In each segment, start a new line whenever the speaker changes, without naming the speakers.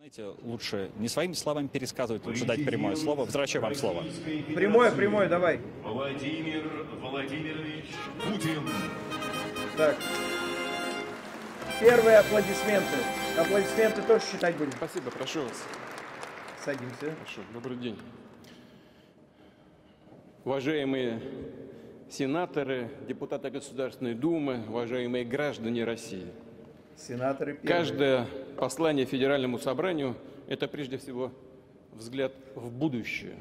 Знаете, лучше не своими словами пересказывать, лучше дать прямое слово. Возвращаю вам слово.
Прямое, давай.
Владимир Владимирович Путин.
Так. Первые аплодисменты. Аплодисменты тоже считать будем.
Спасибо, прошу вас.
Садимся.
Прошу, добрый день. Уважаемые сенаторы, депутаты Государственной Думы, уважаемые граждане России.
Сенаторы первые.
Каждое послание Федеральному собранию – это прежде всего взгляд в будущее.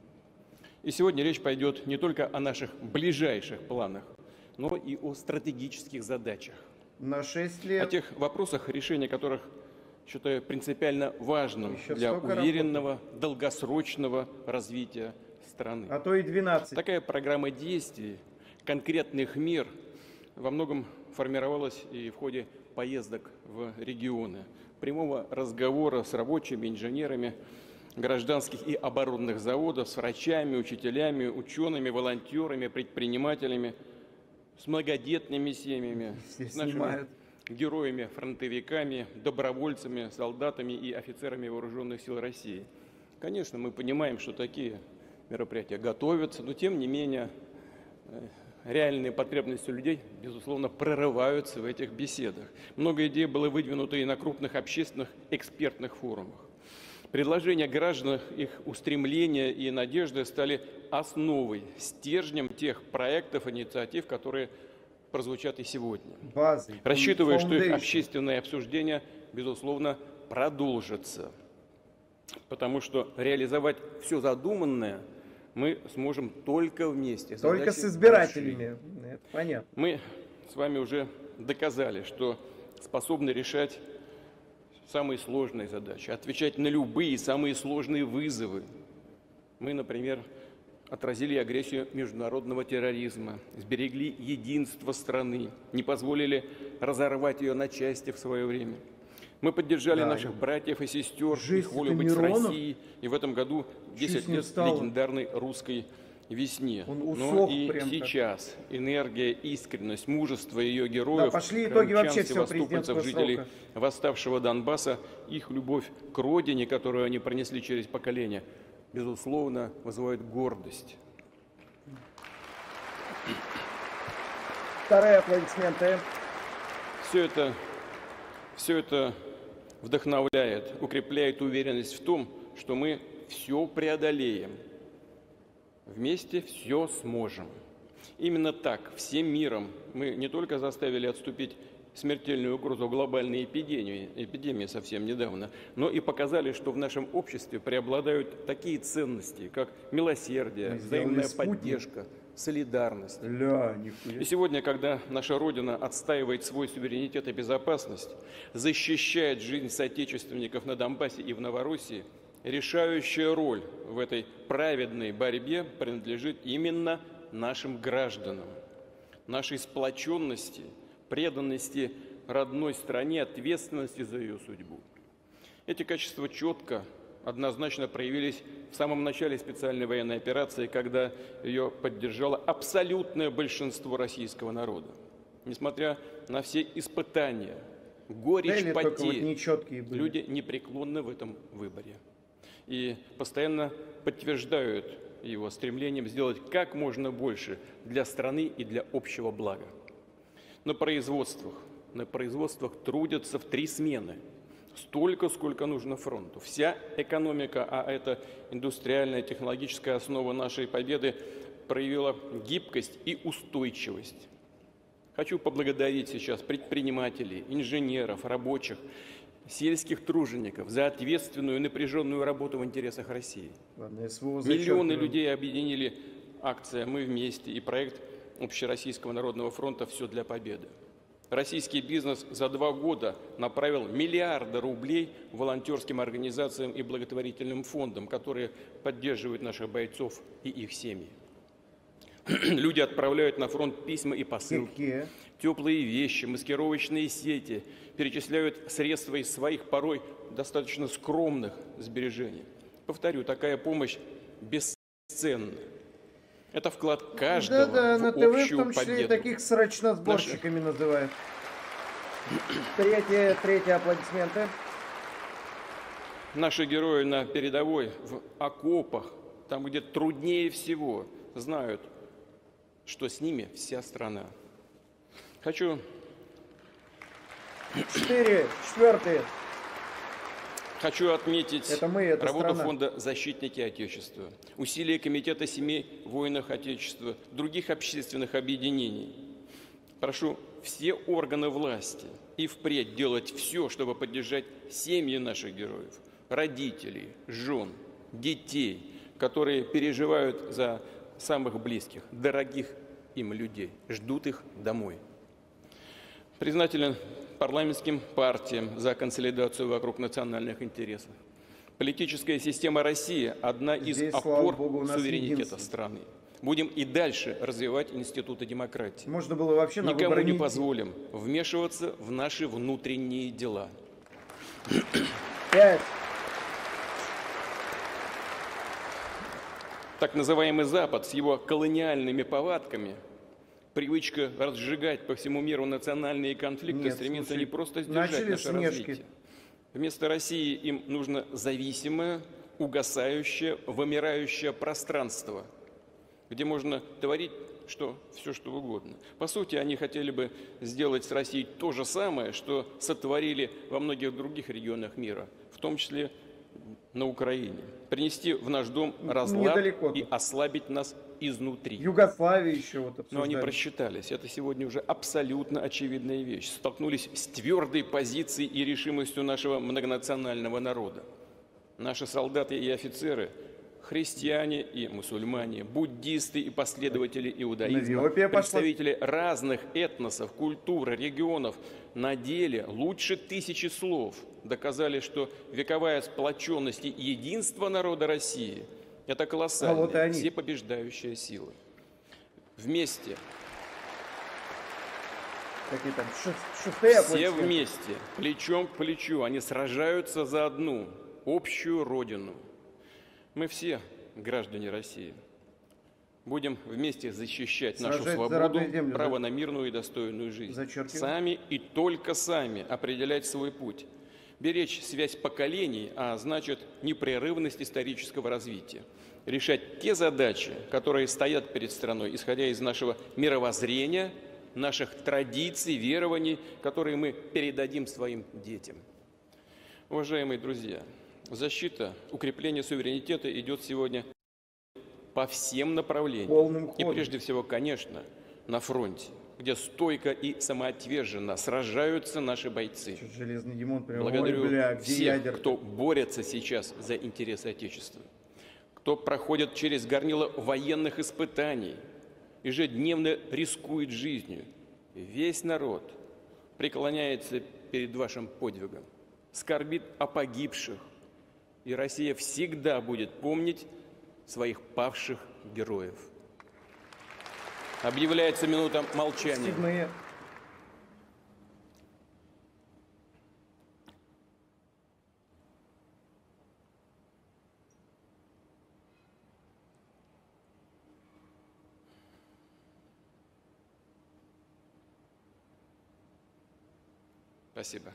И сегодня речь пойдет не только о наших ближайших планах, но и о стратегических задачах.
На 6
О
лет.
тех вопросах, решение которых считаю принципиально важным
Еще
для
столько
уверенного, долгосрочного развития страны.
А то и 12.
Такая программа действий, конкретных мер во многом формировалась и в ходе поездок в регионы, прямого разговора с рабочими, инженерами гражданских и оборонных заводов, с врачами, учителями, учеными, волонтерами, предпринимателями, с многодетными семьями,
Все
с нашими
снимают.
героями, фронтовиками, добровольцами, солдатами и офицерами вооруженных сил России. Конечно, мы понимаем, что такие мероприятия готовятся, но тем не менее реальные потребности людей, безусловно, прорываются в этих беседах. Много идей было выдвинуто и на крупных общественных экспертных форумах. Предложения граждан, их устремления и надежды стали основой, стержнем тех проектов, инициатив, которые прозвучат и сегодня.
Базы.
Рассчитываю, что их
Foundation.
общественное обсуждение, безусловно, продолжится, потому что реализовать все задуманное мы сможем только вместе.
Только
Задачи
с избирателями. Это понятно.
мы с вами уже доказали, что способны решать самые сложные задачи, отвечать на любые самые сложные вызовы. Мы, например, отразили агрессию международного терроризма, сберегли единство страны, не позволили разорвать ее на части в свое время. Мы поддержали наших братьев и сестер,
Жесть,
их волю
это
быть с
Миронов?
Россией, и в этом году 10
с ним
лет
стало?
легендарной русской весне.
Он
Но
усох
и
прям-то.
сейчас энергия, искренность, мужество ее героев,
Да, пошли итоги
крымчан,
вообще всего
севастопольцев,
президентского
жителей
срока.
восставшего Донбасса, их любовь к родине, которую они пронесли через поколения, безусловно, вызывает гордость.
Вторые аплодисменты.
Все это вдохновляет, укрепляет уверенность в том, что мы все преодолеем. Вместе все сможем. Именно так, всем миром, мы не только заставили отступить смертельную угрозу глобальной эпидемии совсем недавно, но и показали, что в нашем обществе преобладают такие ценности, как милосердие,
Мы сделали
взаимная
спутник.
поддержка, солидарность.
Ля, нихуя.
И сегодня, когда наша Родина отстаивает свой суверенитет и безопасность, защищает жизнь соотечественников на Донбассе и в Новороссии, решающая роль в этой праведной борьбе принадлежит именно нашим гражданам. Нашей сплоченности, преданности родной стране, ответственности за ее судьбу. Эти качества четко, однозначно проявились в самом начале специальной военной операции, когда ее поддержало абсолютное большинство российского народа. Несмотря на все испытания, горечь
Или только вот
потерь,
нечеткие были.
люди непреклонны в этом выборе. И постоянно подтверждают его стремлением сделать как можно больше для страны и для общего блага. На производствах трудятся в 3 смены. Столько, сколько нужно фронту. Вся экономика, а это индустриальная, технологическая основа нашей победы, проявила гибкость и устойчивость. Хочу поблагодарить сейчас предпринимателей, инженеров, рабочих, сельских тружеников за ответственную и напряженную работу в интересах России.
Ладно, СВО
Миллионы
зачеркиваем.
людей объединили акция «Мы вместе» и проект Общероссийского народного фронта «Все для победы». Российский бизнес за 2 года направил миллиарды рублей волонтерским организациям и благотворительным фондам, которые поддерживают наших бойцов и их семьи. Люди отправляют на фронт письма и посылки,
Какие?
теплые вещи, маскировочные сети, перечисляют средства из своих порой достаточно скромных сбережений. Повторю, такая помощь бесценна. Это вклад каждого
Да-да, на
в
ТВ в
общую
том числе и
победу.
таких срочносборщиками называют. Третьи аплодисменты.
Наши герои на передовой, в окопах, там, где труднее всего, знают, что с ними вся страна. Хочу
4/4.
Хочу отметить
Это мы, это
работу
страна.
фонда «Защитники Отечества», усилия Комитета семей воинов Отечества, других общественных объединений. Прошу все органы власти и впредь делать все, чтобы поддержать семьи наших героев, родителей, жен, детей, которые переживают за самых близких, дорогих им людей, ждут их домой. Признателен парламентским партиям за консолидацию вокруг национальных интересов. Политическая система России – одна из
Здесь, слава
опор
Богу, у нас
суверенитета
единство.
страны. Будем и дальше развивать институты демократии.
Можно было вообще на
Никому
выборы
не
идти.
позволим вмешиваться в наши внутренние дела.
5.
Так называемый Запад с его колониальными повадками, привычка разжигать по всему миру национальные конфликты,
Нет,
стремится
слушай,
не просто сдержать
начали
наше
смешки.
развитие. Вместо России им нужно зависимое, угасающее, вымирающее пространство, где можно творить все, что угодно. По сути, они хотели бы сделать с Россией то же самое, что сотворили во многих других регионах мира, в том числе на Украине. Принести в наш дом разлад
Недалеко
и
тут.
ослабить нас изнутри.
Югославия еще вот обсуждали.
Но они просчитались. Это сегодня уже абсолютно очевидная вещь. Столкнулись с твердой позицией и решимостью нашего многонационального народа. Наши солдаты и офицеры – христиане и мусульмане, буддисты и последователи иудаизма,
Навиопия пошла.
представители разных этносов, культур, регионов на деле лучше 1000 слов доказали, что вековая сплоченность и единство народа России – это колоссальная,
вот и они.
всепобеждающая сила. Вместе,
Какие там шестые
все
аплодисменты.
вместе, плечом к плечу, они сражаются за одну общую родину. Мы все граждане России. Будем вместе защищать нашу
Сражать за
свободу,
родную землю,
право
да?
на мирную и достойную жизнь.
Зачеркиваю.
Сами и только сами определять свой путь. Беречь связь поколений, а значит непрерывность исторического развития. Решать те задачи, которые стоят перед страной, исходя из нашего мировоззрения, наших традиций, верований, которые мы передадим своим детям. Уважаемые друзья, защита, укрепление суверенитета идет сегодня по всем направлениям.
Полным
И
ходом.
прежде всего, конечно, на фронте, где стойко и самоотверженно сражаются наши бойцы.
Чё, Железный Димон прям,
Благодарю
ой, бля, где
всех,
ядер?
кто борется сейчас за интересы Отечества, кто проходит через горнило военных испытаний, ежедневно рискует жизнью. Весь народ преклоняется перед вашим подвигом, скорбит о погибших, и Россия всегда будет помнить своих павших героев. Объявляется минута молчания.
Степные.
Спасибо.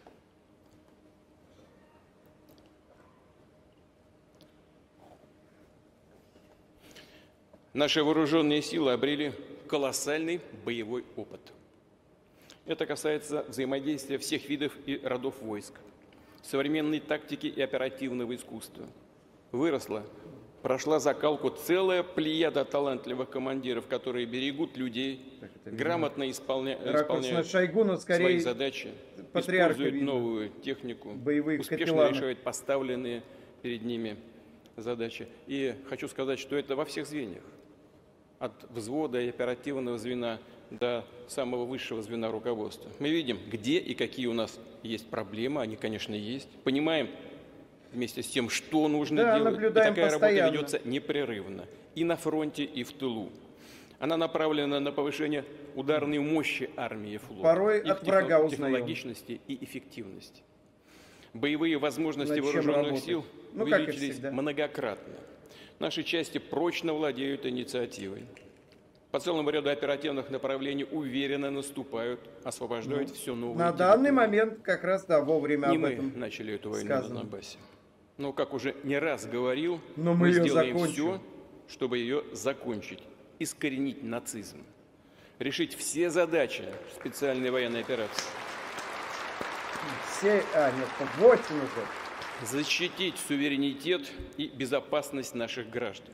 Наши вооруженные силы обрели колоссальный боевой опыт. Это касается взаимодействия всех видов и родов войск, современной тактики и оперативного искусства. Прошла закалку целая плеяда талантливых командиров, которые берегут людей,
Так, это
грамотно
Ракурс
исполняют
на Шойгу, но
свои
скорее
задачи,
патриарха
используют
видно.
новую технику,
Боевых
успешно
капелланов.
решают поставленные перед ними задачи. И хочу сказать, что это во всех звеньях. От взвода и оперативного звена до самого высшего звена руководства. Мы видим, где и какие у нас есть проблемы, они, конечно, есть. Понимаем вместе с тем, что нужно
Да,
делать. И
наблюдаем
такая
постоянно.
работа ведется непрерывно. И на фронте, и в тылу. Она направлена на повышение ударной мощи армии и флота.
Порой
их
от врага узнаем.
технологичности и эффективности. Боевые возможности
Над чем
вооруженных
работать?
сил
Ну, как и
увеличились
всегда.
многократно. Наши части прочно владеют инициативой. По целому ряду оперативных направлений уверенно наступают, освобождают все новые
На данный
территории.
момент как раз, да, вовремя
Не
об
мы
этом
начали эту войну
сказано.
на Донбассе. Но, как уже не раз говорил,
Но мы
мы
её
сделаем
закончим.
все, чтобы ее закончить, искоренить нацизм, решить все задачи специальной военной операции,
Нет, 8 уже.
защитить суверенитет и безопасность наших граждан.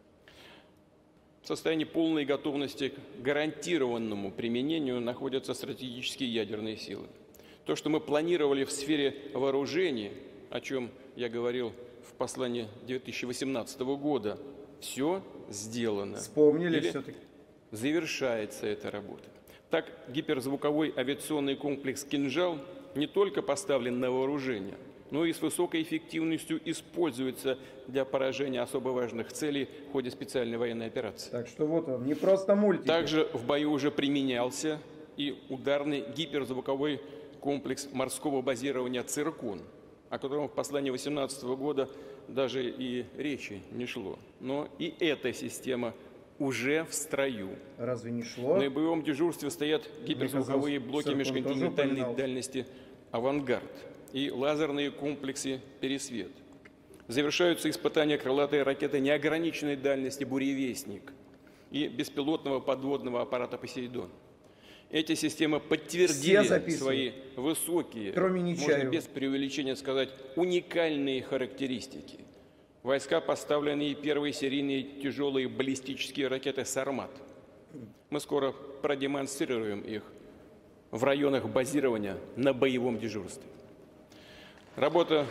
В состоянии полной готовности к гарантированному применению находятся стратегические ядерные силы. То, что мы планировали в сфере вооружений, о чем я говорил в послании 2018 года, все сделано.
Вспомнили
Или
все-таки.
завершается эта работа. Так, гиперзвуковой авиационный комплекс «Кинжал» не только поставлен на вооружение, но и с высокой эффективностью используется для поражения особо важных целей в ходе специальной военной операции.
Так что вот он, не просто мультики.
Также в бою уже применялся и ударный гиперзвуковой комплекс морского базирования «Циркон», о котором в послании 2018 года даже и речи не шло. Но и эта система уже в строю.
Разве не шло?
На боевом дежурстве стоят гиперзвуковые
казалось,
блоки
«Циркон»
межконтинентальной
тоже упоминался.
дальности «Авангард» и лазерные комплексы «Пересвет». Завершаются испытания крылатой ракеты неограниченной дальности «Буревестник» и беспилотного подводного аппарата «Посейдон». Эти системы
Все
подтвердили
записывают.
свои высокие,
Кроме
можно
Нечаева.
без преувеличения сказать, уникальные характеристики. Войска поставлены и первые серийные тяжелые баллистические ракеты «Сармат». Мы скоро продемонстрируем их в районах базирования на боевом дежурстве. Работа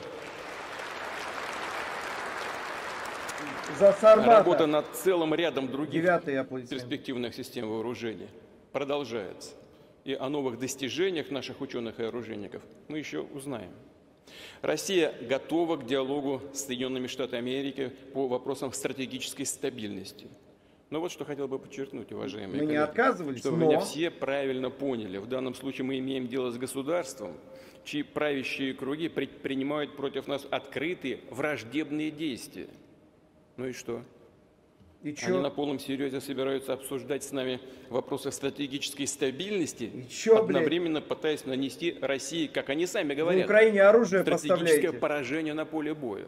За Сармата.
Работа над целым рядом других
9-й аплодисмент.
перспективных систем вооружения продолжается. И о новых достижениях наших ученых и оружейников мы еще узнаем. Россия готова к диалогу с Соединенными Штатами Америки по вопросам стратегической стабильности. Но вот что хотел бы подчеркнуть, уважаемые
Мы не
коллеги,
отказывались,
чтобы
но-
меня все правильно поняли. В данном случае мы имеем дело с государством, чьи правящие круги предпринимают против нас открытые враждебные действия. Ну и что?
И
Они
чё?
на полном серьезе собираются обсуждать с нами вопросы стратегической стабильности,
И чё, блядь?
одновременно пытаясь нанести России, как они сами
В
говорят,
Украине оружие
стратегическое
поставляете.
поражение на поле боя.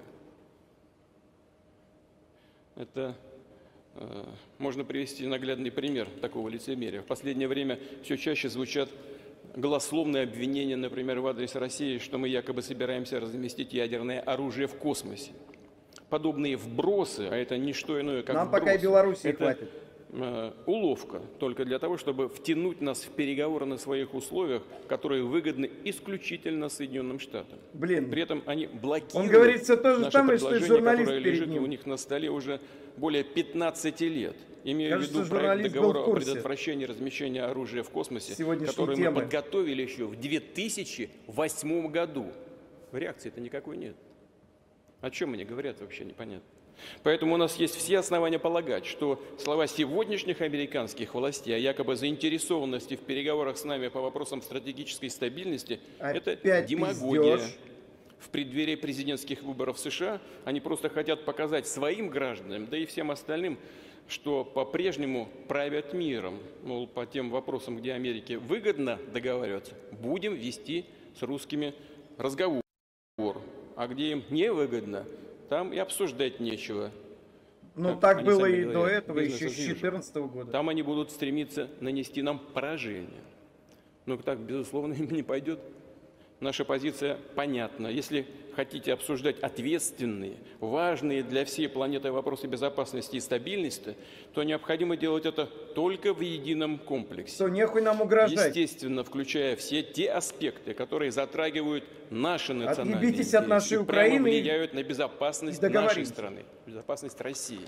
Это можно привести наглядный пример такого лицемерия. В последнее время все чаще звучат голословные обвинения, например, в адрес России, что мы якобы собираемся разместить ядерное оружие в космосе. Подобные вбросы, а это не что иное, как
Нам
вбросы,
пока и Белоруссии
это,
хватит.
уловка только для того, чтобы втянуть нас в переговоры на своих условиях, которые выгодны исключительно Соединенным Штатам.
Блин,
При этом они блокируют
Он говорит всё то же
наше
самое, что и
предложение,
журналист
которое
перед
лежит
ним.
у них на столе уже более 15 лет. Имею
Кажется,
в виду проект
журналист был
договора
в
о
курсе
предотвращении размещения оружия в космосе,
сегодняшней
который мы
темы.
подготовили еще в 2008 году. Реакции-то никакой нет. О чем они говорят, вообще непонятно. Поэтому у нас есть все основания полагать, что слова сегодняшних американских властей о якобы заинтересованности в переговорах с нами по вопросам стратегической стабильности – это
Опять
демагогия.
пиздёж.
В преддверии президентских выборов в США они просто хотят показать своим гражданам, да и всем остальным, что по-прежнему правят миром. Мол, по тем вопросам, где Америке выгодно договариваться, будем вести с русскими разговор. А где им невыгодно, там и обсуждать нечего.
Ну
как
так
они
было
сами
и до
говорят,
этого,
business
еще
as
с
usual.
2014 года.
Там они будут стремиться нанести нам поражение. Но так, безусловно, им не пойдет. Наша позиция понятна. Если хотите обсуждать ответственные, важные для всей планеты вопросы безопасности и стабильности, то необходимо делать это только в едином комплексе.
Что, нехуй нам угрожать.
Естественно, включая все те аспекты, которые затрагивают наши национальные
Отъебитесь от
интересы
нашей
и прямо
Украины и
влияют на безопасность
договоримся.
нашей страны, безопасность России.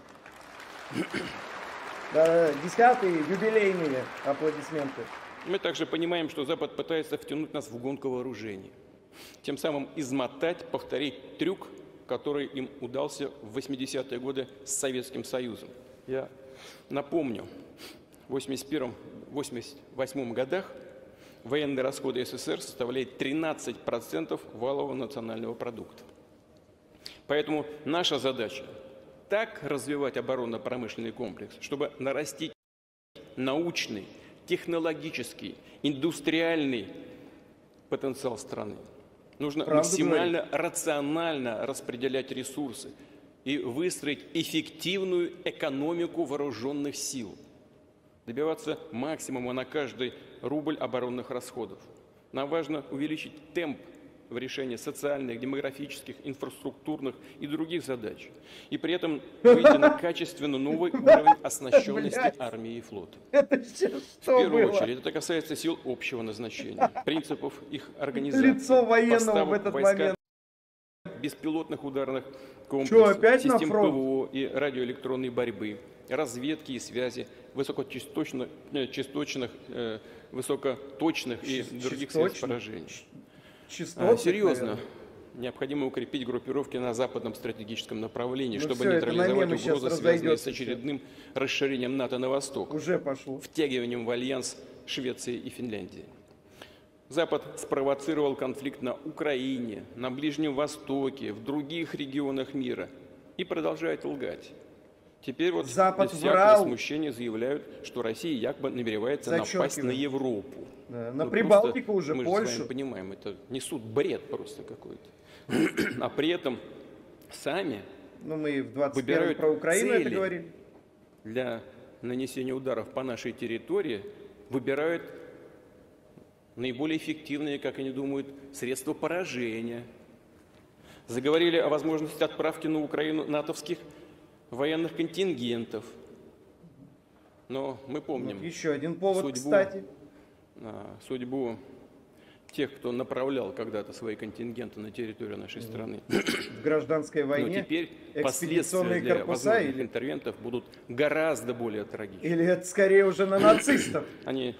Да, 10-е юбилейные аплодисменты.
Мы также понимаем, что Запад пытается втянуть нас в гонку вооружений, тем самым измотать, повторить трюк, который им удался в 80-е годы с Советским Союзом. Я напомню, в 1981-1988 годах военные расходы СССР составляют 13% валового национального продукта. Поэтому наша задача так развивать оборонно-промышленный комплекс, чтобы нарастить научный, технологический, индустриальный потенциал страны. Нужно
Правду
максимально рационально распределять ресурсы и выстроить эффективную экономику вооруженных сил. Добиваться максимума на каждый рубль оборонных расходов. Нам важно увеличить темп в решении социальных, демографических, инфраструктурных и других задач. И при этом выйти на качественно новый уровень оснащенности армии и флота.
Это сейчас
В
что
первую
было?
очередь, это касается сил общего назначения, принципов их организации,
Лицо военного
поставок
в этот
войска,
момент.
беспилотных ударных
Чё,
комплексов,
опять на
систем
фронт?
ПВО и радиоэлектронной борьбы, разведки и связи, высокоточных, высокоточных и других средств поражения.
Частотных,
Серьезно,
наверное.
необходимо укрепить группировки на западном стратегическом направлении,
Ну
чтобы
всё, это на
нейтрализовать
мемы щас
угрозы, связанные
разойдётся
с очередным расширением НАТО на восток,
Уже пошло.
втягиванием в альянс Швеции и Финляндии. Запад спровоцировал конфликт на Украине, на Ближнем Востоке, в других регионах мира и продолжает лгать. Теперь вот
Запад
без всякого
врал.
смущения заявляют, что Россия якобы намеревается напасть
Зачёркиваю.
на Европу.
Да, на
Ну,
Прибалтику
просто
уже,
мы же с вами
Польшу.
понимаем, это несут бред просто какой-то. А при этом сами
Ну, мы в 21-м
выбирают
про Украину это
цели.
говорили.
для нанесения ударов по нашей территории выбирают наиболее эффективные, как они думают, средства поражения. Заговорили о возможности отправки на Украину натовских военных контингентов. Но мы помним
Вот еще один повод,
судьбу,
кстати.
судьбу тех, кто направлял когда-то свои контингенты на территорию нашей страны.
В гражданской
Но
войне
теперь последствия
экспедиционные
для
корпуса
возможных
или,
интервентов будут гораздо более трагичны.
или это скорее уже на нацистов?
Они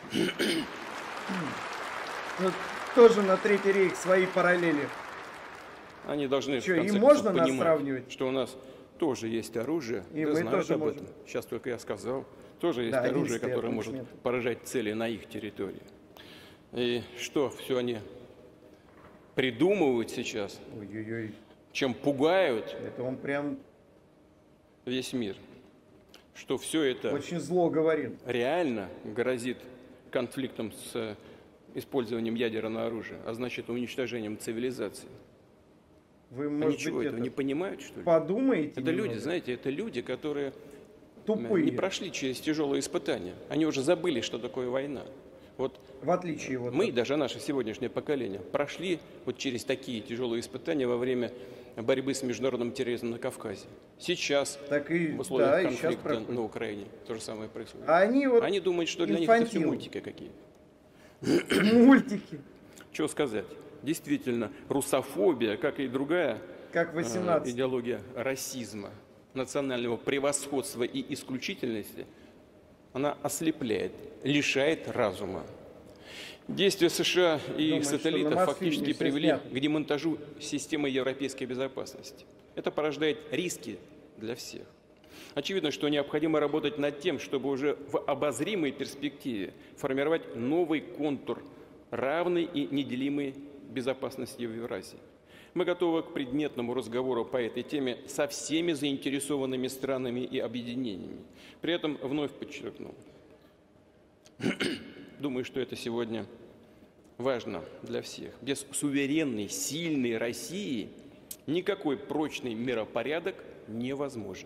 Ну, тоже на Третий рейх свои параллели.
должны
Чё,
в конце
им
концов
можно нас
понимать,
сравнивать?
что у нас тоже есть оружие,
И
да
мы
знают
тоже
об
можем.
этом. Сейчас только я сказал. Тоже есть
Да,
оружие,
11-й
которое может
аплодисменты.
поражать цели на их территории. И что все они придумывают сейчас,
Ой-ой-ой,
чем пугают
это он прям
весь мир, что все это
очень зло говорит.
реально грозит конфликтом с использованием ядерного оружия, а значит уничтожением цивилизации.
Вы,
Они
может
чего,
быть,
этого
это
не понимают, что ли?
подумаете
Это люди,
немного?
знаете, это люди, которые
Тупые,
не прошли через тяжелые испытания. Они уже забыли, что такое война. Вот
в отличие вот
мы,
от-
даже наше сегодняшнее поколение, прошли вот через такие тяжелые испытания во время борьбы с международным терроризмом на Кавказе. Сейчас,
Так и,
в условиях
да, и сейчас
конфликта
проходит.
на Украине, то же самое происходит.
А они вот
Они думают, что для них это все
инфантилы.
мультики какие.
мультики,
Что сказать? Действительно, русофобия, как и другая
как 18.
идеология расизма, национального превосходства и исключительности, она ослепляет, лишает разума. Действия США и их
Думаю, что на
сателлитов
Мосфильме
фактически
всё
привели
снято.
к демонтажу системы европейской безопасности. Это порождает риски для всех. Очевидно, что необходимо работать над тем, чтобы уже в обозримой перспективе формировать новый контур равной и неделимой безопасности в Евразии. Мы готовы к предметному разговору по этой теме со всеми заинтересованными странами и объединениями. При этом вновь подчеркну, думаю, что это сегодня важно для всех. Без суверенной, сильной России никакой прочный миропорядок невозможен.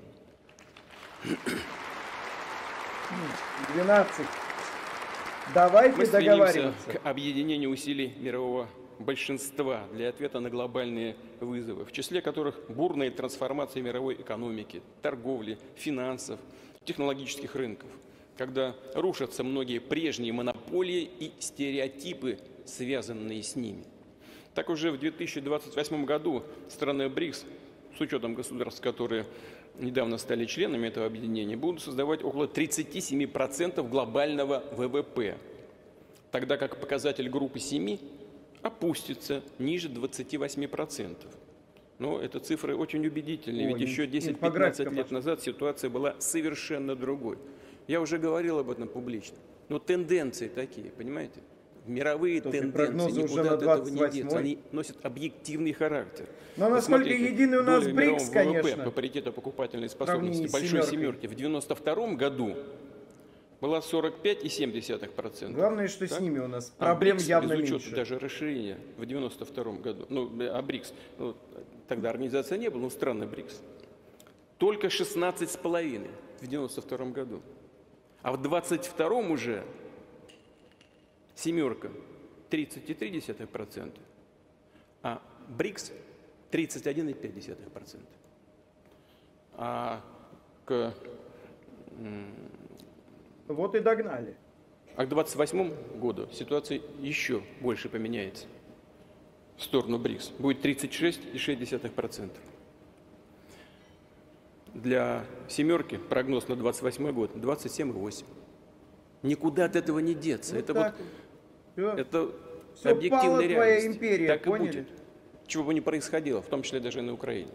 12. Давайте
Мы стремимся
договариваться.
к объединению усилий мирового большинства для ответа на глобальные вызовы, в числе которых бурные трансформации мировой экономики, торговли, финансов, технологических рынков, когда рушатся многие прежние монополии и стереотипы, связанные с ними. Так уже в 2028 году страны БРИКС, с учетом государств, которые недавно стали членами этого объединения, будут создавать около 37% глобального ВВП, тогда как показатель группы 7 опустится ниже 28%. Но это цифры очень убедительные, ведь еще 10-15 лет назад ситуация была совершенно другой. Я уже говорил об этом публично. Но тенденции такие, понимаете? Мировые
То есть
тенденции
прогнозы уже
никуда
на
от этого не
28-й.
деться. Они носят объективный характер.
Но насколько
Посмотрите,
единый у нас
доля
БРИКС,
мирового ВВП
конечно,
по паритету покупательной
сравнении
способности
с
большой
семеркой.
семерки в 1992 году была 45,7%.
Главное, что
Так?
с ними у нас
А
проблем
БРИКС,
явно
без учета
меньше.
даже расширения в 92 году, БРИКС, тогда организация не было, но страны БРИКС, только 16,5 в 92 году. А в 22-м уже семерка 30,3%, а БРИКС 31,5%. А к
Вот и догнали.
А к 28 году ситуация еще больше поменяется в сторону БРИКС. Будет 36,6%. Для семерки прогноз на 28 год 27,8%. Никуда от этого не деться.
Вот
это
так
вот,
Всё.
это
Всё, пала
объективная
твоя
реальность.
империя,
так
поняли?
и будет. Чего бы ни происходило, в том числе даже и на Украине.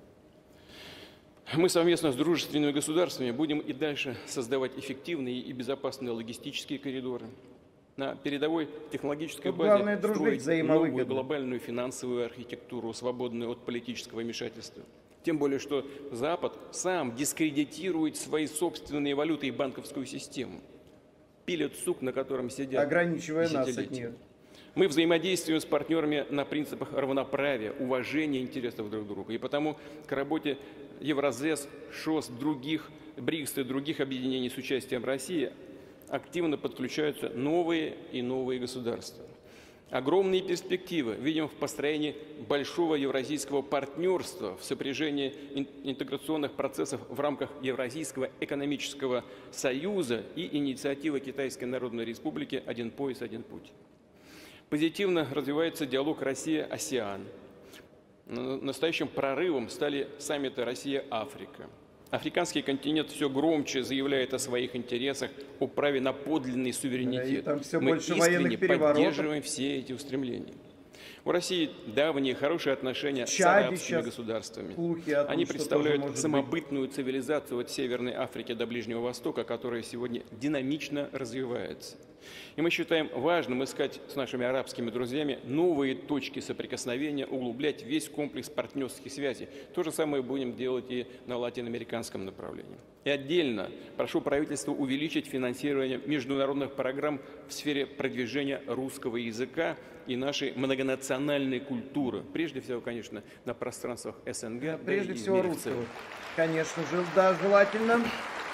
Мы совместно с дружественными государствами будем и дальше создавать эффективные и безопасные логистические коридоры. На передовой технологической
Тут
базе
главное дружить
строить новую
взаимовыгодно.
глобальную финансовую архитектуру, свободную от политического вмешательства. Тем более, что Запад сам дискредитирует свои собственные валюты и банковскую систему. Пилят сук, на котором сидят
Ограничивая нас от
десятилетия.
нее.
Мы взаимодействуем с партнерами на принципах равноправия, уважения интересов друг друга. И потому к работе Евразес, ШОС, других БРИКС и других объединений с участием России активно подключаются новые и новые государства. Огромные перспективы видим в построении большого евразийского партнерства в сопряжении интеграционных процессов в рамках Евразийского экономического союза и инициативы Китайской Народной Республики «Один пояс, один путь». Позитивно развивается диалог Россия-АСЕАН. Настоящим прорывом стали саммиты Россия-Африка. Африканский континент все громче заявляет о своих интересах, о праве на подлинный суверенитет.
Да, и там все
Мы
больше
искренне
военных переворотов.
поддерживаем все эти устремления. У России давние хорошие отношения с
Чаде
арабскими
сейчас
государствами.
слухи о том,
Они
что
представляют
тоже может
самобытную цивилизацию от Северной Африки до Ближнего Востока, которая сегодня динамично развивается. И мы считаем важным искать с нашими арабскими друзьями новые точки соприкосновения, углублять весь комплекс партнерских связей. То же самое будем делать и на латиноамериканском направлении. И отдельно прошу правительство увеличить финансирование международных программ в сфере продвижения русского языка и нашей многонациональной культуры. Прежде всего, конечно, на пространствах СНГ. да
Прежде
и в
всего
мире в
русского.
целом.
Конечно же, да, желательно.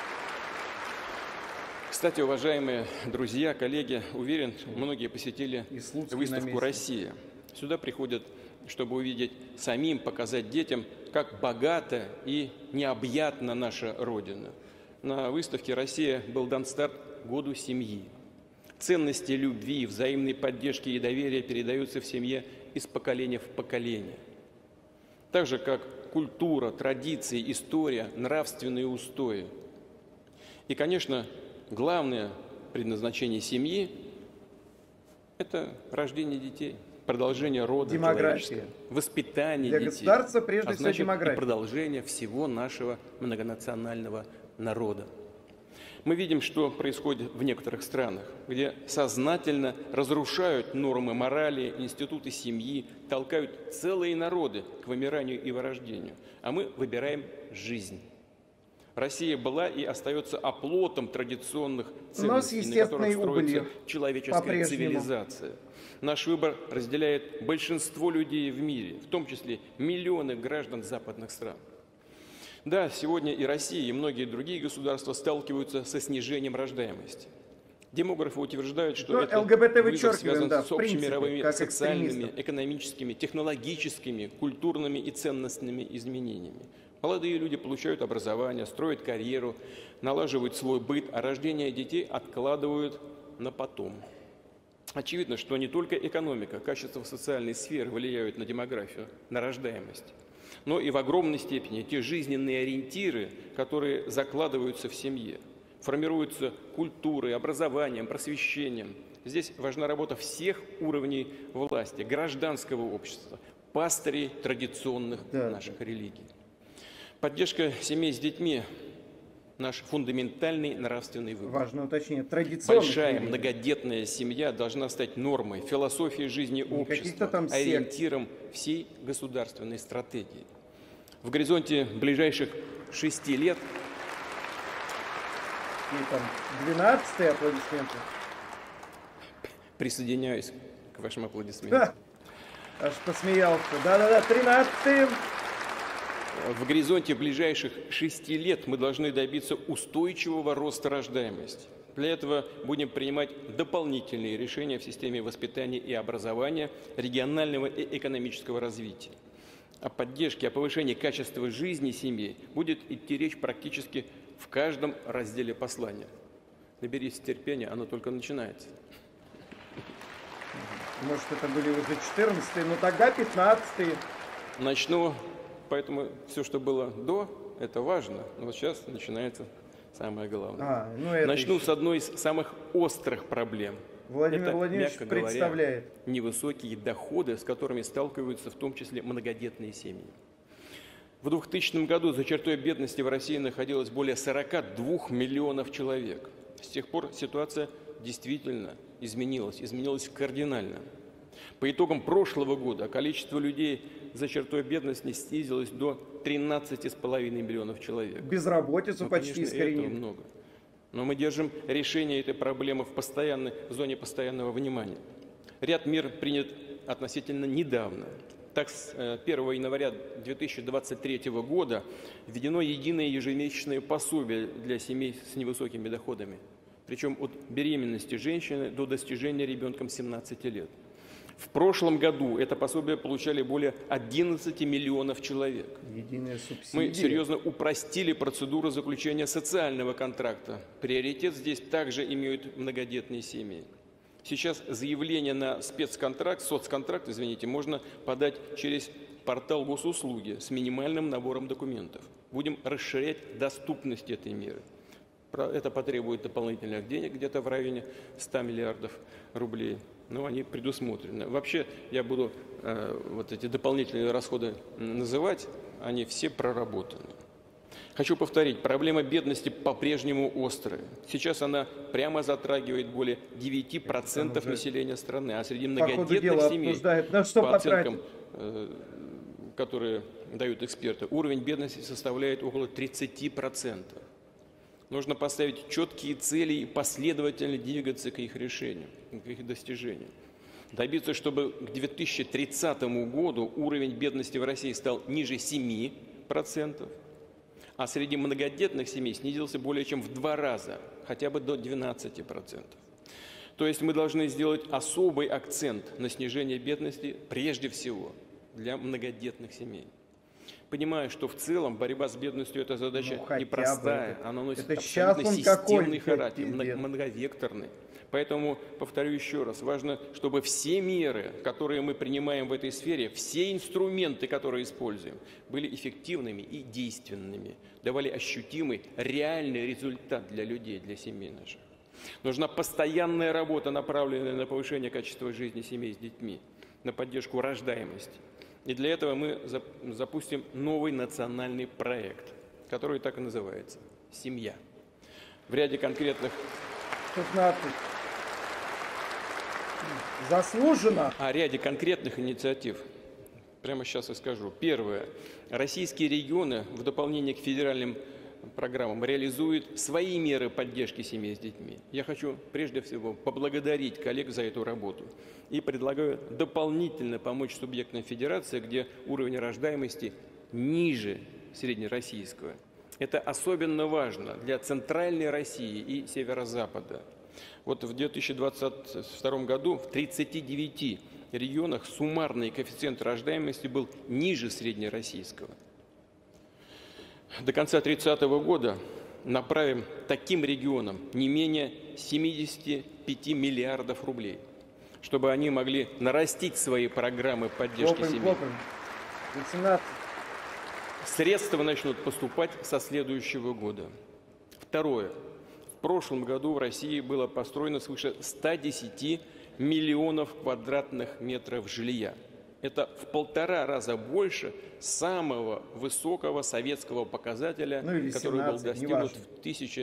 Кстати, уважаемые друзья, коллеги, уверен, многие посетили
И Слуцкий на
выставку
месте.
«Россия». Сюда приходят, чтобы увидеть самим, показать детям, как богата и необъятна наша Родина. На выставке «Россия» был дан старт году семьи. Ценности любви, взаимной поддержки и доверия передаются в семье из поколения в поколение. Так же, как культура, традиции, история, нравственные устои. И, конечно, главное предназначение семьи – это рождение детей, продолжение рода
Демография.
человеческого, воспитание
Для
детей.
государства прежде
а
всего
значит, и
демография.
продолжение всего нашего многонационального народа. Мы видим, что происходит в некоторых странах, где сознательно разрушают нормы морали, институты семьи, толкают целые народы к вымиранию и вырождению. А мы выбираем жизнь. Россия была и остается оплотом традиционных
У нас
ценностей, на
естественные
которых строится
убыли
человеческая
по-прежнему.
цивилизация. Наш выбор разделяет большинство людей в мире, в том числе миллионы граждан западных стран. Да, сегодня и Россия, и многие другие государства сталкиваются со снижением рождаемости. Демографы утверждают, что
Ну,
это
ЛГБТ
вызов
вычеркиваем,
связан
да,
с
в принципе,
общемировыми
как
социальными,
экстремистов.
экономическими, технологическими, культурными и ценностными изменениями. Молодые люди получают образование, строят карьеру, налаживают свой быт, а рождение детей откладывают на потом. Очевидно, что не только экономика, качество социальной сферы влияют на демографию, на рождаемость, но и в огромной степени те жизненные ориентиры, которые закладываются в семье, формируются культурой, образованием, просвещением. Здесь важна работа всех уровней власти, гражданского общества, пастырей традиционных наших религий. Поддержка семей с детьми – наш фундаментальный нравственный выбор.
Важное уточнение. Традиционных
Большая
религий.
многодетная семья должна стать нормой, философией жизни общества,
там сект.
ориентиром всей государственной стратегии. В горизонте ближайших 6 лет
Какие там 12-е аплодисменты?
Присоединяюсь к вашим аплодисментам.
Ха, аж посмеялся. Да-да-да, 13-е.
В горизонте ближайших 6 лет мы должны добиться устойчивого роста рождаемости. Для этого будем принимать дополнительные решения в системе воспитания и образования, регионального и экономического развития. О поддержке, о повышении качества жизни семьи будет идти речь практически в каждом разделе послания. Наберитесь терпения, оно только начинается.
Может, это были уже 14-е, но тогда 15-е.
Начну, поэтому все, что было до, это важно. Но вот сейчас начинается самое главное. Начну
еще.
с одной из самых острых проблем.
Владимир
Это,
Владимирович
мягко говоря,
представляет.
невысокие доходы, с которыми сталкиваются в том числе многодетные семьи. В 2000 году за чертой бедности в России находилось более 42 миллионов человек. С тех пор ситуация действительно изменилась кардинально. По итогам прошлого года количество людей за чертой бедности снизилось до 13,5 миллионов человек.
Безработицу почти
конечно,
искоренили.
этого много. Но мы держим решение этой проблемы в зоне постоянного внимания. Ряд мер принят относительно недавно. Так, с 1 января 2023 года введено единое ежемесячное пособие для семей с невысокими доходами. Причем от беременности женщины до достижения ребенком 17 лет. В прошлом году это пособие получали более 11 миллионов человек.
Единая субсидия.
Мы серьезно упростили процедуру заключения социального контракта. Приоритет здесь также имеют многодетные семьи. Сейчас заявление на соцконтракт, можно подать через портал госуслуги с минимальным набором документов. Будем расширять доступность этой меры. Это потребует дополнительных денег, где-то в районе 100 миллиардов рублей. Но они предусмотрены. Вообще, я буду вот эти дополнительные расходы называть, они все проработаны. Хочу повторить, проблема бедности по-прежнему острая. Сейчас она прямо затрагивает более 9% населения страны, а среди многодетных семей, по оценкам, которые дают эксперты, уровень бедности составляет около 30%. Нужно поставить четкие цели и последовательно двигаться к их решению, к их достижению. Добиться, чтобы к 2030 году уровень бедности в России стал ниже 7%, а среди многодетных семей снизился более чем в 2 раза, хотя бы до 12%. То есть мы должны сделать особый акцент на снижение бедности прежде всего для многодетных семей. Понимаю, что в целом борьба с бедностью – это задача непростая, она носит абсолютно системный характер, многовекторный. Поэтому, повторю еще раз, важно, чтобы все меры, которые мы принимаем в этой сфере, все инструменты, которые используем, были эффективными и действенными, давали ощутимый, реальный результат для людей, для семей наших. Нужна постоянная работа, направленная на повышение качества жизни семей с детьми, на поддержку рождаемости. И для этого мы запустим новый национальный проект, который так и называется «Семья». В ряде конкретных...
15. Заслуженно.
О ряде конкретных инициатив прямо сейчас и скажу. Первое. Российские регионы в дополнение к федеральным программам реализуют свои меры поддержки семей с детьми. Я хочу прежде всего поблагодарить коллег за эту работу и предлагаю дополнительно помочь субъектам федерации, где уровень рождаемости ниже среднероссийского. Это особенно важно для Центральной России и Северо-Запада. Вот в 2022 году в 39 регионах суммарный коэффициент рождаемости был ниже среднероссийского. До конца 2030 года направим таким регионам не менее 75 миллиардов рублей, чтобы они могли нарастить свои программы поддержки семей.
18.
Средства начнут поступать со следующего года. Второе. В прошлом году в России было построено свыше 110 миллионов квадратных метров жилья. Это в 1,5 раза больше самого высокого советского показателя, который был достигнут в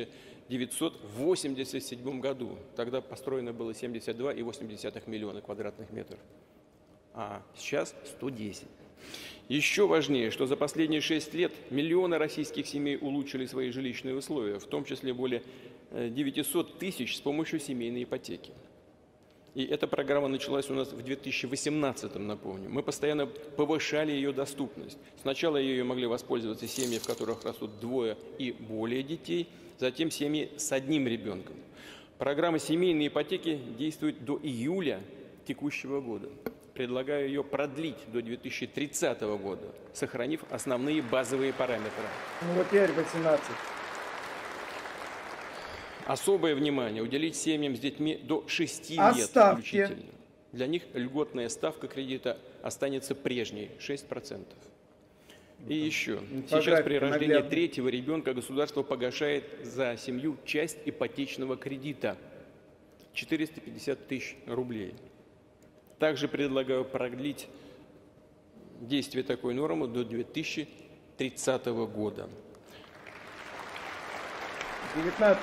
1987 году. Тогда построено было 72,8 миллиона квадратных метров, а сейчас 110. Еще важнее, что за последние 6 лет миллионы российских семей улучшили свои жилищные условия, в том числе более 900 тысяч с помощью семейной ипотеки. И эта программа началась у нас в 2018, напомню. Мы постоянно повышали ее доступность. Сначала ее могли воспользоваться семьи, в которых растут двое и более детей, затем семьи с одним ребенком. Программа семейной ипотеки действует до июля текущего года. Предлагаю ее продлить до 2030 года, сохранив основные базовые параметры.
Ну вот теперь 18.
Особое внимание уделить семьям с детьми до 6
А
лет
ставки?
включительно. Для них льготная ставка кредита останется прежней – 6%. И еще. Сейчас при рождении третьего ребенка государство погашает за семью часть ипотечного кредита – 450 тысяч рублей. Также предлагаю продлить действие такой нормы до 2030 года.
19.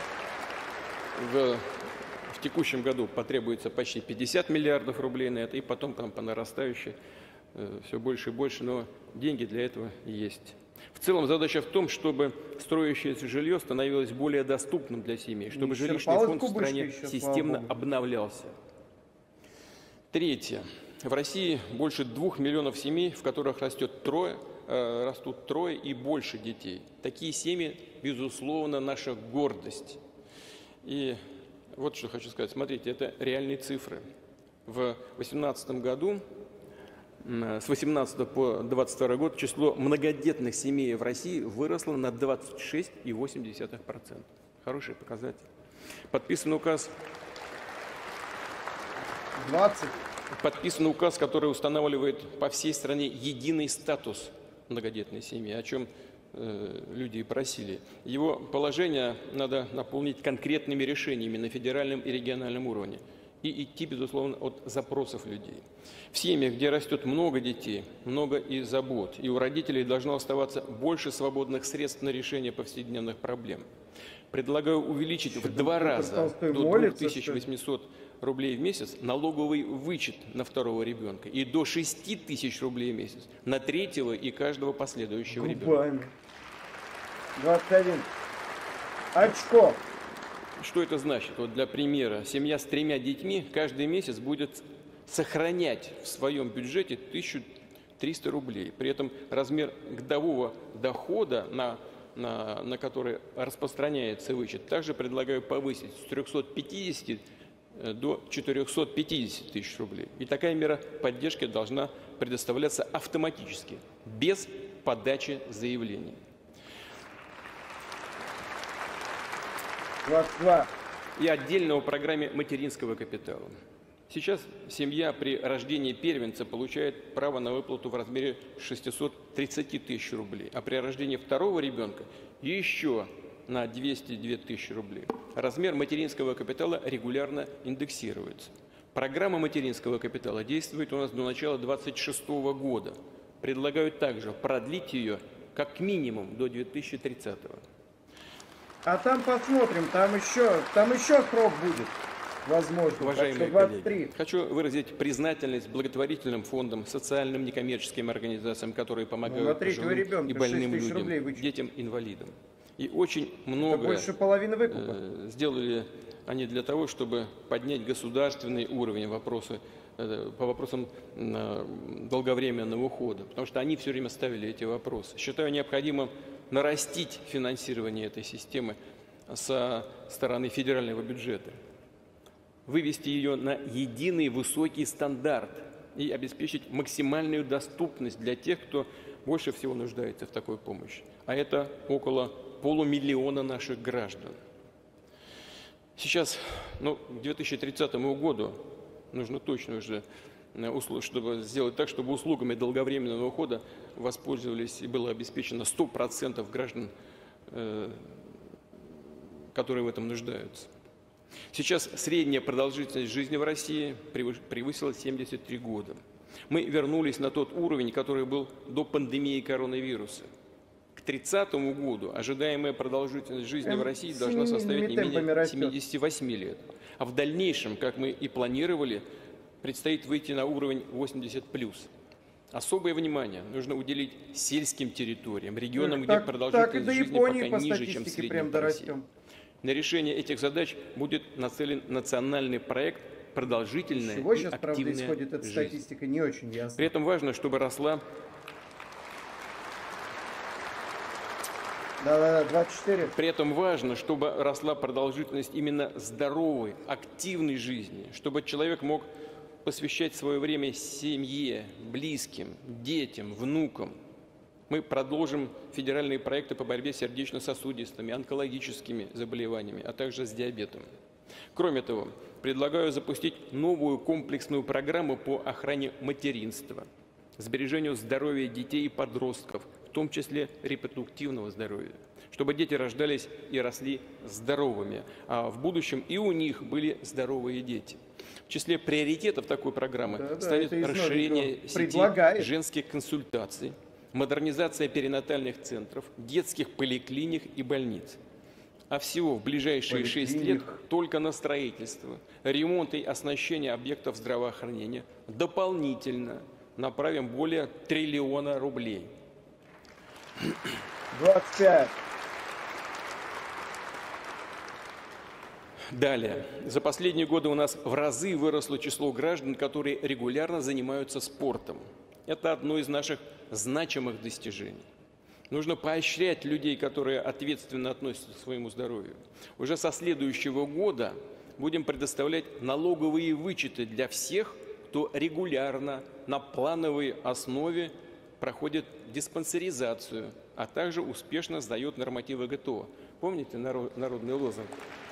В текущем году потребуется почти 50 миллиардов рублей на это, и потом там по нарастающей все больше и больше, но деньги для этого есть. В целом задача в том, чтобы строящееся жилье становилось более доступным для семей, чтобы жилищный фонд в стране системно обновлялся. Третье. В России больше 2 миллионов семей, в которых растут трое и больше детей. Такие семьи, безусловно, наша гордость. И вот что хочу сказать. Смотрите, это реальные цифры. В 2018 году, с 2018 по 2022 год, число многодетных семей в России выросло на 26,8%. Хороший показатель. Подписан указ.
20.
Подписан указ, который устанавливает по всей стране единый статус многодетной семьи, о чем люди и просили. Его положение надо наполнить конкретными решениями на федеральном и региональном уровне и идти, безусловно, от запросов людей. В семьях, где растет много детей, много и забот, и у родителей должно оставаться больше свободных средств на решение повседневных проблем. Предлагаю увеличить в 2 раза до 2800 рублей в месяц налоговый вычет на второго ребенка и до 6 тысяч рублей в месяц на третьего и каждого последующего ребенка.
21. Очко.
Что это значит? Вот для примера, семья с 3 детьми каждый месяц будет сохранять в своем бюджете 1300 рублей. При этом размер годового дохода, на который распространяется вычет, также предлагаю повысить с 350 до 450 тысяч рублей. И такая мера поддержки должна предоставляться автоматически, без подачи заявлений.
22.
И отдельно о программе материнского капитала. Сейчас семья при рождении первенца получает право на выплату в размере 630 тысяч рублей, а при рождении второго ребенка еще на 202 тысячи рублей. Размер материнского капитала регулярно индексируется. Программа материнского капитала действует у нас до начала 2026 года. Предлагаю также продлить ее как минимум до 2030.
А там посмотрим, там еще срок будет, возможно.
Уважаемые
23.
коллеги, хочу выразить признательность благотворительным фондам, социальным некоммерческим организациям, которые помогают пожилым и больным людям, детям-инвалидам. И очень много
больше половины выкупа
сделали они для того, чтобы поднять государственный уровень по вопросам долговременного ухода, потому что они все время ставили эти вопросы. Считаю необходимым нарастить финансирование этой системы со стороны федерального бюджета, вывести ее на единый высокий стандарт и обеспечить максимальную доступность для тех, кто больше всего нуждается в такой помощи. А это около 500 000 наших граждан. Сейчас, к 2030 году нужно точно уже, чтобы сделать так, чтобы услугами долговременного ухода воспользовались и было обеспечено 100% граждан, которые в этом нуждаются. Сейчас средняя продолжительность жизни в России превысила 73 года. Мы вернулись на тот уровень, который был до пандемии коронавируса. К 2030 году ожидаемая продолжительность жизни в России должна составить не менее 78 лет. А в дальнейшем, как мы и планировали, предстоит выйти на уровень 80+. Особое внимание нужно уделить сельским территориям, регионам, где продолжительность жизни пока ниже, чем в среднем по России. На решение этих задач будет нацелен национальный проект «Продолжительная
Чего
и
сейчас, правда,
активная
исходит эта
жизнь».
статистика, не очень
При
ясно.
этом важно, чтобы росла
Да-да-да, 24.
При этом важно, чтобы росла продолжительность именно здоровой, активной жизни, чтобы человек мог посвящать свое время семье, близким, детям, внукам. Мы продолжим федеральные проекты по борьбе с сердечно-сосудистыми, онкологическими заболеваниями, а также с диабетом. Кроме того, предлагаю запустить новую комплексную программу по охране материнства, сбережению здоровья детей и подростков, в том числе репродуктивного здоровья, чтобы дети рождались и росли здоровыми, а в будущем и у них были здоровые дети. В числе приоритетов такой программы станет расширение сети женских консультаций, модернизация перинатальных центров, детских поликлиник и больниц. А всего в ближайшие 6 лет только на строительство, ремонт и оснащение объектов здравоохранения дополнительно направим более 1 триллиона рублей.
25.
Далее. За последние годы у нас в разы выросло число граждан, которые регулярно занимаются спортом. Это одно из наших значимых достижений. Нужно поощрять людей, которые ответственно относятся к своему здоровью. Уже со следующего года будем предоставлять налоговые вычеты для всех, кто регулярно на плановой основе проходит диспансеризацию, а также успешно сдает нормативы ГТО. Помните народный лозунг?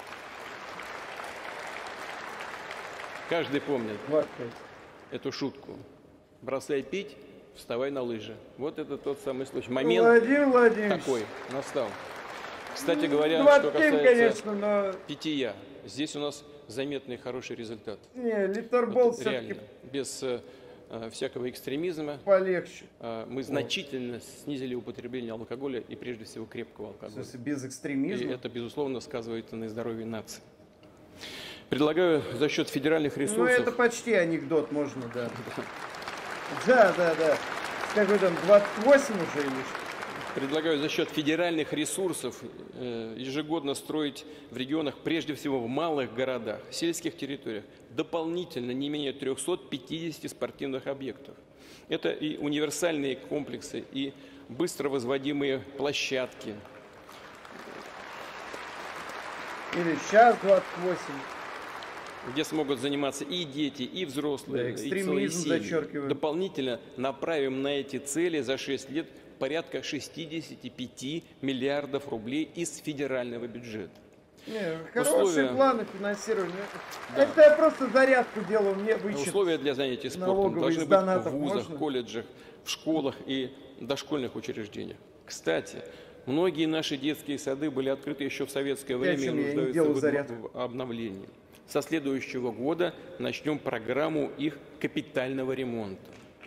Каждый помнит
25.
эту шутку. Бросай пить, вставай на лыжи. Вот это тот самый случай. Момент
Владимир Владимирович.
такой настал. Кстати говоря,
27,
что касается
конечно, но...
питья, здесь у нас заметный хороший результат.
Не, литербол
Вот
все-таки
реально, без всякого экстремизма.
полегче.
Мы значительно снизили употребление алкоголя и прежде всего крепкого
В
алкоголя.
смысле, без
И
экстремизма.
это, безусловно, сказывается на здоровье нации. Предлагаю за счет федеральных
Ну,
ресурсов...
это почти анекдот, можно, да. Да. Какой там, 28 уже или что?
Предлагаю за счет федеральных ресурсов ежегодно строить в регионах, прежде всего в малых городах, сельских территориях, дополнительно не менее 350 спортивных объектов. Это и универсальные комплексы, и быстро возводимые площадки.
Или сейчас 28.
Где смогут заниматься и дети, и взрослые,
Да,
и целые
экстремизм,
семьи.
зачеркиваю.
Дополнительно направим на эти цели за 6 лет порядка 65 миллиардов рублей из федерального бюджета.
Не, хорошие
Условия-
планы финансирования.
Да.
Это я просто зарядку делал, мне вычет.
Условия для занятий спортом
налоговые
должны
из
быть в
донатов
вузах,
можно?
колледжах, в школах и дошкольных учреждениях. Кстати, многие наши детские сады были открыты еще в советское время и
чем я не
нуждаются
делаю
в
зарядку.
обновлении. Со следующего года начнем программу их капитального ремонта.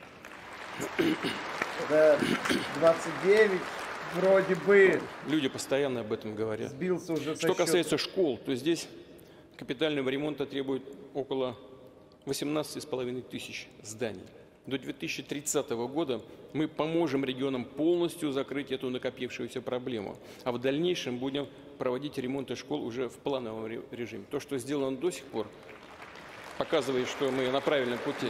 Да, 29, вроде бы,
Люди постоянно об этом говорят.
сбился уже со
Что
счета.
касается школ, то здесь капитального ремонта требует около 18,5 тысяч зданий. До 2030 года мы поможем регионам полностью закрыть эту накопившуюся проблему, а в дальнейшем будем проводить ремонты школ уже в плановом режиме. То, что сделано до сих пор, показывает, что мы на правильном пути.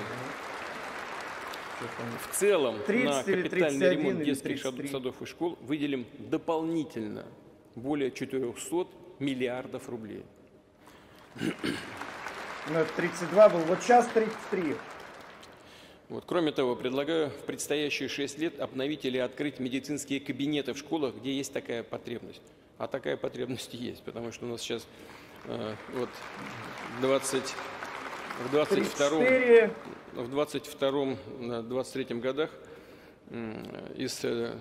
В целом
30
на
или
капитальный
31
ремонт
или
детских
33.
садов и школ выделим дополнительно более 400 миллиардов рублей.
Ну, это 32 был, вот сейчас 33.
Вот. Кроме того, предлагаю в предстоящие 6 лет обновить или открыть медицинские кабинеты в школах, где есть такая потребность. А такая потребность есть, потому что у нас сейчас вот в
34.
22-23 годах из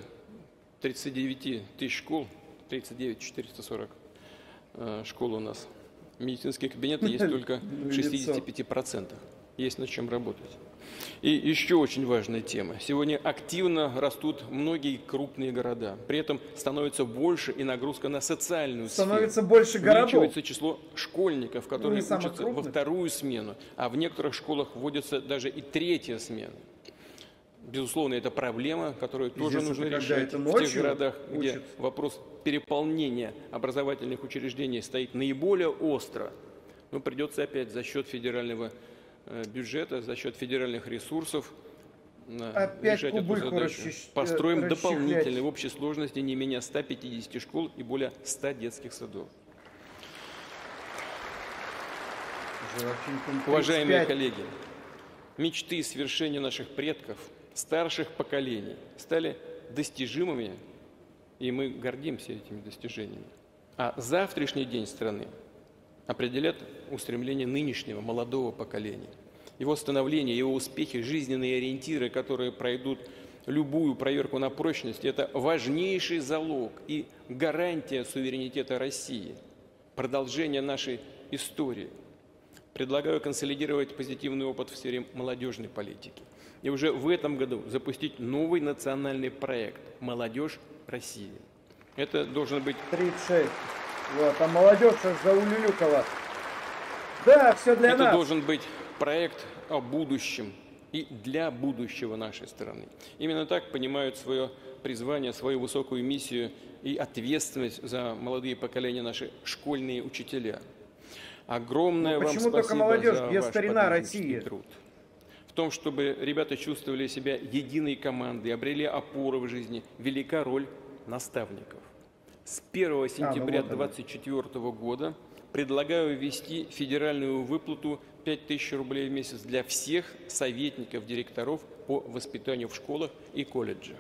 39 тысяч школ, 39 440 школ у нас, медицинские кабинеты есть только в 65%. Есть над чем работать. И еще очень важная тема. Сегодня активно растут многие крупные города. При этом становится больше и нагрузка на социальную сферу.
Становится больше городов.
Увеличивается число школьников, которые
не самых
учатся во
крупных.
вторую смену, а в некоторых школах вводится даже и третья смена. Безусловно, это проблема, которую тоже
Пиздец,
нужно
это когда
решать
это
в тех
ночью
городах, где
учатся.
вопрос переполнения образовательных учреждений стоит наиболее остро. Но придется опять за счет федерального бюджета, за счет федеральных ресурсов
Опять
решать эту
кубыху
задачу. Построим дополнительные в общей сложности не менее 150 школ и более 100 детских садов.
Уже вообще не помню,
Уважаемые
35.
коллеги, мечты и свершения наших предков, старших поколений стали достижимыми, и мы гордимся этими достижениями. А завтрашний день страны определят устремления нынешнего молодого поколения. Его становление, его успехи, жизненные ориентиры, которые пройдут любую проверку на прочность, это важнейший залог и гарантия суверенитета России, продолжение нашей истории. Предлагаю консолидировать позитивный опыт в сфере молодежной политики. И уже в этом году запустить новый национальный проект «Молодежь России». Это должен быть...
36. Вот, а молодежь сейчас заулюлюкала. Да, все для
Это
нас.
должен быть проект о будущем и для будущего нашей страны. Именно так понимают свое призвание, свою высокую миссию и ответственность за молодые поколения наши школьные учителя. Огромное вам
почему только
спасибо
молодежь,
за
где
ваш
старина
подвижнический
России?
труд. В том, чтобы ребята чувствовали себя единой командой, обрели опору в жизни, велика роль наставников. С 1 сентября 2024 года предлагаю ввести федеральную выплату 5000 рублей в месяц для всех советников, директоров по воспитанию в школах и колледжах.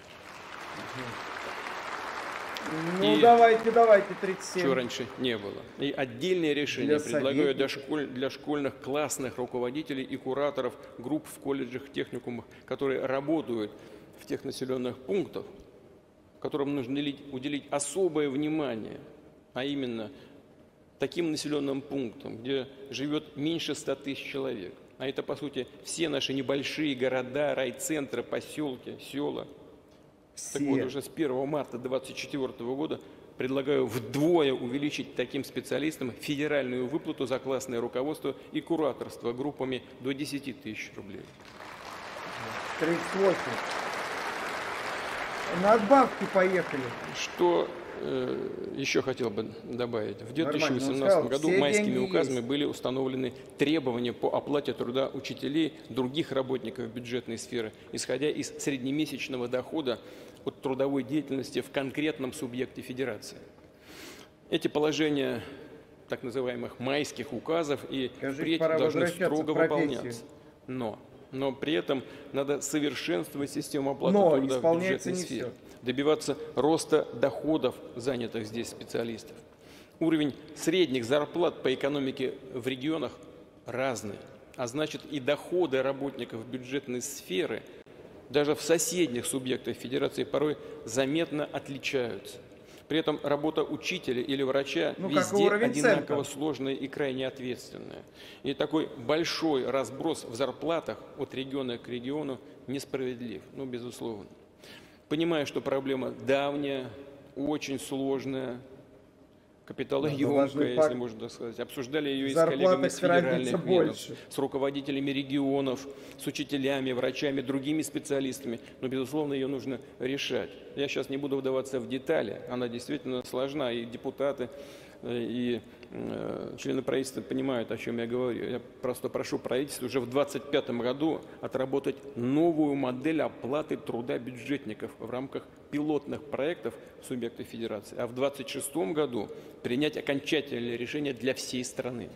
Ну
И
давайте, 37.
чего раньше не было. И отдельное решение
Для
предлагаю для школьных классных руководителей и кураторов групп в колледжах, техникумах, которые работают в тех населенных пунктах, которым нужно уделить особое внимание, а именно таким населенным пунктам, где живет меньше 100 000 человек. А это, по сути, все наши небольшие города, райцентры, поселки, села. Так вот, уже с 1 марта 2024 года предлагаю вдвое увеличить таким специалистам федеральную выплату за классное руководство и кураторство группами до 10 000 рублей.
38. На отбавки поехали.
Что еще хотел бы добавить. В 2018
сказал,
году
все
майскими
деньги
указами
есть.
были установлены требования по оплате труда учителей, других работников бюджетной сферы, исходя из среднемесячного дохода от трудовой деятельности в конкретном субъекте федерации. Эти положения так называемых майских указов и
Кажется,
впредь
пора
должны
возвращаться
строго
в профессию.
выполняться. Но при этом надо совершенствовать систему оплаты
Но
труда в
исполняется
бюджетной
не
сфере,
все.
добиваться роста доходов занятых здесь специалистов. Уровень средних зарплат по экономике в регионах разный, а значит и доходы работников бюджетной сферы даже в соседних субъектах федерации порой заметно отличаются. При этом работа учителя или врача
как и
везде
уровень
одинаково
центра.
сложная и крайне ответственная. И такой большой разброс в зарплатах от региона к региону несправедлив, безусловно. Понимаю, что проблема давняя, очень сложная, капиталоемкая, если можно так сказать. Обсуждали ее и с коллегами из федеральных ведомств, с руководителями регионов, с учителями, врачами, другими специалистами. Но, безусловно, ее нужно решать. Я сейчас не буду вдаваться в детали. Она действительно сложна. И депутаты, и члены правительства понимают, о чем я говорю. Я просто прошу правительство уже в 2025 году отработать новую модель оплаты труда бюджетников в рамках пилотных проектов субъектов федерации, а в 2026 году принять окончательное решение для всей страны.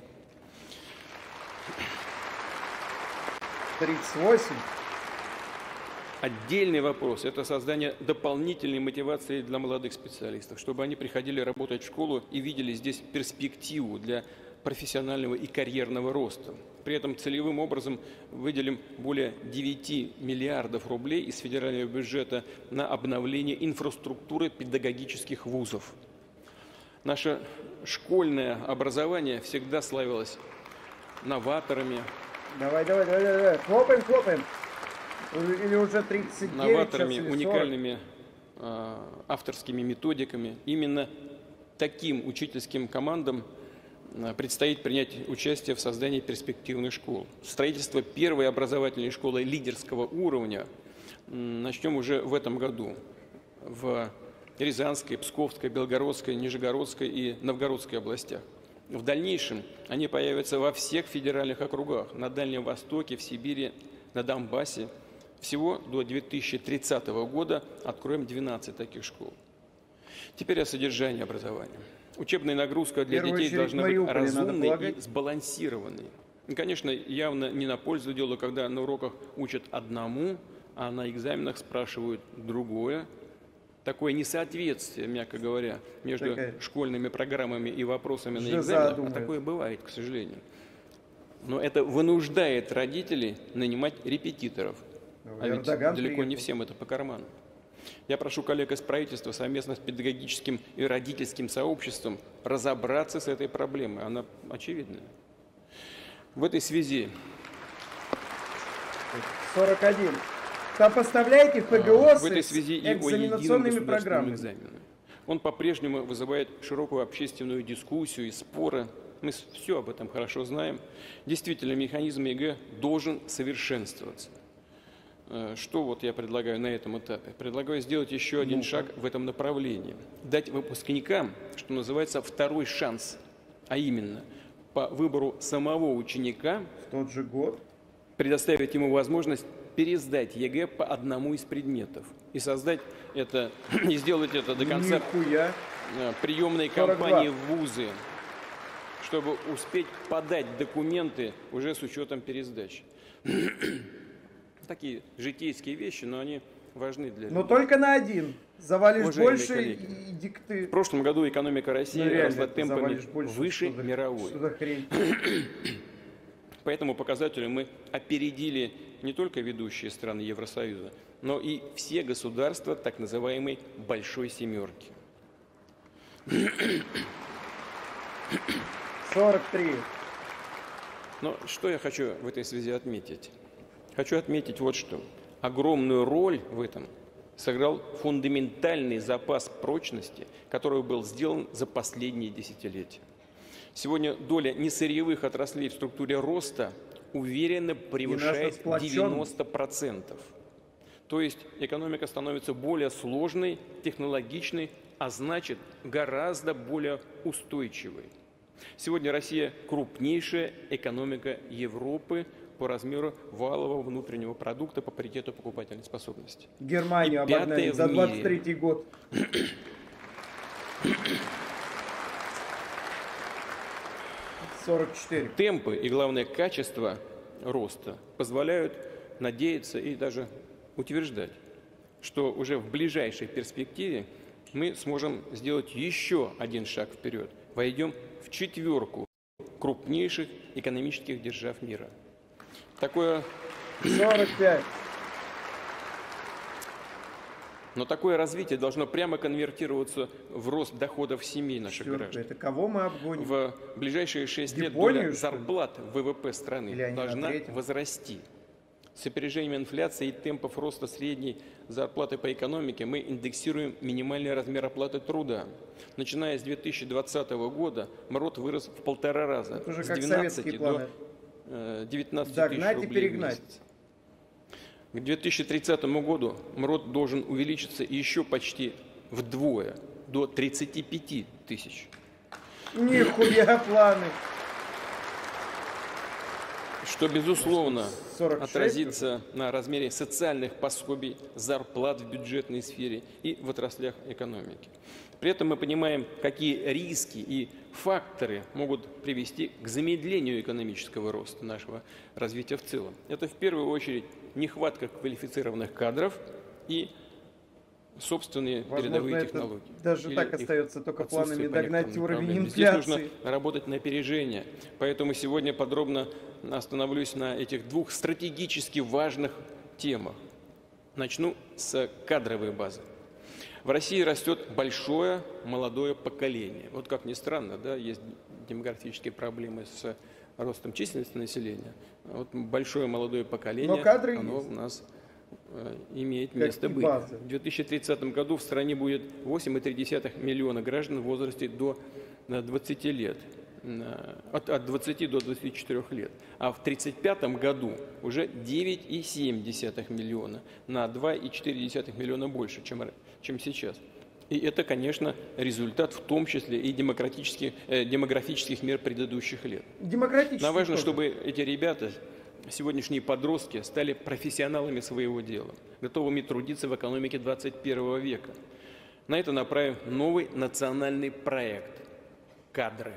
38.
Отдельный вопрос – это создание дополнительной мотивации для молодых специалистов, чтобы они приходили работать в школу и видели здесь перспективу для профессионального и карьерного роста. При этом целевым образом выделим более 9 миллиардов рублей из федерального бюджета на обновление инфраструктуры педагогических вузов. Наше школьное образование всегда славилось новаторами,
Давай. Хлопаем. Или уже 39,
новаторами,
сейчас или 40.
уникальными авторскими методиками. Именно таким учительским командам предстоит принять участие в создании перспективных школ. Строительство первой образовательной школы лидерского уровня начнем уже в этом году в Рязанской, Псковской, Белгородской, Нижегородской и Новгородской областях. В дальнейшем они появятся во всех федеральных округах, на Дальнем Востоке, в Сибири, на Донбассе. Всего до 2030 года откроем 12 таких школ. Теперь о содержании образования. Учебная нагрузка для детей должна быть разумной и сбалансированной. И, конечно, явно не на пользу делу, когда на уроках учат одному, а на экзаменах спрашивают другое. Такое несоответствие, мягко говоря, между школьными программами и вопросами на экзаменах. А такое бывает, к сожалению. Но это вынуждает родителей нанимать репетиторов. А ведь далеко не всем это по карману. Я прошу коллег из правительства совместно с педагогическим и родительским сообществом разобраться с этой проблемой. Она очевидная. В этой связи...
41. Сопоставляете ФГО с
в этой связи и
экзаменационными программами.
Он по-прежнему вызывает широкую общественную дискуссию и споры. Мы все об этом хорошо знаем. Действительно, механизм ЕГЭ должен совершенствоваться. Что вот я предлагаю на этом этапе? Предлагаю сделать еще один шаг в этом направлении. Дать выпускникам, что называется, второй шанс. А именно, по выбору самого ученика
в тот же год
предоставить ему возможность пересдать ЕГЭ по одному из предметов и создать это, и сделать это до конца приемной кампании в вузы, чтобы успеть подать документы уже с учетом пересдачи. Такие житейские вещи, но они важны для людей.
Но только на один. Завалишь
Уважаемые
больше
коллеги,
и дикты.
В прошлом году экономика России росла темпами выше мировой. По этому показателю мы опередили не только ведущие страны Евросоюза, но и все государства так называемой «большой семерки».
43.
Но что я хочу в этой связи отметить? Хочу отметить вот что. Огромную роль в этом сыграл фундаментальный запас прочности, который был сделан за последние десятилетия. Сегодня доля несырьевых отраслей в структуре роста уверенно превышает 90%. То есть экономика становится более сложной, технологичной, а значит гораздо более устойчивой. Сегодня Россия крупнейшая экономика Европы по размеру валового внутреннего продукта по паритету покупательной способности.
Германию обогнали за 23-й год.
Темпы и, главное, качество роста позволяют надеяться и даже утверждать, что уже в ближайшей перспективе мы сможем сделать еще один шаг вперед. Войдем в четверку крупнейших экономических держав мира. Такое...
45.
Но такое развитие должно прямо конвертироваться в рост доходов семей наших граждан.
Это кого мы обгоним?
В ближайшие 6 лет доля зарплат в ВВП страны должна возрасти. С опережением инфляции и темпов роста средней зарплаты по экономике мы индексируем минимальный размер оплаты труда. Начиная с 2020 года МРОТ вырос в 1,5 раза, с 12 до 19 тысяч рублей в месяц. К 2030 году МРОТ должен увеличиться еще почти вдвое, до 35 тысяч.
Нихуя планы!
Что, безусловно, 46 отразится на размере социальных пособий, зарплат в бюджетной сфере и в отраслях экономики. При этом мы понимаем, какие риски и факторы могут привести к замедлению экономического роста нашего развития в целом. Это в первую очередь нехватка квалифицированных кадров и собственные передовые технологии.
Даже так остается только планами догнать уровень инфляции.
Здесь нужно работать на опережение. Поэтому сегодня подробно остановлюсь на этих двух стратегически важных темах. Начну с кадровой базы. В России растет большое молодое поколение. Вот как ни странно, да, есть демографические проблемы с ростом численности населения. Вот большое молодое поколение, оно у нас имеет место быть. В 2030 году в стране будет 8,3 миллиона граждан в возрасте до 20 лет. от 20 до 24 лет, а в 1935 году уже 9,7 миллиона, на 2,4 миллиона больше, чем сейчас. И это, конечно, результат в том числе и демографических мер предыдущих лет. Нам важно, чтобы эти ребята, сегодняшние подростки, стали профессионалами своего дела, готовыми трудиться в экономике 21 века. На это направим новый национальный проект «Кадры».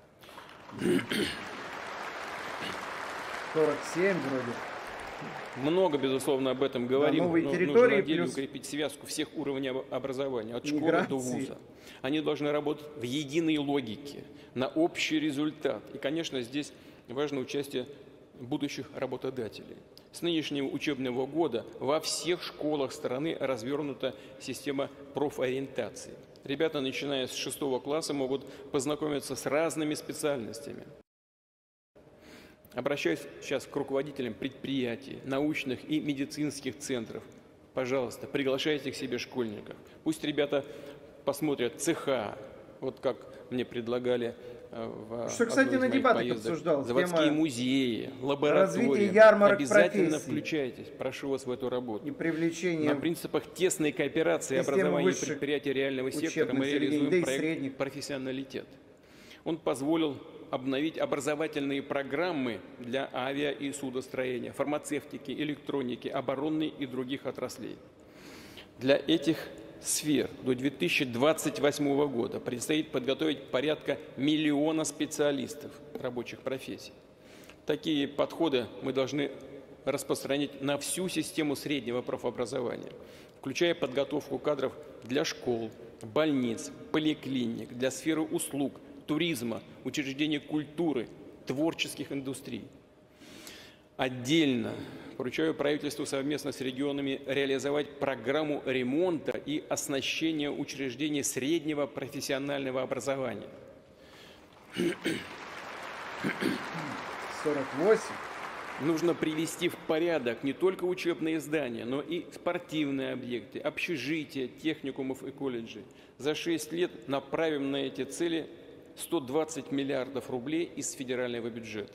47 вроде.
Много, безусловно, об этом говорим,
новые
но
территории
нужно отдельно
плюс
укрепить связку всех уровней образования, от школы
миграции.
до вуза. Они должны работать в единой логике, на общий результат. И, конечно, здесь важно участие будущих работодателей. С нынешнего учебного года во всех школах страны развернута система профориентации. Ребята, начиная с 6 класса, могут познакомиться с разными специальностями. Обращаюсь сейчас к руководителям предприятий, научных и медицинских центров. Пожалуйста, приглашайте к себе школьников. Пусть ребята посмотрят цеха, вот как мне предлагали в
что, кстати, на дебатах
поездок,
обсуждалась
заводские
тема
музеи, лаборатории.
развития ярмарок
Обязательно
профессий.
включайтесь, прошу вас в эту работу.
и привлечение
На принципах тесной кооперации
системы
образования
высших
предприятий реального сектора мы
учебных заведений,
реализуем
да и
проект
средних.
«Профессионалитет». Он позволил обновить образовательные программы для авиа- и судостроения, фармацевтики, электроники, оборонной и других отраслей. Для этих сфер до 2028 года предстоит подготовить порядка 1 миллиона специалистов рабочих профессий. Такие подходы мы должны распространить на всю систему среднего профобразования, включая подготовку кадров для школ, больниц, поликлиник, для сферы услуг, туризма, учреждений культуры, творческих индустрий. Отдельно поручаю правительству совместно с регионами реализовать программу ремонта и оснащения учреждений среднего профессионального образования.
48.
Нужно привести в порядок не только учебные здания, но и спортивные объекты, общежития, техникумов и колледжей. За 6 лет направим на эти цели 120 миллиардов рублей из федерального бюджета.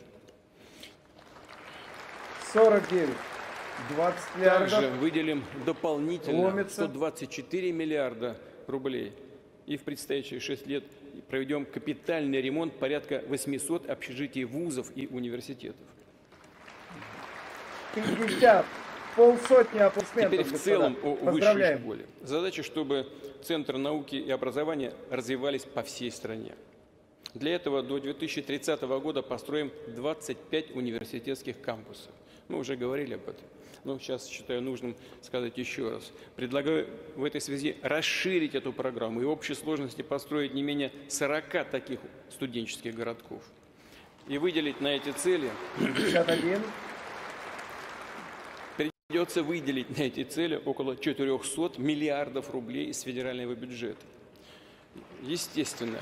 49. 20 миллиардов.
Также выделим дополнительно
Ломится.
124 миллиарда рублей. И в предстоящие 6 лет проведем капитальный ремонт порядка 800 общежитий вузов и университетов.
50. Полсотни аплодисментов.
Теперь в целом о высшей
Поздравляем.
школе. Задача, чтобы Центры науки и образования развивались по всей стране. Для этого до 2030 года построим 25 университетских кампусов. Мы уже говорили об этом, но сейчас считаю нужным сказать еще раз. Предлагаю в этой связи расширить эту программу и в общей сложности построить не менее 40 таких студенческих городков. И выделить на эти цели...
51.
Придется выделить на эти цели около 400 миллиардов рублей из федерального бюджета. Естественно,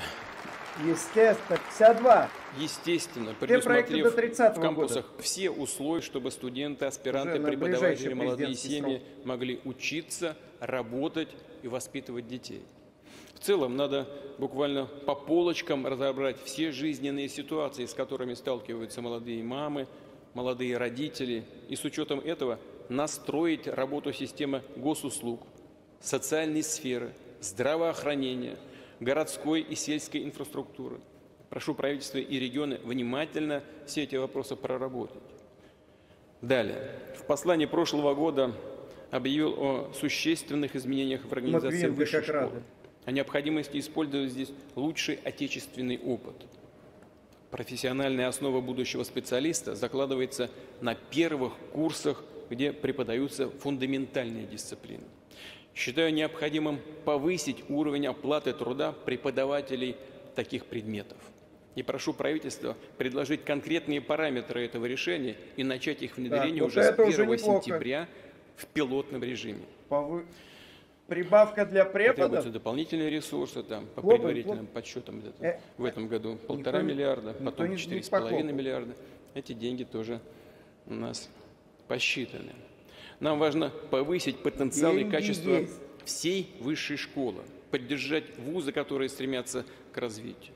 52.
Естественно,
Те проекты до
предусмотрев
30-го
в кампусах все условия, чтобы студенты, аспиранты,
Уже на
преподаватели,
ближайший
молодые
президентский
семьи могли учиться, работать и воспитывать детей. В целом, надо буквально по полочкам разобрать все жизненные ситуации, с которыми сталкиваются молодые мамы, молодые родители, и с учетом этого настроить работу системы госуслуг, социальной сферы, здравоохранения, городской и сельской инфраструктуры. Прошу правительство и регионы внимательно все эти вопросы проработать. Далее. В послании прошлого года объявил о существенных изменениях в организации
Матвиенко
высшей
как рады.
школы, о необходимости использовать здесь лучший отечественный опыт. Профессиональная основа будущего специалиста закладывается на первых курсах, где преподаются фундаментальные дисциплины. Считаю необходимым повысить уровень оплаты труда преподавателей таких предметов. И прошу правительства предложить конкретные параметры этого решения и начать их внедрение
вот
уже с
это
1
уже неплохо.
сентября в пилотном режиме.
Прибавка для
Требуются
преподов.
дополнительные ресурсы, там, по
Хлопаем,
предварительным подсчетам в этом году 1,5
никто не-
миллиарда,
никто
потом
не
4,5
похлопал.
миллиарда. Эти деньги тоже у нас посчитаны. Нам важно повысить потенциал и
Деньги
качество
есть.
всей высшей школы, поддержать вузы, которые стремятся к развитию.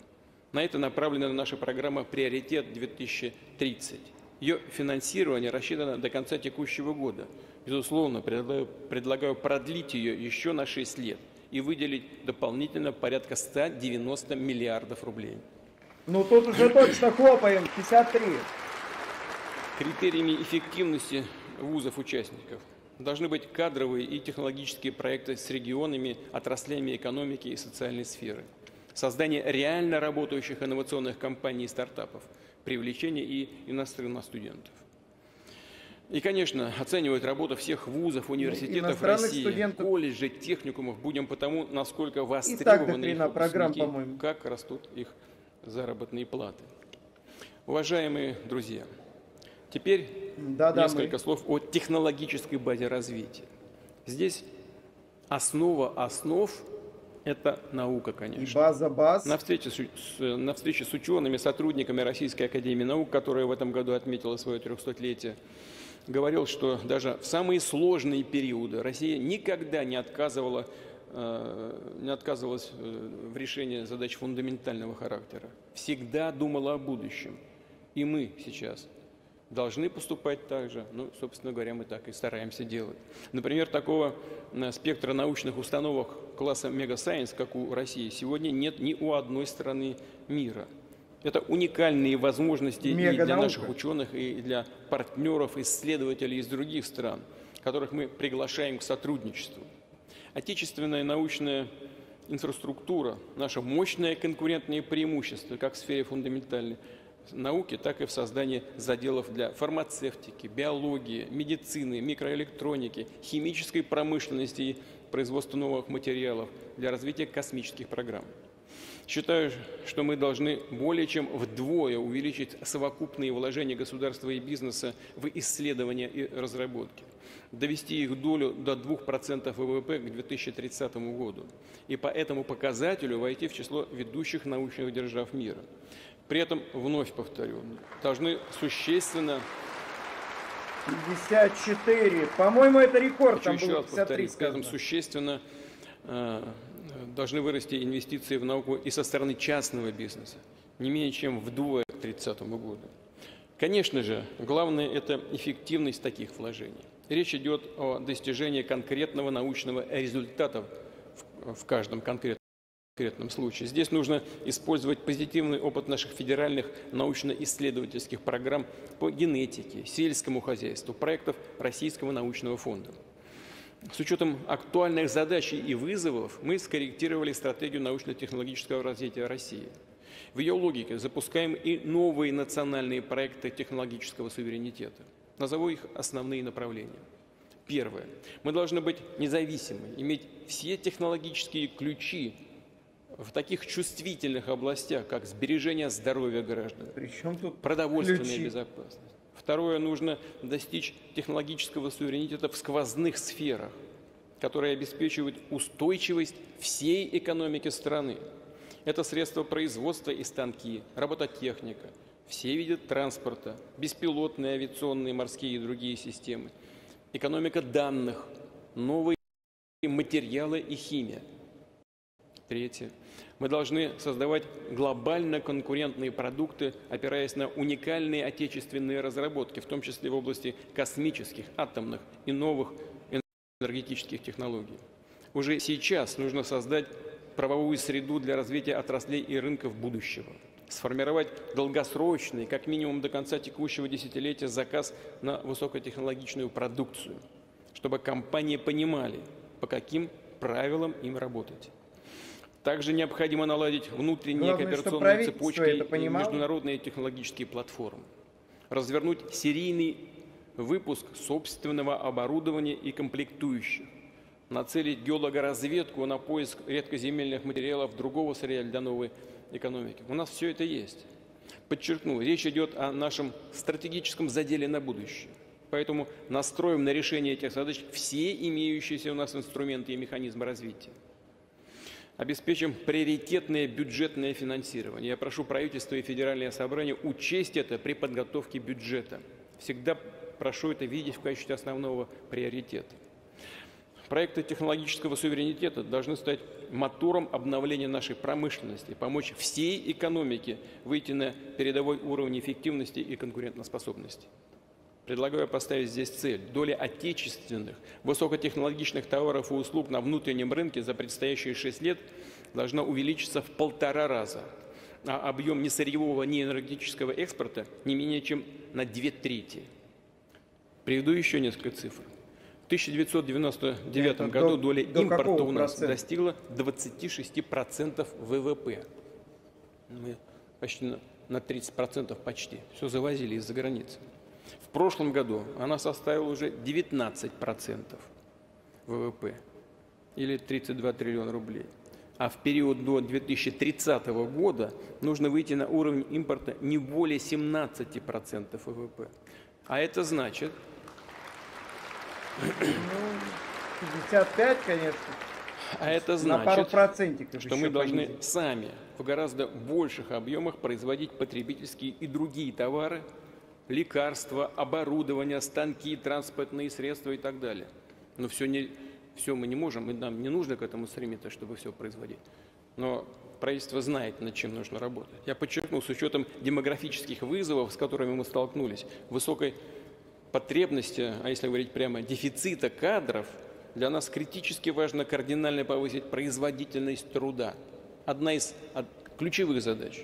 На это направлена наша программа «Приоритет-2030». Ее финансирование рассчитано до конца текущего года. Безусловно, предлагаю продлить ее еще на 6 лет и выделить дополнительно порядка 190 миллиардов рублей.
Ну тут уже точно хлопаем, 53.
Критериями эффективности вузов-участников должны быть кадровые и технологические проекты с регионами, отраслями экономики и социальной сферы, создание реально работающих инновационных компаний и стартапов, привлечение и иностранных студентов. И, конечно, оценивать работу всех вузов, университетов России, колледжей, техникумов будем потому, насколько востребованы их выпускники, как растут их заработные платы. Уважаемые друзья, теперь несколько слов о технологической базе развития. Здесь основа основ – это наука, конечно.
И база баз.
На встрече с учеными, сотрудниками Российской академии наук, которая в этом году отметила свое 300-летие, говорил, что даже в самые сложные периоды Россия никогда не отказывалась в решении задач фундаментального характера. Всегда думала о будущем. И мы сейчас должны поступать так же. Ну, собственно говоря, мы так и стараемся делать. Например, такого спектра научных установок класса мегасайенс, как у России, сегодня нет ни у одной страны мира. Это уникальные возможности и для наших ученых, и для партнеров, исследователей из других стран, которых мы приглашаем к сотрудничеству. Отечественная научная инфраструктура – наше мощное конкурентное преимущество как в сфере фундаментальной науки, так и в создании заделов для фармацевтики, биологии, медицины, микроэлектроники, химической промышленности и производства новых материалов для развития космических программ. Считаю, что мы должны более чем вдвое увеличить совокупные вложения государства и бизнеса в исследования и разработки, довести их долю до 2% ВВП к 2030 году и по этому показателю войти в число ведущих научных держав мира. При этом, вновь повторю, должны существенно...
54. По-моему, это рекорд. Там было 53.
При этом существенно должны вырасти инвестиции в науку и со стороны частного бизнеса, не менее чем вдвое к 2030 году. Конечно же, главное – это эффективность таких вложений. Речь идет о достижении конкретного научного результата в каждом конкретном случае. Здесь нужно использовать позитивный опыт наших федеральных научно-исследовательских программ по генетике, сельскому хозяйству, проектов Российского научного фонда. С учетом актуальных задач и вызовов мы скорректировали стратегию научно-технологического развития России. В ее логике запускаем и новые национальные проекты технологического суверенитета. Назову их основные направления. Первое. Мы должны быть независимы, иметь все технологические ключи в таких чувствительных областях, как сбережение здоровья граждан, продовольственная безопасность. Второе, нужно достичь технологического суверенитета в сквозных сферах, которые обеспечивают устойчивость всей экономики страны. Это средства производства и станки, робототехника, все виды транспорта, беспилотные, авиационные, морские и другие системы, экономика данных, новые материалы и химия. Третье. Мы должны создавать глобально конкурентные продукты, опираясь на уникальные отечественные разработки, в том числе в области космических, атомных и новых энергетических технологий. Уже сейчас нужно создать правовую среду для развития отраслей и рынков будущего, сформировать долгосрочный, как минимум до конца текущего десятилетия, заказ на высокотехнологичную продукцию, чтобы компании понимали, по каким правилам им работать. Также необходимо наладить внутренние кооперационные цепочки и международные технологические платформы, развернуть серийный выпуск собственного оборудования и комплектующих, нацелить геологоразведку на поиск редкоземельных материалов другого сырья для новой экономики. У нас все это есть. Подчеркну, речь идет о нашем стратегическом заделе на будущее. Поэтому настроим на решение этих задач все имеющиеся у нас инструменты и механизмы развития. Обеспечим приоритетное бюджетное финансирование. Я прошу правительство и федеральное собрание учесть это при подготовке бюджета. Всегда прошу это видеть в качестве основного приоритета. Проекты технологического суверенитета должны стать мотором обновления нашей промышленности, помочь всей экономике выйти на передовой уровень эффективности и конкурентоспособности. Предлагаю поставить здесь цель. Доля отечественных, высокотехнологичных товаров и услуг на внутреннем рынке за предстоящие 6 лет должна увеличиться в 1,5 раза, а объем ни сырьевого, ни энергетического экспорта не менее чем на 2/3. Приведу еще несколько цифр. В 1999 году доля импорта у нас достигла 26% ВВП. Мы почти на 30% почти. Все завозили из-за границы. В прошлом году она составила уже 19% ВВП, или 32 триллиона рублей. А в период до 2030 года нужно выйти на уровень импорта не более 17% ВВП. А это значит...
55, конечно.
А это
на пару
значит,
процентиков
что
еще
мы должны
понизить.
сами в гораздо больших объемах производить потребительские и другие товары, лекарства, оборудование, станки, транспортные средства и так далее. Но все мы не можем, и нам не нужно к этому стремиться, чтобы все производить. Но правительство знает, над чем нужно работать. Я подчеркну, с учетом демографических вызовов, с которыми мы столкнулись, высокой потребности, а если говорить прямо, дефицита кадров, для нас критически важно кардинально повысить производительность труда. Одна из ключевых задач.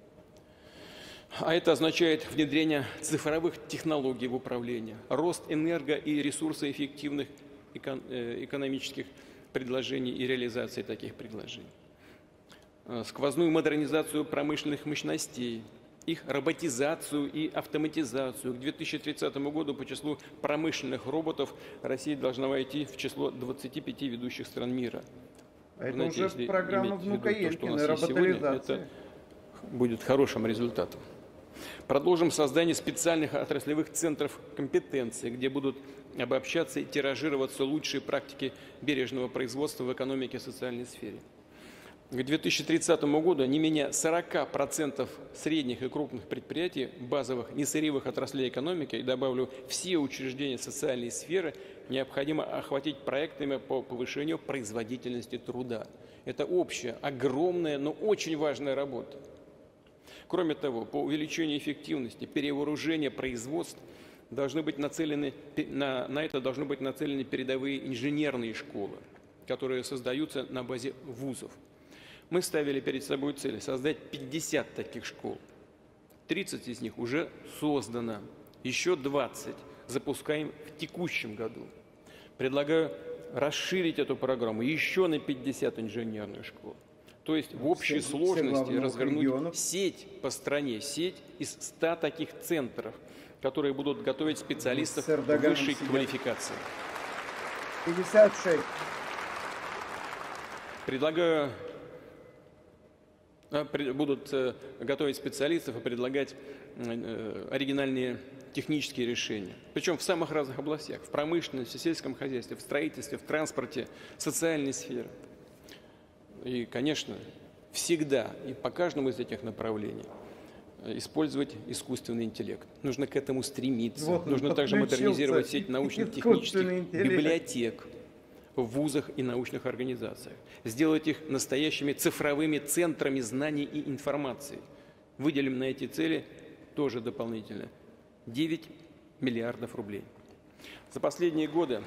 А это означает внедрение цифровых технологий в управление, рост энерго- и ресурсоэффективных экономических предложений и реализации таких предложений, сквозную модернизацию промышленных мощностей, их роботизацию и автоматизацию. К 2030 году по числу промышленных роботов Россия должна войти в число 25 ведущих стран мира.
А это
знаете,
уже программа внука Елькина,
роботизация.
роботаризация.
Это будет хорошим результатом. Продолжим создание специальных отраслевых центров компетенции, где будут обобщаться и тиражироваться лучшие практики бережного производства в экономике и социальной сфере. К 2030 году не менее 40% средних и крупных предприятий, базовых несырьевых отраслей экономики, и добавлю все учреждения социальной сферы, необходимо охватить проектами по повышению производительности труда. Это общая, огромная, но очень важная работа. Кроме того, по увеличению эффективности, перевооружения производств должны быть нацелены, на это должны быть нацелены передовые инженерные школы, которые создаются на базе вузов. Мы ставили перед собой цель создать 50 таких школ. 30 из них уже создано, еще 20 запускаем в текущем году. Предлагаю расширить эту программу еще на 50 инженерных школ. То есть в общей сложности развернуть сеть по стране, сеть из 100 таких центров, которые будут готовить специалистов высшей квалификации.
56.
Предлагаю, будут готовить специалистов и предлагать оригинальные технические решения. Причем в самых разных областях. В промышленности, в сельском хозяйстве, в строительстве, в транспорте, в социальной сфере. И, конечно, всегда и по каждому из этих направлений использовать искусственный интеллект. Нужно к этому стремиться.
Вот
нужно также модернизировать сеть научно-технических библиотек в вузах и научных организациях. Сделать их настоящими цифровыми центрами знаний и информации. Выделим на эти цели тоже дополнительно 9 миллиардов рублей. За последние годы...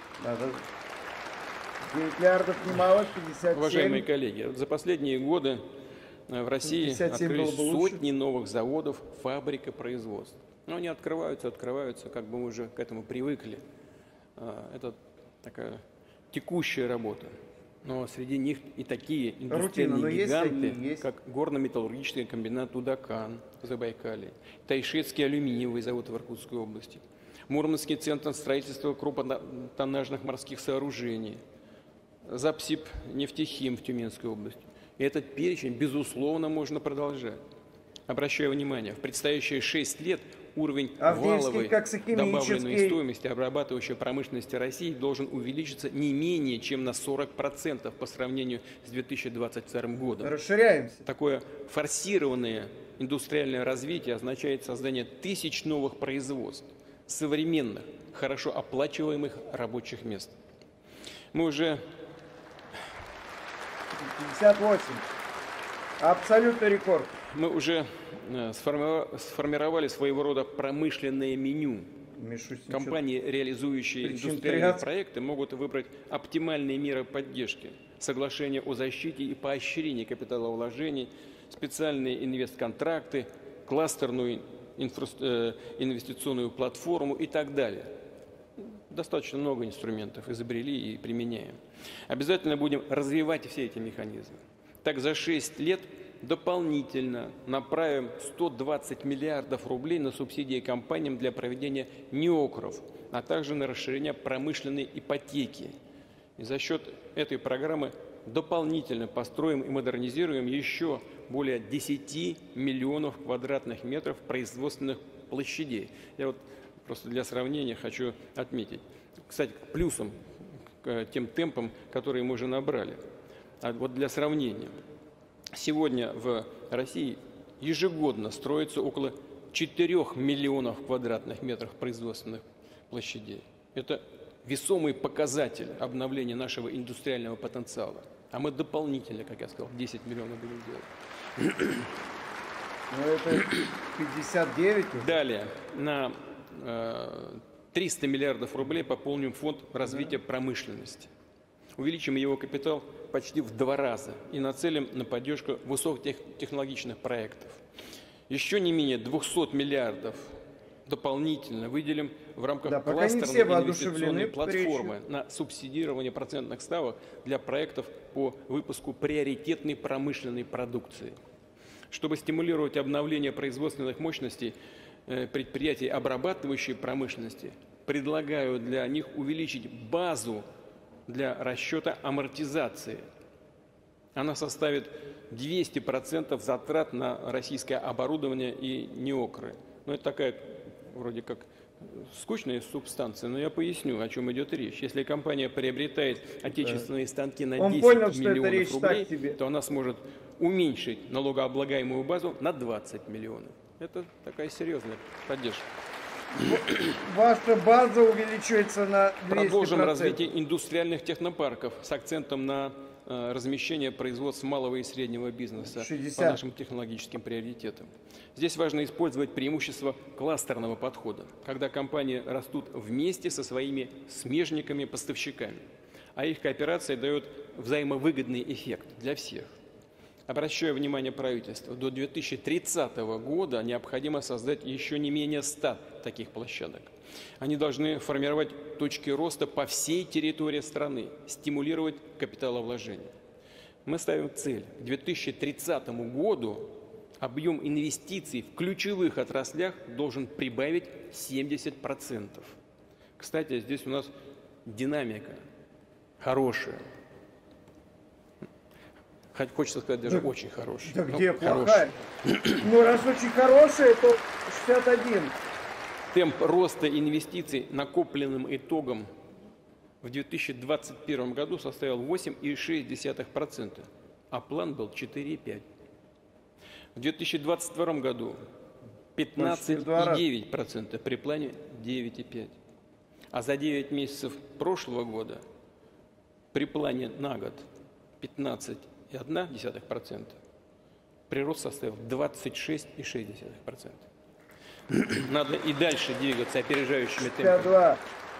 9 миллиардов немало, 57.
Уважаемые коллеги, за последние годы в России открылись сотни новых заводов, фабрик и производств. Но они открываются, как бы мы уже к этому привыкли. Это такая текущая работа. Но среди них и такие индустриальные гиганты, как горно-металлургический комбинат «Удакан» в Забайкалье, Тайшетский алюминиевый завод в Иркутской области, Мурманский центр строительства крупнотоннажных морских сооружений, Запсиб «Нефтехим» в Тюменской области. И этот перечень, безусловно, можно продолжать. Обращаю внимание, в предстоящие 6 лет уровень валовой добавленной стоимости обрабатывающей промышленности России должен увеличиться не менее чем на 40% по сравнению с 2022 годом.
Расширяемся.
Такое форсированное индустриальное развитие означает создание тысяч новых производств, современных, хорошо оплачиваемых рабочих мест. Мы уже
58. Абсолютный рекорд.
Мы уже сформировали своего рода промышленное меню.
Мишустин,
Компании, реализующие
Причин
индустриальные
13.
проекты, могут выбрать оптимальные меры поддержки, соглашения о защите и поощрении капиталовложений, специальные инвестконтракты, кластерную инвестиционную платформу и так далее. Достаточно много инструментов изобрели и применяем. Обязательно будем развивать все эти механизмы. Так, за 6 лет дополнительно направим 120 миллиардов рублей на субсидии компаниям для проведения НИОКРов, а также на расширение промышленной ипотеки. И за счет этой программы дополнительно построим и модернизируем еще более 10 миллионов квадратных метров производственных площадей. Я вот просто для сравнения хочу отметить. Кстати, плюсом к тем темпам, которые мы уже набрали. А вот для сравнения. Сегодня в России ежегодно строится около 4 миллионов квадратных метров производственных площадей. Это весомый показатель обновления нашего индустриального потенциала. А мы дополнительно, как я сказал, 10 миллионов будем делать.
Ну, это 59 уже.
Далее, на 300 миллиардов рублей пополним фонд развития промышленности. Увеличим его капитал почти в 2 раза и нацелим на поддержку высокотехнологичных проектов. Еще не менее 200 миллиардов дополнительно выделим в рамках кластерной инвестиционной платформы на субсидирование процентных ставок для проектов по выпуску приоритетной промышленной продукции. Чтобы стимулировать обновление производственных мощностей предприятий обрабатывающей промышленности, предлагаю для них увеличить базу для расчета амортизации. Она составит 200% затрат на российское оборудование и НИОКРы. Ну, это такая вроде как скучная субстанция, но я поясню, о чем идет речь. Если компания приобретает отечественные станки на 10 миллионов рублей, то она сможет уменьшить налогооблагаемую базу на 20 миллионов. Это такая серьезная поддержка.
Ваша база увеличивается на 200%.
Продолжим развитие индустриальных технопарков с акцентом на размещение производств малого и среднего бизнеса
60.
по нашим технологическим приоритетам. Здесь важно использовать преимущество кластерного подхода, когда компании растут вместе со своими смежниками-поставщиками, а их кооперация дает взаимовыгодный эффект для всех. Обращаю внимание правительства, до 2030 года необходимо создать еще не менее 100 таких площадок. Они должны формировать точки роста по всей территории страны, стимулировать капиталовложение. Мы ставим цель: к 2030 году объем инвестиций в ключевых отраслях должен прибавить 70%. Кстати, здесь у нас динамика хорошая. Хочется сказать, даже да, очень хорошая.
Да где плохая? Ну, раз очень хорошая, то 61.
Темп роста инвестиций накопленным итогом в 2021 году составил 8,6%, а план был 4,5%. В 2022 году 15,9%, при плане 9,5%. А за 9 месяцев прошлого года при плане на год 15,1%, прирост составил 26,6%. Надо и дальше двигаться опережающими темпами.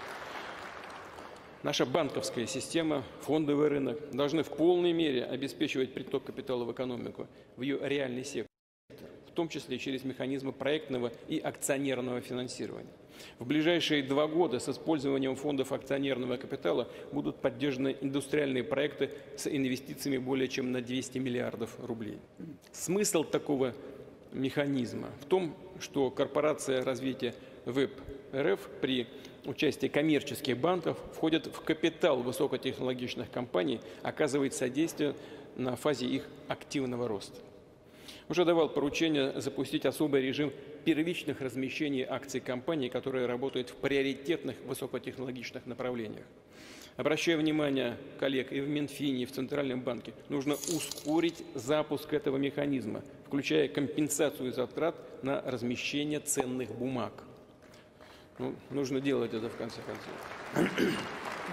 Наша банковская система, фондовый рынок должны в полной мере обеспечивать приток капитала в экономику, в ее реальный сектор, в том числе через механизмы проектного и акционерного финансирования. В ближайшие 2 года с использованием фондов акционерного капитала будут поддержаны индустриальные проекты с инвестициями более чем на 200 миллиардов рублей. Смысл такого механизма в том, что корпорация развития ВЭБ РФ при участии коммерческих банков входит в капитал высокотехнологичных компаний, оказывает содействие на фазе их активного роста. Уже давал поручение запустить особый режим первичных размещений акций компаний, которые работают в приоритетных высокотехнологичных направлениях. Обращаю внимание коллег и в Минфине, и в Центральном банке, нужно ускорить запуск этого механизма, включая компенсацию затрат на размещение ценных бумаг. Ну, нужно делать это в конце концов.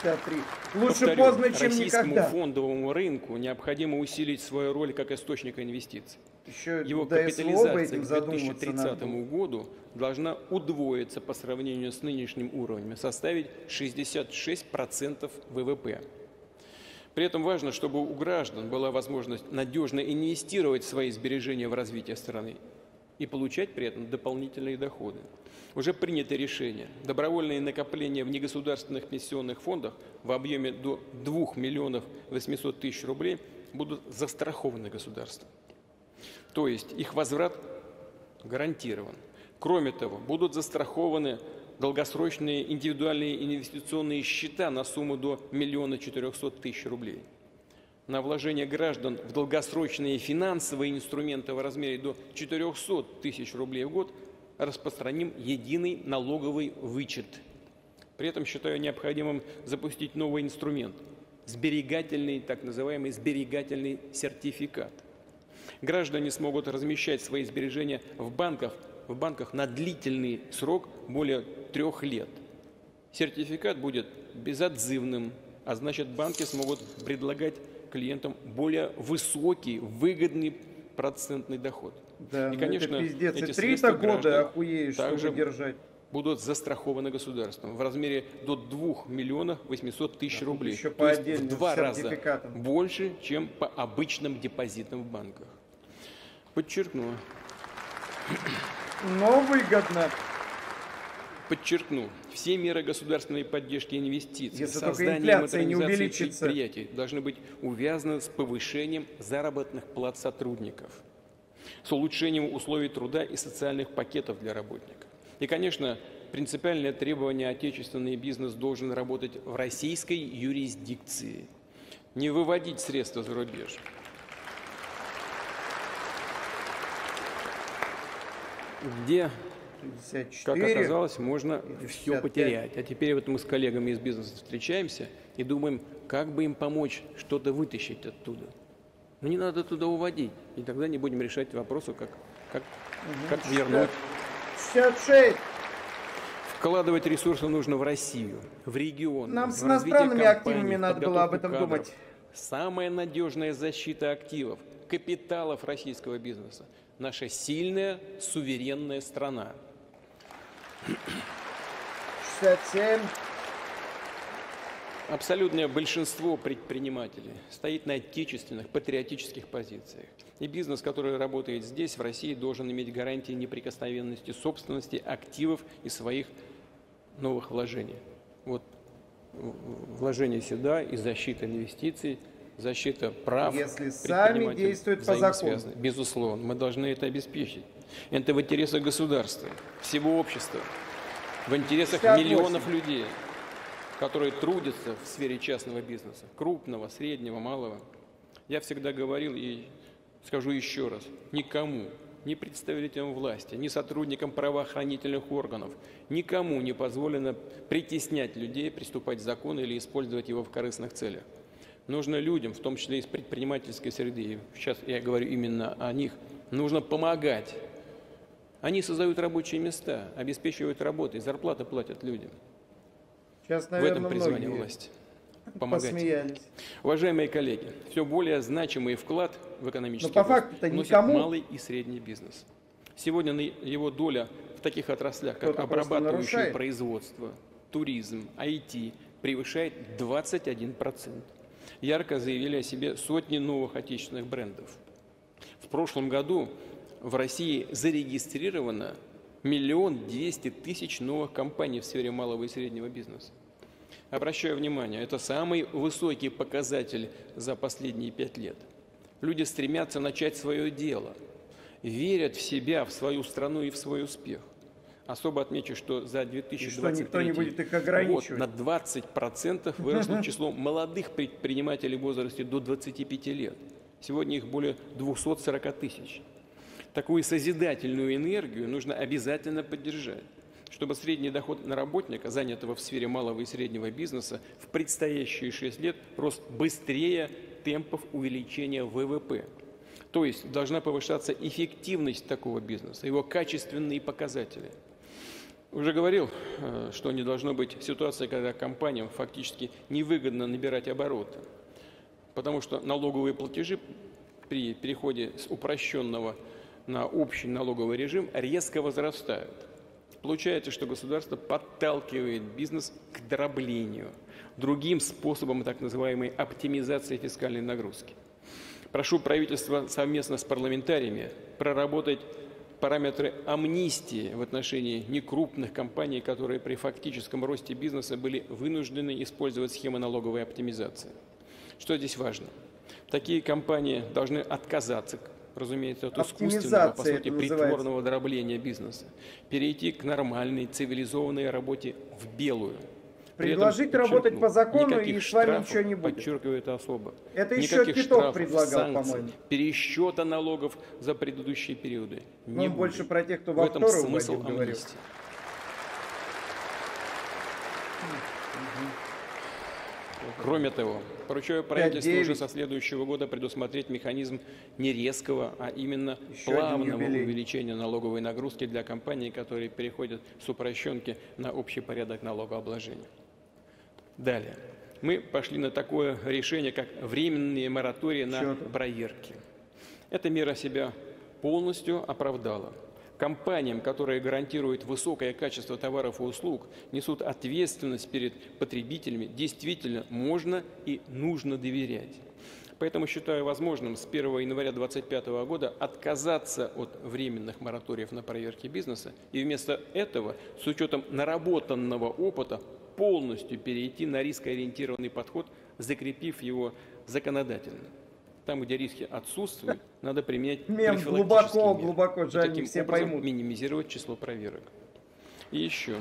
63. Лучше
Повторю,
поздно, чем
российскому
никогда.
фондовому рынку необходимо усилить свою роль как источника инвестиций.
Еще
Его
до СВО
капитализация
этим
к
задумываться
2030
надо.
году должна удвоиться по сравнению с нынешним уровнем и составить 66% ВВП. При этом важно, чтобы у граждан была возможность надежно инвестировать свои сбережения в развитие страны и получать при этом дополнительные доходы. Уже принято решение. Добровольные накопления в негосударственных пенсионных фондах в объеме до 2 миллионов 800 тысяч рублей будут застрахованы государством. То есть их возврат гарантирован. Кроме того, будут застрахованы долгосрочные индивидуальные инвестиционные счета на сумму до 1 400 000 рублей. На вложение граждан в долгосрочные финансовые инструменты в размере до 400 тысяч рублей в год распространим единый налоговый вычет. При этом считаю необходимым запустить новый инструмент – сберегательный, так называемый сберегательный сертификат. Граждане смогут размещать свои сбережения в банках на длительный срок более 3 лет. Сертификат будет безотзывным, а значит банки смогут предлагать клиентам более высокий, выгодный процентный доход.
Да,
И, конечно,
это пиздец.
эти
И
средства
3 года
граждан
охуеешь, чтобы
также
держать.
будут застрахованы государством в размере до 2 миллионов 800 тысяч рублей.
еще
То
по
есть
отдельным
в 2 раза
сертификатам.
больше, чем по обычным депозитам в банках. Подчеркну,
Но выгодно.
все меры государственной поддержки инвестиций,
Если только
создание и
инфляция не
модернизации
увеличится.
предприятий должны быть увязаны с повышением заработных плат сотрудников, с улучшением условий труда и социальных пакетов для работников. И, конечно, принципиальное требование: отечественный бизнес должен работать в российской юрисдикции, не выводить средства за рубеж. Где,
54.
как оказалось, можно
или
все
65.
потерять. А теперь вот мы с коллегами из бизнеса встречаемся и думаем, как бы им помочь что-то вытащить оттуда. Но не надо туда уводить, и тогда не будем решать вопросы, как вернуть.
66.
Вкладывать ресурсы нужно в Россию, в регион.
Нам с
в развитие
иностранными
компаний,
активами
в
надо было об
подготовку
этом
кадров.
думать.
Самая надежная защита активов, капиталов российского бизнеса – наша сильная, суверенная страна.
67.
Абсолютное большинство предпринимателей стоит на отечественных, патриотических позициях. И бизнес, который работает здесь, в России, должен иметь гарантии неприкосновенности собственности, активов и своих новых вложений. Вот вложение сюда и защита инвестиций, защита прав
Если сами
предпринимателей
действуют по закону.
взаимосвязаны. Безусловно, мы должны это обеспечить. Это в интересах государства, всего общества, в интересах
58.
миллионов людей, которые трудятся в сфере частного бизнеса, крупного, среднего, малого. Я всегда говорил и скажу еще раз: никому, ни представителям власти, ни сотрудникам правоохранительных органов, никому не позволено притеснять людей, приступать к закону или использовать его в корыстных целях. Нужно людям, в том числе из предпринимательской среды, и сейчас я говорю именно о них, нужно помогать. Они создают рабочие места, обеспечивают работой, зарплаты платят людям.
Сейчас,
В
наверное,
этом призвание
многие
власти. Помогать.
посмеялись.
Уважаемые коллеги, все более значимый вклад в экономический
Но по
рост
факту-то
вносит
никому.
малый и средний бизнес. Сегодня его доля в таких отраслях, как
Кто-то просто
обрабатывающее
нарушает.
производство, туризм, IT, превышает 21%. Ярко заявили о себе сотни новых отечественных брендов. В прошлом году в России зарегистрировано 1 200 000 новых компаний в сфере малого и среднего бизнеса. Обращаю внимание, это самый высокий показатель за последние 5 лет. Люди стремятся начать свое дело, верят в себя, в свою страну и в свой успех. Особо отмечу, что за 2023
никто не будет их
год
ограничивать.
на 20% выросло число молодых предпринимателей в возрасте до 25 лет. Сегодня их более 240 000. Такую созидательную энергию нужно обязательно поддержать, чтобы средний доход на работника, занятого в сфере малого и среднего бизнеса, в предстоящие 6 лет рос быстрее темпов увеличения ВВП. То есть должна повышаться эффективность такого бизнеса, его качественные показатели. Уже говорил, что не должно быть ситуации, когда компаниям фактически невыгодно набирать обороты, потому что налоговые платежи при переходе с упрощенного на общий налоговый режим резко возрастают. Получается, что государство подталкивает бизнес к дроблению, другим способом так называемой оптимизации фискальной нагрузки. Прошу правительства совместно с парламентариями проработать параметры амнистии в отношении некрупных компаний, которые при фактическом росте бизнеса были вынуждены использовать схемы налоговой оптимизации. Что здесь важно? Такие компании должны отказаться, разумеется, от искусственного, по сути, притворного дробления бизнеса, перейти к нормальной, цивилизованной работе в белую.
Предложить работать по закону, и с вами ничего не будет.
Подчеркиваю это особо.
Это еще Титов предлагал,
санкций,
по-моему.
Пересчета налогов за предыдущие периоды.
Ну, больше про тех, кто
в
в
этом
авторы
смысл
уводил, говорил.
амнистии. Кроме того, поручаю правительству
5-9.
уже со следующего года предусмотреть механизм не резкого, а именно
Еще один
плавного
юбилей.
увеличения налоговой нагрузки для компаний, которые переходят с упрощенки на общий порядок налогообложения. Далее. Мы пошли на такое решение, как временные моратории на проверки. Эта мера себя полностью оправдала. Компаниям, которые гарантируют высокое качество товаров и услуг, несут ответственность перед потребителями, действительно можно и нужно доверять. Поэтому считаю возможным с 1 января 2025 года отказаться от временных мораториев на проверки бизнеса и вместо этого, с учетом наработанного опыта, полностью перейти на рискоориентированный подход, закрепив его законодательно. Там, где риски отсутствуют, надо применять
Мем
профилактические меры.
глубоко, жаль,
И таким
не все
образом
поймут.
минимизировать число проверок. И еще.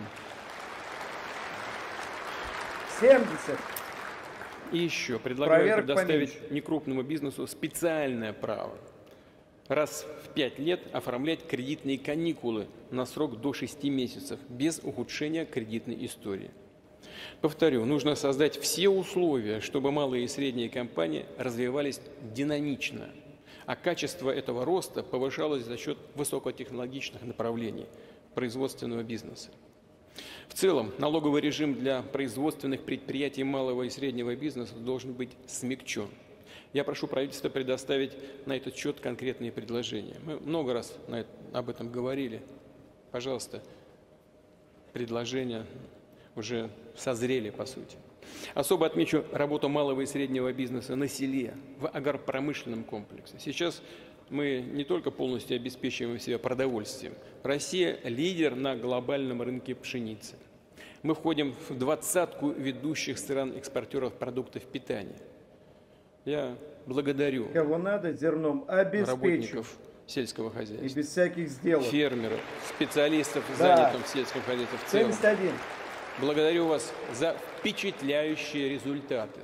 70.
И еще предлагаю
Проверок
предоставить
поменьше.
некрупному бизнесу специальное право раз в 5 лет оформлять кредитные каникулы на срок до 6 месяцев без ухудшения кредитной истории. Повторю, нужно создать все условия, чтобы малые и средние компании развивались динамично, а качество этого роста повышалось за счет высокотехнологичных направлений производственного бизнеса. В целом, налоговый режим для производственных предприятий малого и среднего бизнеса должен быть смягчен. Я прошу правительство предоставить на этот счет конкретные предложения. Мы много раз об этом говорили. Пожалуйста, предложения уже созрели, по сути. Особо отмечу работу малого и среднего бизнеса на селе, в агропромышленном комплексе. Сейчас мы не только полностью обеспечиваем себя продовольствием. Россия – лидер на глобальном рынке пшеницы. Мы входим в 20-ку ведущих стран-экспортеров продуктов питания. Я благодарю
Кого надо зерном обеспечить.
работников сельского
И
хозяйства,
без всяких сделок.
фермеров, специалистов,
Да.
занятых в сельском хозяйстве в целом.
71.
Благодарю вас за впечатляющие результаты.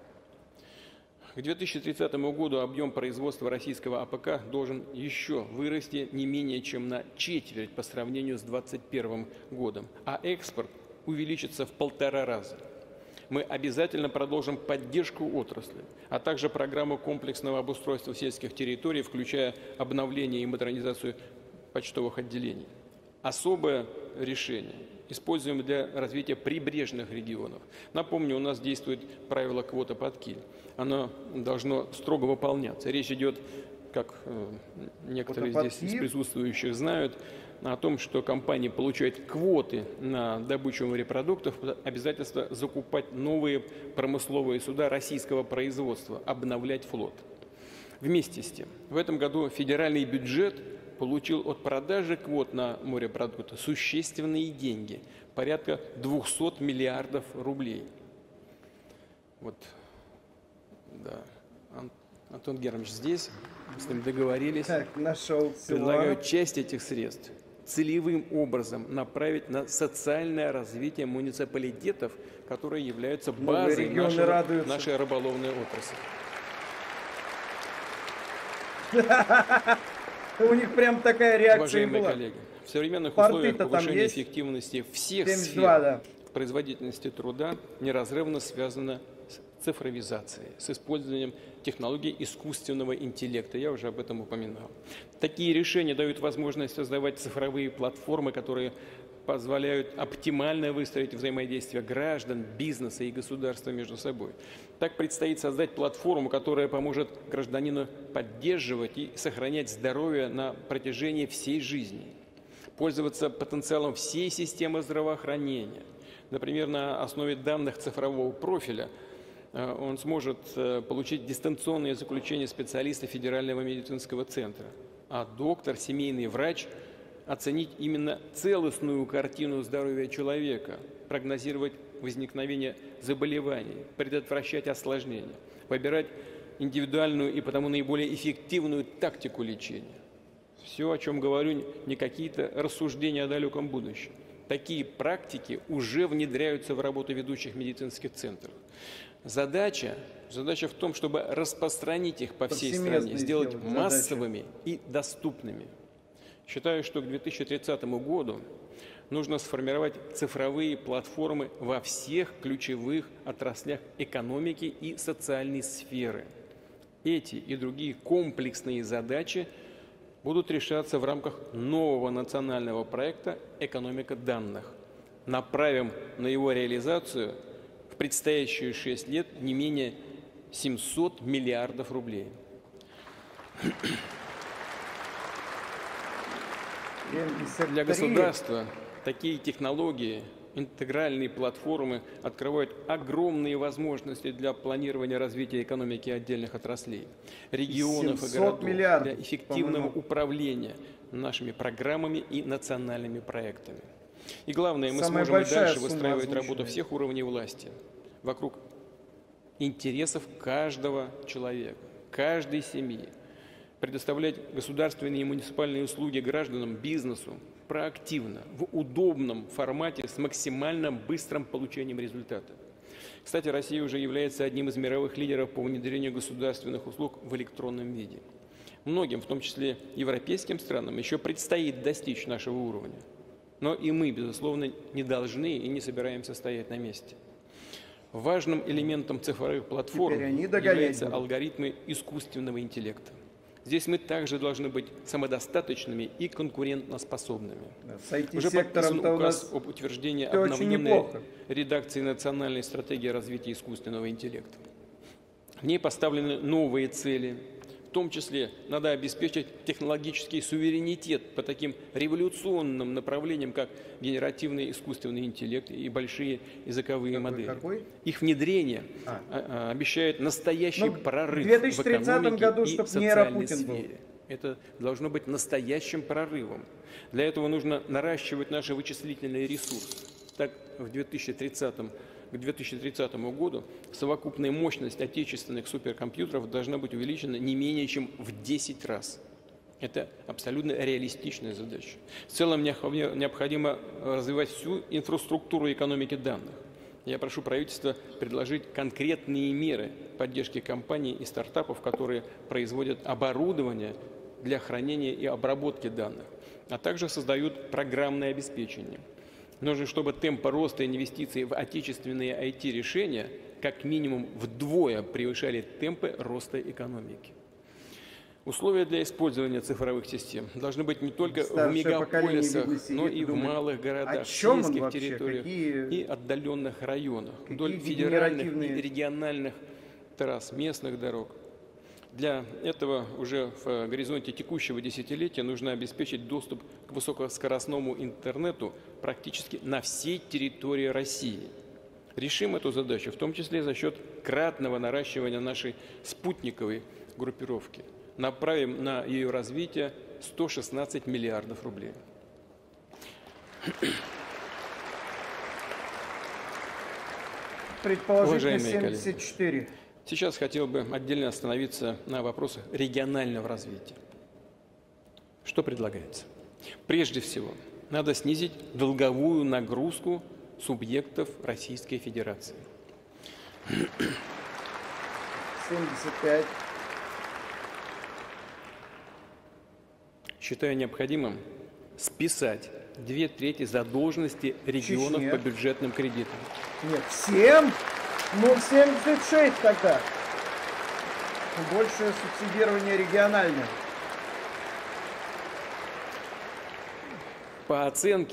К 2030 году объем производства российского АПК должен еще вырасти не менее чем на четверть по сравнению с 2021 годом, а экспорт увеличится в 1,5 раза. Мы обязательно продолжим поддержку отрасли, а также программу комплексного обустройства сельских территорий, включая обновление и модернизацию почтовых отделений. Особое решение используем для развития прибрежных регионов. Напомню, у нас действует правило квота под киль. Оно должно строго выполняться. Речь идет, как некоторые здесь из присутствующих знают, о том, что компании получают квоты на добычу морепродуктов, обязательство закупать новые промысловые суда российского производства, обновлять флот. Вместе с тем, в этом году федеральный бюджет получил от продажи квот на морепродукты существенные деньги, порядка 200 миллиардов рублей. Вот, да. Антон Германович здесь, мы с ним договорились.
Так, нашел.
Предлагаю часть этих средств целевым образом направить на социальное развитие муниципалитетов, которые являются базой нашей рыболовной отрасли.
У них прям такая реакция
Уважаемые
была.
коллеги, в современных
Порты-то
условиях
там
повышения
есть?
эффективности всех
72,
сфер
да.
производительности труда неразрывно связана с цифровизацией, с использованием технологий искусственного интеллекта. Я уже об этом упоминал. Такие решения дают возможность создавать цифровые платформы, которые позволяют оптимально выстроить взаимодействие граждан, бизнеса и государства между собой. Так предстоит создать платформу, которая поможет гражданину поддерживать и сохранять здоровье на протяжении всей жизни, пользоваться потенциалом всей системы здравоохранения. Например, на основе данных цифрового профиля он сможет получить дистанционное заключение специалиста Федерального медицинского центра, а доктор, семейный врач оценить именно целостную картину здоровья человека, прогнозировать возникновение заболеваний, предотвращать осложнения, выбирать индивидуальную и потому наиболее эффективную тактику лечения. Все, о чем говорю, не какие-то рассуждения о далеком будущем. Такие практики уже внедряются в работу ведущих медицинских центров. Задача в том, чтобы распространить их по всей стране, сделать массовыми и доступными. Считаю, что к 2030 году нужно сформировать цифровые платформы во всех ключевых отраслях экономики и социальной сферы. Эти и другие комплексные задачи будут решаться в рамках нового национального проекта «Экономика данных». Направим на его реализацию в предстоящие 6 лет не менее 700 миллиардов рублей. Для государства такие технологии, интегральные платформы открывают огромные возможности для планирования развития экономики отдельных отраслей, регионов и городов, для эффективного управления нашими программами и национальными проектами. И главное, мы сможем и дальше выстраивать работу всех уровней власти вокруг интересов каждого человека, каждой семьи, предоставлять государственные и муниципальные услуги гражданам, бизнесу проактивно, в удобном формате с максимально быстрым получением результата. Кстати, Россия уже является одним из мировых лидеров по внедрению государственных услуг в электронном виде. Многим, в том числе европейским странам, еще предстоит достичь нашего уровня. Но и мы, безусловно, не должны и не собираемся стоять на месте. Важным элементом цифровых платформ являются алгоритмы искусственного интеллекта. Здесь мы также должны быть самодостаточными и конкурентоспособными. Уже подписан указ об утверждении обновленной редакции национальной стратегии развития искусственного интеллекта. В ней поставлены новые цели. В том числе надо обеспечить технологический суверенитет по таким революционным направлениям, как генеративный искусственный интеллект и большие языковые модели. Их внедрение обещает настоящий прорыв в экономике и социальной сфере. Это должно быть настоящим прорывом. Для этого нужно наращивать наши вычислительные ресурсы. Так, к 2030 году совокупная мощность отечественных суперкомпьютеров должна быть увеличена не менее чем в 10 раз. Это абсолютно реалистичная задача. В целом необходимо развивать всю инфраструктуру экономики данных. Я прошу правительства предложить конкретные меры поддержки компаний и стартапов, которые производят оборудование для хранения и обработки данных, а также создают программное обеспечение. Нужно, чтобы темпы роста инвестиций в отечественные IT-решения как минимум вдвое превышали темпы роста экономики. Условия для использования цифровых систем должны быть не только в мегаполисах, но и в малых городах, сельских территориях и отдаленных районах, вдоль федеральных и региональных трасс, местных дорог. Для этого уже в горизонте текущего десятилетия нужно обеспечить доступ к высокоскоростному интернету практически на всей территории России. Решим эту задачу, в том числе за счет кратного наращивания нашей спутниковой группировки. Направим на ее развитие 116 миллиардов рублей.
Предположительно 74.
Сейчас хотел бы отдельно остановиться на вопросах регионального развития. Что предлагается? Прежде всего, надо снизить долговую нагрузку субъектов Российской Федерации.
75.
Считаю необходимым списать 2/3 задолженности регионов по бюджетным кредитам.
Нет, 7? Ну, 76 тогда. Большее субсидирование региональное.
По оценке,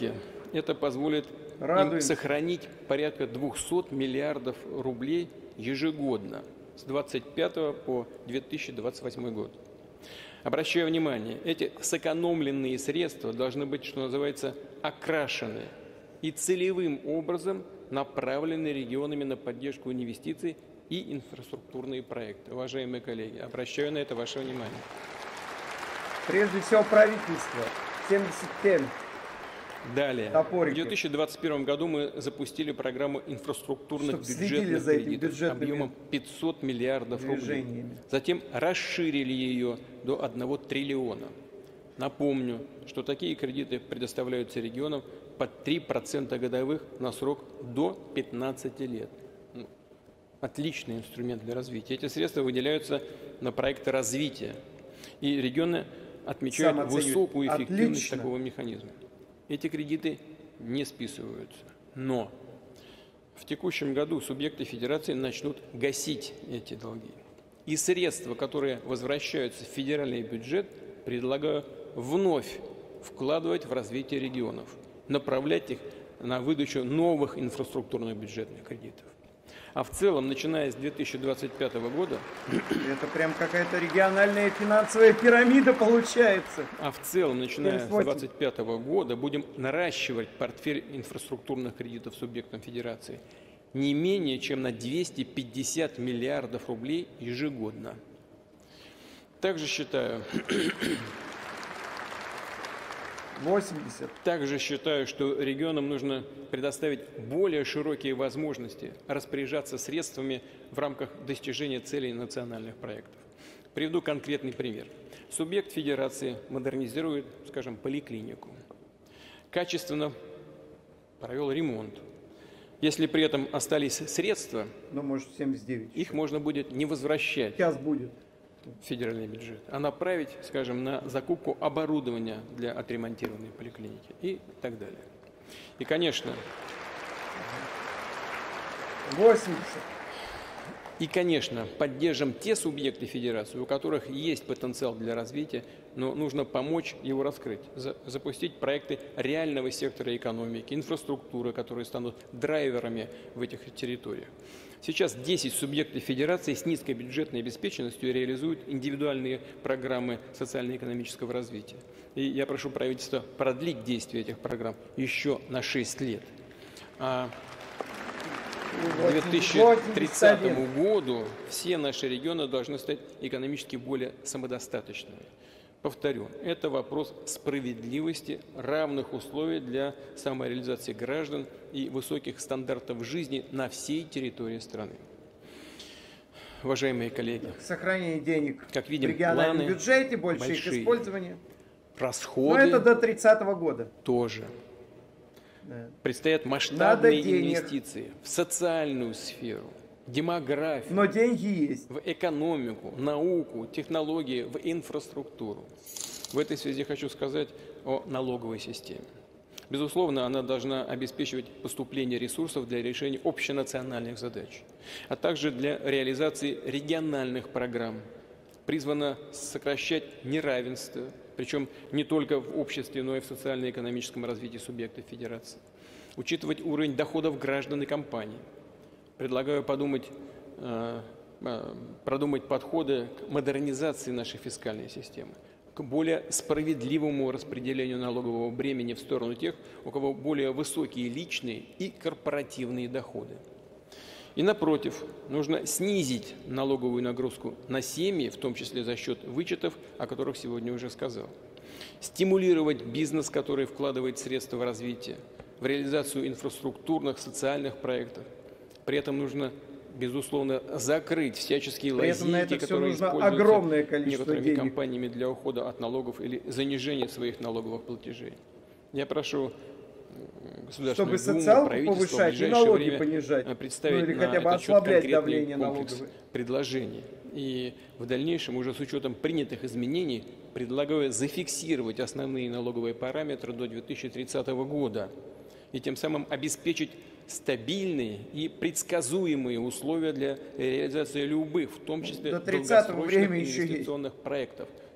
это позволит им
Радуемся.
сохранить порядка 200 миллиардов рублей ежегодно с 2025 по 2028 год. Обращаю внимание, эти сэкономленные средства должны быть, что называется, окрашены и целевым образом направлены регионами на поддержку инвестиций и инфраструктурные проекты. Уважаемые коллеги, обращаю на это ваше внимание.
Прежде всего правительство. 75.
Далее.
Топорики.
В 2021 году мы запустили программу инфраструктурных
Чтоб следили
бюджетных
за этими
кредитов
бюджетными
объемом 500 миллиардов рублей.
движениями.
Затем расширили ее до 1 триллиона. Напомню, что такие кредиты предоставляются регионам под 3% годовых на срок до 15 лет. Отличный инструмент для развития. Эти средства выделяются на проекты развития. И регионы отмечают
Сам оценивает.
высокую эффективность
Отлично.
такого механизма. Эти кредиты не списываются. Но в текущем году субъекты федерации начнут гасить эти долги. И средства, которые возвращаются в федеральный бюджет, предлагаю вновь вкладывать в развитие регионов, направлять их на выдачу новых инфраструктурных бюджетных кредитов. А в целом, начиная с 2025 года,
Это прям какая-то региональная финансовая пирамида получается.
начиная с
48.
2025 года будем наращивать портфель инфраструктурных кредитов субъектам федерации не менее чем на 250 миллиардов рублей ежегодно. Также считаю,
80.
Что регионам нужно предоставить более широкие возможности распоряжаться средствами в рамках достижения целей национальных проектов. Приведу конкретный пример. Субъект федерации модернизирует, скажем, поликлинику, качественно провел ремонт. Если при этом остались средства,
Ну, может, 79.
их можно будет не возвращать
Сейчас будет.
в федеральный бюджет, а направить, скажем, на закупку оборудования для отремонтированной поликлиники и так далее. И, конечно,
80.
поддержим те субъекты федерации, у которых есть потенциал для развития, но нужно помочь его раскрыть, запустить проекты реального сектора экономики, инфраструктуры, которые станут драйверами в этих территориях. Сейчас 10 субъектов федерации с низкой бюджетной обеспеченностью реализуют индивидуальные программы социально-экономического развития. И я прошу правительство продлить действие этих программ еще на 6 лет. А к 2030 году все наши регионы должны стать экономически более самодостаточными. Повторю, это вопрос справедливости, равных условий для самореализации граждан и высоких стандартов жизни на всей территории страны. Уважаемые коллеги,
Сохранение денег
как видим,
в региональном
планы
бюджете, больше их
большие.
использования. Но
расходы
это до 30-го года.
тоже.
Да.
Предстоят масштабные
Надо денег.
инвестиции в социальную сферу, демографию,
Но деньги есть.
в экономику, науку, технологии, в инфраструктуру. В этой связи хочу сказать о налоговой системе. Безусловно, она должна обеспечивать поступление ресурсов для решения общенациональных задач, а также для реализации региональных программ. Призвана сокращать неравенство, причем не только в обществе, но и в социально-экономическом развитии субъектов федерации. Учитывать уровень доходов граждан и компаний. Предлагаю продумать подходы к модернизации нашей фискальной системы, к более справедливому распределению налогового бремени в сторону тех, у кого более высокие личные и корпоративные доходы. И напротив, нужно снизить налоговую нагрузку на семьи, в том числе за счет вычетов, о которых сегодня уже сказал. Стимулировать бизнес, который вкладывает средства в развитие, в реализацию инфраструктурных, социальных проектов. При этом нужно, безусловно, закрыть всяческие лазейки, которые
огромное
используются
количество
некоторыми
денег.
компаниями для ухода от налогов или занижения своих налоговых платежей. Я прошу Государственную
Чтобы
Думу,
социалку
правительство в
повышать и
ближайшее
налоги
время
понижать.
представить
Ну или
на
хотя бы
этот счет
ослаблять
конкретный
давление
комплекс
налоговое.
предложений. И в дальнейшем, уже с учетом принятых изменений, предлагаю зафиксировать основные налоговые параметры до 2030 года и тем самым обеспечить стабильные и предсказуемые условия для реализации любых, в том числе
До 30-го
долгосрочных
время еще есть.
инвестиционных проектов,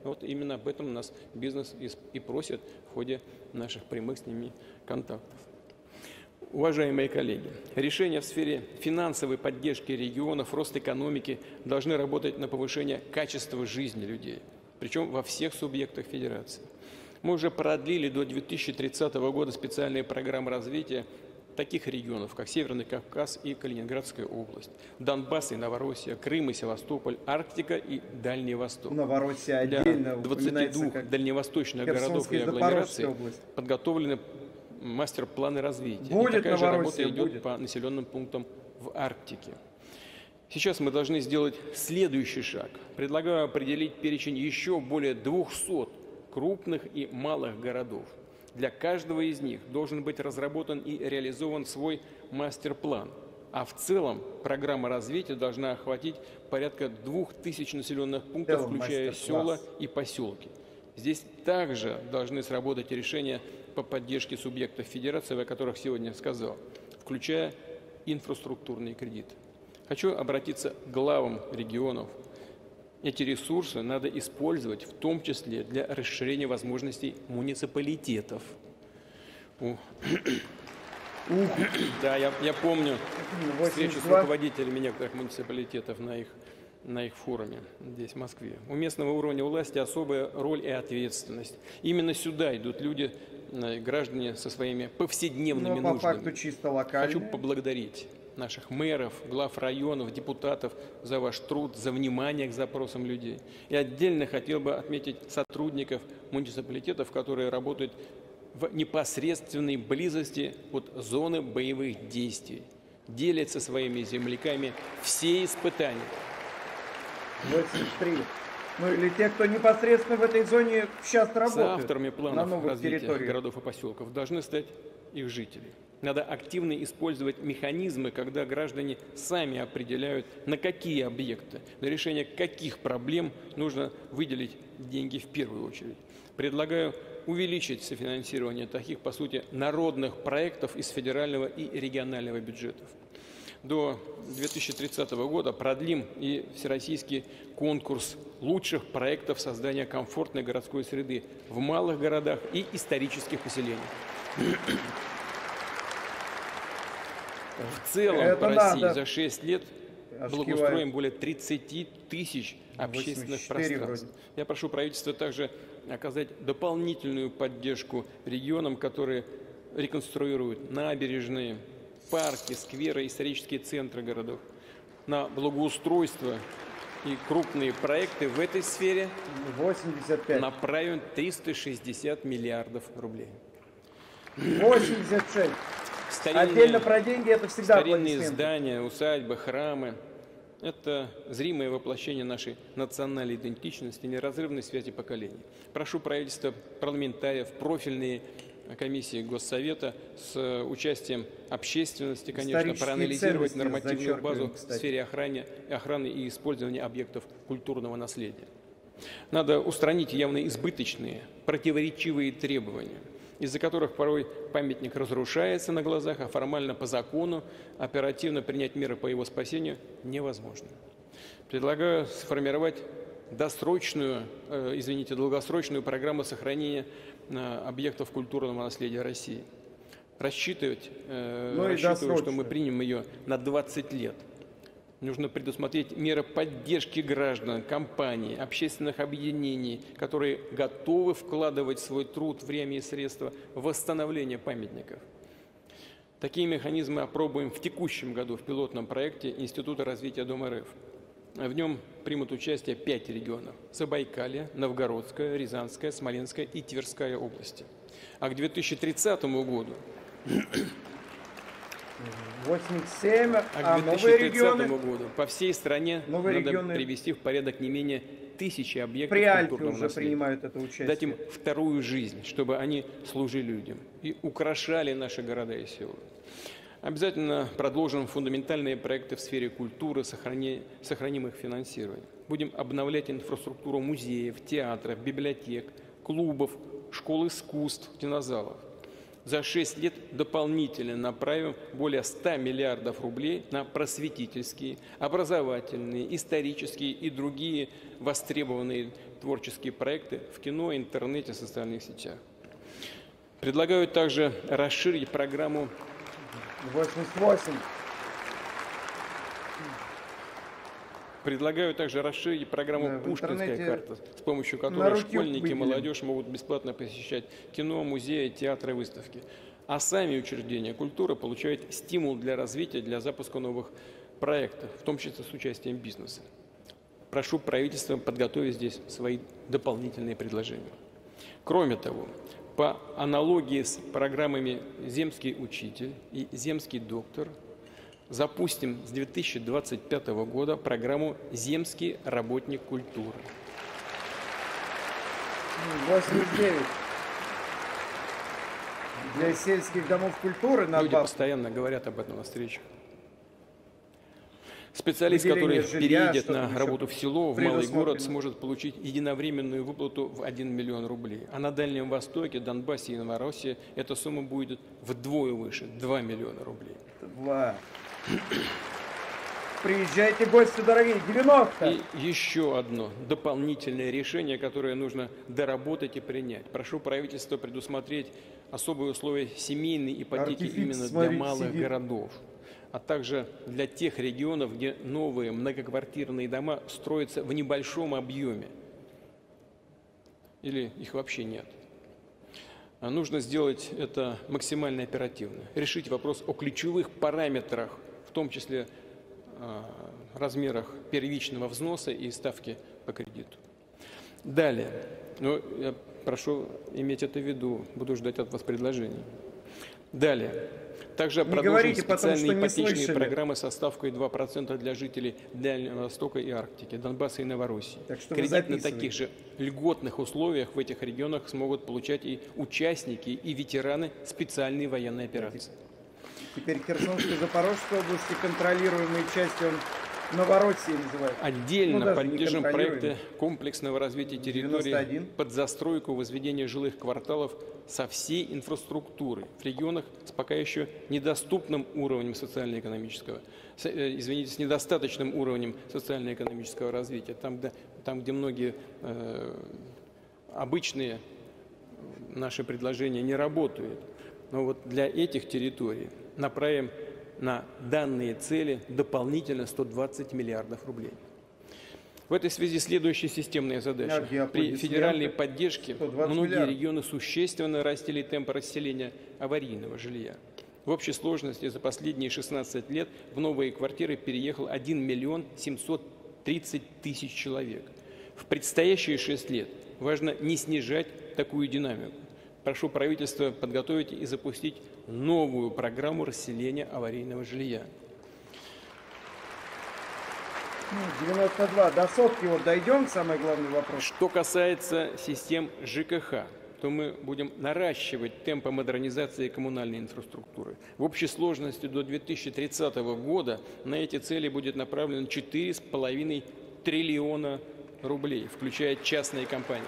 Вот именно об этом нас бизнес и просит в ходе наших прямых с ними контактов. Уважаемые коллеги, решения в сфере финансовой поддержки регионов, роста экономики должны работать на повышение качества жизни людей, причем во всех субъектах федерации. Мы уже продлили до 2030 года специальные программы развития таких регионов, как Северный Кавказ и Калининградская область, Донбасс и Новороссия, Крым и Севастополь, Арктика и Дальний Восток.
Новороссия отдельно
Для 22 дальневосточных городов и агломераций подготовлены мастер-планы развития.
Будет
и такая же
Новороссия,
работа идет
будет.
по населенным пунктам в Арктике. Сейчас мы должны сделать следующий шаг. Предлагаю определить перечень еще более 200 крупных и малых городов. Для каждого из них должен быть разработан и реализован свой мастер-план. А в целом программа развития должна охватить порядка 2000 населенных пунктов, включая села и поселки. Здесь также должны сработать решения по поддержке субъектов федерации, о которых сегодня сказал, включая инфраструктурные кредиты. Хочу обратиться к главам регионов. Эти ресурсы надо использовать, в том числе для расширения возможностей муниципалитетов. Да, я помню встречу с руководителями некоторых муниципалитетов на их форуме здесь, в Москве. У местного уровня власти особая роль и ответственность. Именно сюда идут люди, граждане со своими повседневными нуждами.
По факту чисто локально.
Хочу поблагодарить наших мэров, глав районов, депутатов за ваш труд, за внимание к запросам людей. И отдельно хотел бы отметить сотрудников муниципалитетов, которые работают в непосредственной близости от зоны боевых действий, делятся своими земляками все испытания.
83. Ну или те, кто непосредственно в этой зоне сейчас работают.
Соавторами
на
планов
новых
развития
территориях.
городов и поселков должны стать их жители. Надо активно использовать механизмы, когда граждане сами определяют, на какие объекты, на решение каких проблем нужно выделить деньги в первую очередь. Предлагаю увеличить софинансирование таких, по сути, народных проектов из федерального и регионального бюджетов. До 2030 года продлим и всероссийский конкурс лучших проектов создания комфортной городской среды в малых городах и исторических поселениях. В целом по России за 6 лет благоустроим более 30 тысяч общественных пространств. Я прошу правительство также оказать дополнительную поддержку регионам, которые реконструируют набережные, парки, скверы, исторические центры городов. На благоустройство и крупные проекты в этой сфере
85.
направим 360 миллиардов рублей.
86. Отдельно про деньги это всегда
старинные здания, усадьбы, храмы. Это зримое воплощение нашей национальной идентичности, неразрывной связи поколений. Прошу правительства, парламентариев, профильные комиссии Госсовета с участием общественности, конечно, проанализировать нормативную базу в сфере охраны и использования объектов культурного наследия. Надо устранить явно избыточные, противоречивые требования, из-за которых порой памятник разрушается на глазах, а формально по закону оперативно принять меры по его спасению невозможно. Предлагаю сформировать долгосрочную программу сохранения объектов культурного наследия России. Рассчитываю, что мы примем ее на 20 лет. Нужно предусмотреть меры поддержки граждан, компаний, общественных объединений, которые готовы вкладывать свой труд, время и средства в восстановление памятников. Такие механизмы опробуем в текущем году в пилотном проекте Института развития Дом РФ. В нем примут участие 5 регионов – Забайкалье, Новгородская, Рязанская, Смоленская и Тверская области. А к 2030 году
87,
а к 2030 году по всей стране надо привести в порядок не менее 1000 объектов культурного наследия.
Принимают это участие.
Дать им вторую жизнь, чтобы они служили людям и украшали наши города и села. Обязательно продолжим фундаментальные проекты в сфере культуры, сохраним их финансирование. Будем обновлять инфраструктуру музеев, театров, библиотек, клубов, школ искусств, кинозалов. За 6 лет дополнительно направим более 100 миллиардов рублей на просветительские, образовательные, исторические и другие востребованные творческие проекты в кино, интернете, социальных сетях. Предлагаю также расширить программу
88.
Предлагаю также расширить программу
Да, в
«Пушкинская
интернете
карта», с помощью
на
которой
руки
школьники и
выделим.
молодежь могут бесплатно посещать кино, музеи, театры, выставки. А сами учреждения культуры получают стимул для развития, для запуска новых проектов, в том числе с участием бизнеса. Прошу правительство подготовить здесь свои дополнительные предложения. Кроме того, по аналогии с программами «Земский учитель» и «Земский доктор» запустим с 2025 года программу «Земский работник культуры».
89. Для сельских домов культуры
Люди
надбавка.
постоянно говорят об этом на встречах. Специалист,
Выделение
который
жилья,
переедет
что
на
там
работу
еще
в село, в малый
предусмотрено.
город, сможет получить единовременную выплату в 1 миллион рублей. А на Дальнем Востоке, Донбассе и Новороссии эта сумма будет вдвое выше – 2 миллиона рублей.
2. Приезжайте, гости дорогие. 90.
И еще одно дополнительное решение, которое нужно доработать и принять. Прошу правительство предусмотреть особые условия семейной ипотеки
Артификс,
именно для
смотрите,
малых
сидит.
городов, а также для тех регионов, где новые многоквартирные дома строятся в небольшом объеме или их вообще нет. А нужно сделать это максимально оперативно, решить вопрос о ключевых параметрах, в том числе размерах первичного взноса и ставки по кредиту. Далее, я прошу иметь это в виду, буду ждать от вас предложений. Далее, также продолжим
говорите потом,
специальные
что не
ипотечные
слышали.
программы со ставкой 2% для жителей Дальнего Востока и Арктики, Донбасса и Новороссии.
Так что вы
Кредит на
записывайте.
таких же льготных условиях в этих регионах смогут получать и участники, и ветераны специальной военной операции.
Теперь Херсонская, Запорожская области, контролируемые части, он Новороссией называют.
Отдельно
Ну, даже не
поддержим
контролируем.
проекты комплексного развития территории
91.
под застройку, возведение жилых кварталов со всей инфраструктурой в регионах с пока еще недоступным уровнем социально-экономического, с недостаточным уровнем социально-экономического развития, там, где многие обычные наши предложения не работают. Но вот для этих территорий направим на данные цели дополнительно 120 миллиардов рублей. В этой связи следующая системная задача. При
аплодисменты.
федеральной поддержке
120
многие
миллиардов.
регионы существенно нарастили темпы расселения аварийного жилья. В общей сложности за последние 16 лет в новые квартиры переехал 1 миллион 730 тысяч человек. В предстоящие 6 лет важно не снижать такую динамику. Прошу правительство подготовить и запустить новую программу расселения аварийного жилья.
92. До сотки вот дойдем, самый главный вопрос.
Что касается систем ЖКХ, то мы будем наращивать темпы модернизации коммунальной инфраструктуры. В общей сложности до 2030 года на эти цели будет направлено 4,5 триллиона рублей, включая частные компании.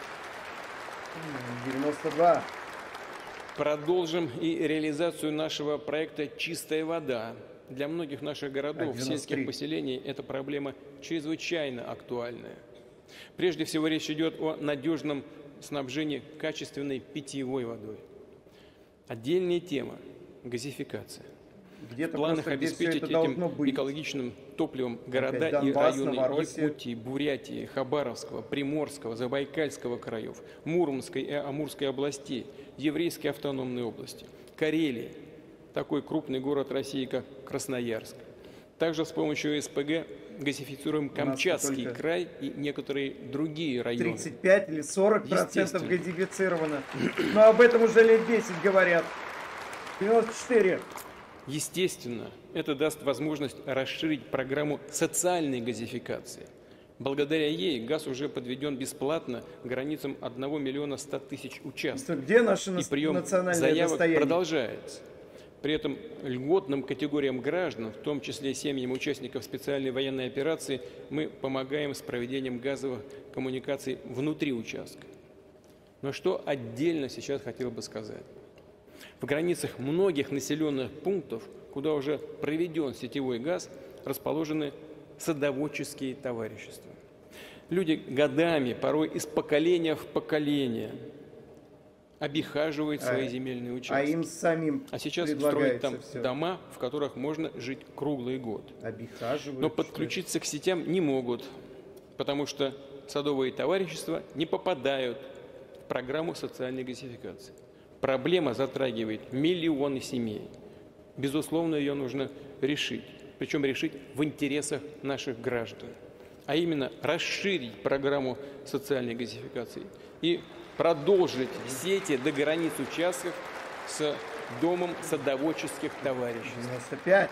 92.
Продолжим и реализацию нашего проекта «Чистая вода». Для многих наших городов,
93.
сельских поселений эта проблема чрезвычайно актуальная. Прежде всего речь идет о надежном снабжении качественной питьевой водой. Отдельная тема – газификация. В
Где-то
планах
просто, где всё
обеспечить
это должно
этим
быть.
экологичным топливом города
Опять
и
Донбасс,
районы
Новороссия.
Якутии, Бурятии, Хабаровского, Приморского, Забайкальского краев, Мурманской и Амурской областей, Еврейской автономной области, Карелии, такой крупный город России, как Красноярск. Также с помощью СПГ газифицируем Камчатский
только
край и некоторые другие районы.
35 или 40%
Естественно.
газифицировано. Но об этом уже лет 10 говорят. 94.
Естественно, это даст возможность расширить программу социальной газификации. Благодаря ей газ уже подведен бесплатно к границам 1 миллиона 100 тысяч участков.
Где наше
И прием
национальное
заявок
достояние?
продолжается. При этом льготным категориям граждан, в том числе семьям участников специальной военной операции, мы помогаем с проведением газовых коммуникаций внутри участка. Но что отдельно сейчас хотел бы сказать. В границах многих населенных пунктов, куда уже проведен сетевой газ, расположены садоводческие товарищества. Люди годами, порой из поколения в поколение, обихаживают свои земельные участки.
А им самим
А сейчас строят там дома, в которых можно жить круглый год.
Обихаживают.
Но подключиться к сетям не могут, потому что садовые товарищества не попадают в программу социальной газификации. Проблема затрагивает миллионы семей. Безусловно, ее нужно решить. Причем решить в интересах наших граждан. А именно расширить программу социальной газификации и продолжить сети до границ участков с домом садоводческих товариществ.
95.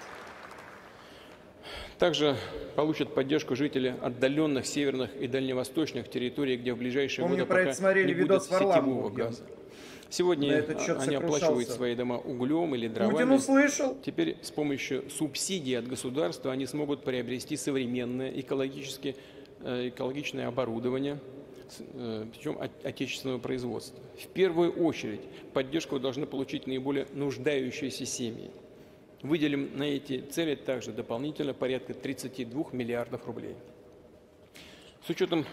Также получат поддержку жители отдаленных северных и дальневосточных территорий, где в ближайшие годы пока не будет сетевого газа. Сегодня они оплачивают свои дома углем или дровами.
Путин услышал.
Теперь с помощью субсидий от государства они смогут приобрести современное экологичное оборудование, причем отечественного производства. В первую очередь поддержку должны получить наиболее нуждающиеся семьи. Выделим на эти цели также дополнительно порядка 32 миллиардов рублей. С учетом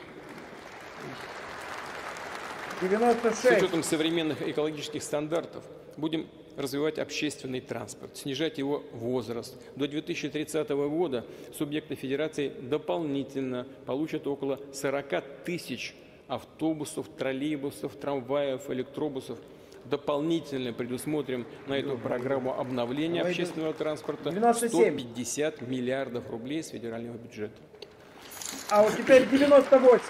96.
современных экологических стандартов будем развивать общественный транспорт, снижать его возраст. До 2030 года субъекты федерации дополнительно получат около 40 тысяч автобусов, троллейбусов, трамваев, электробусов. Дополнительно предусмотрим на эту программу обновления общественного транспорта 150 миллиардов рублей с федерального бюджета.
А вот теперь 98.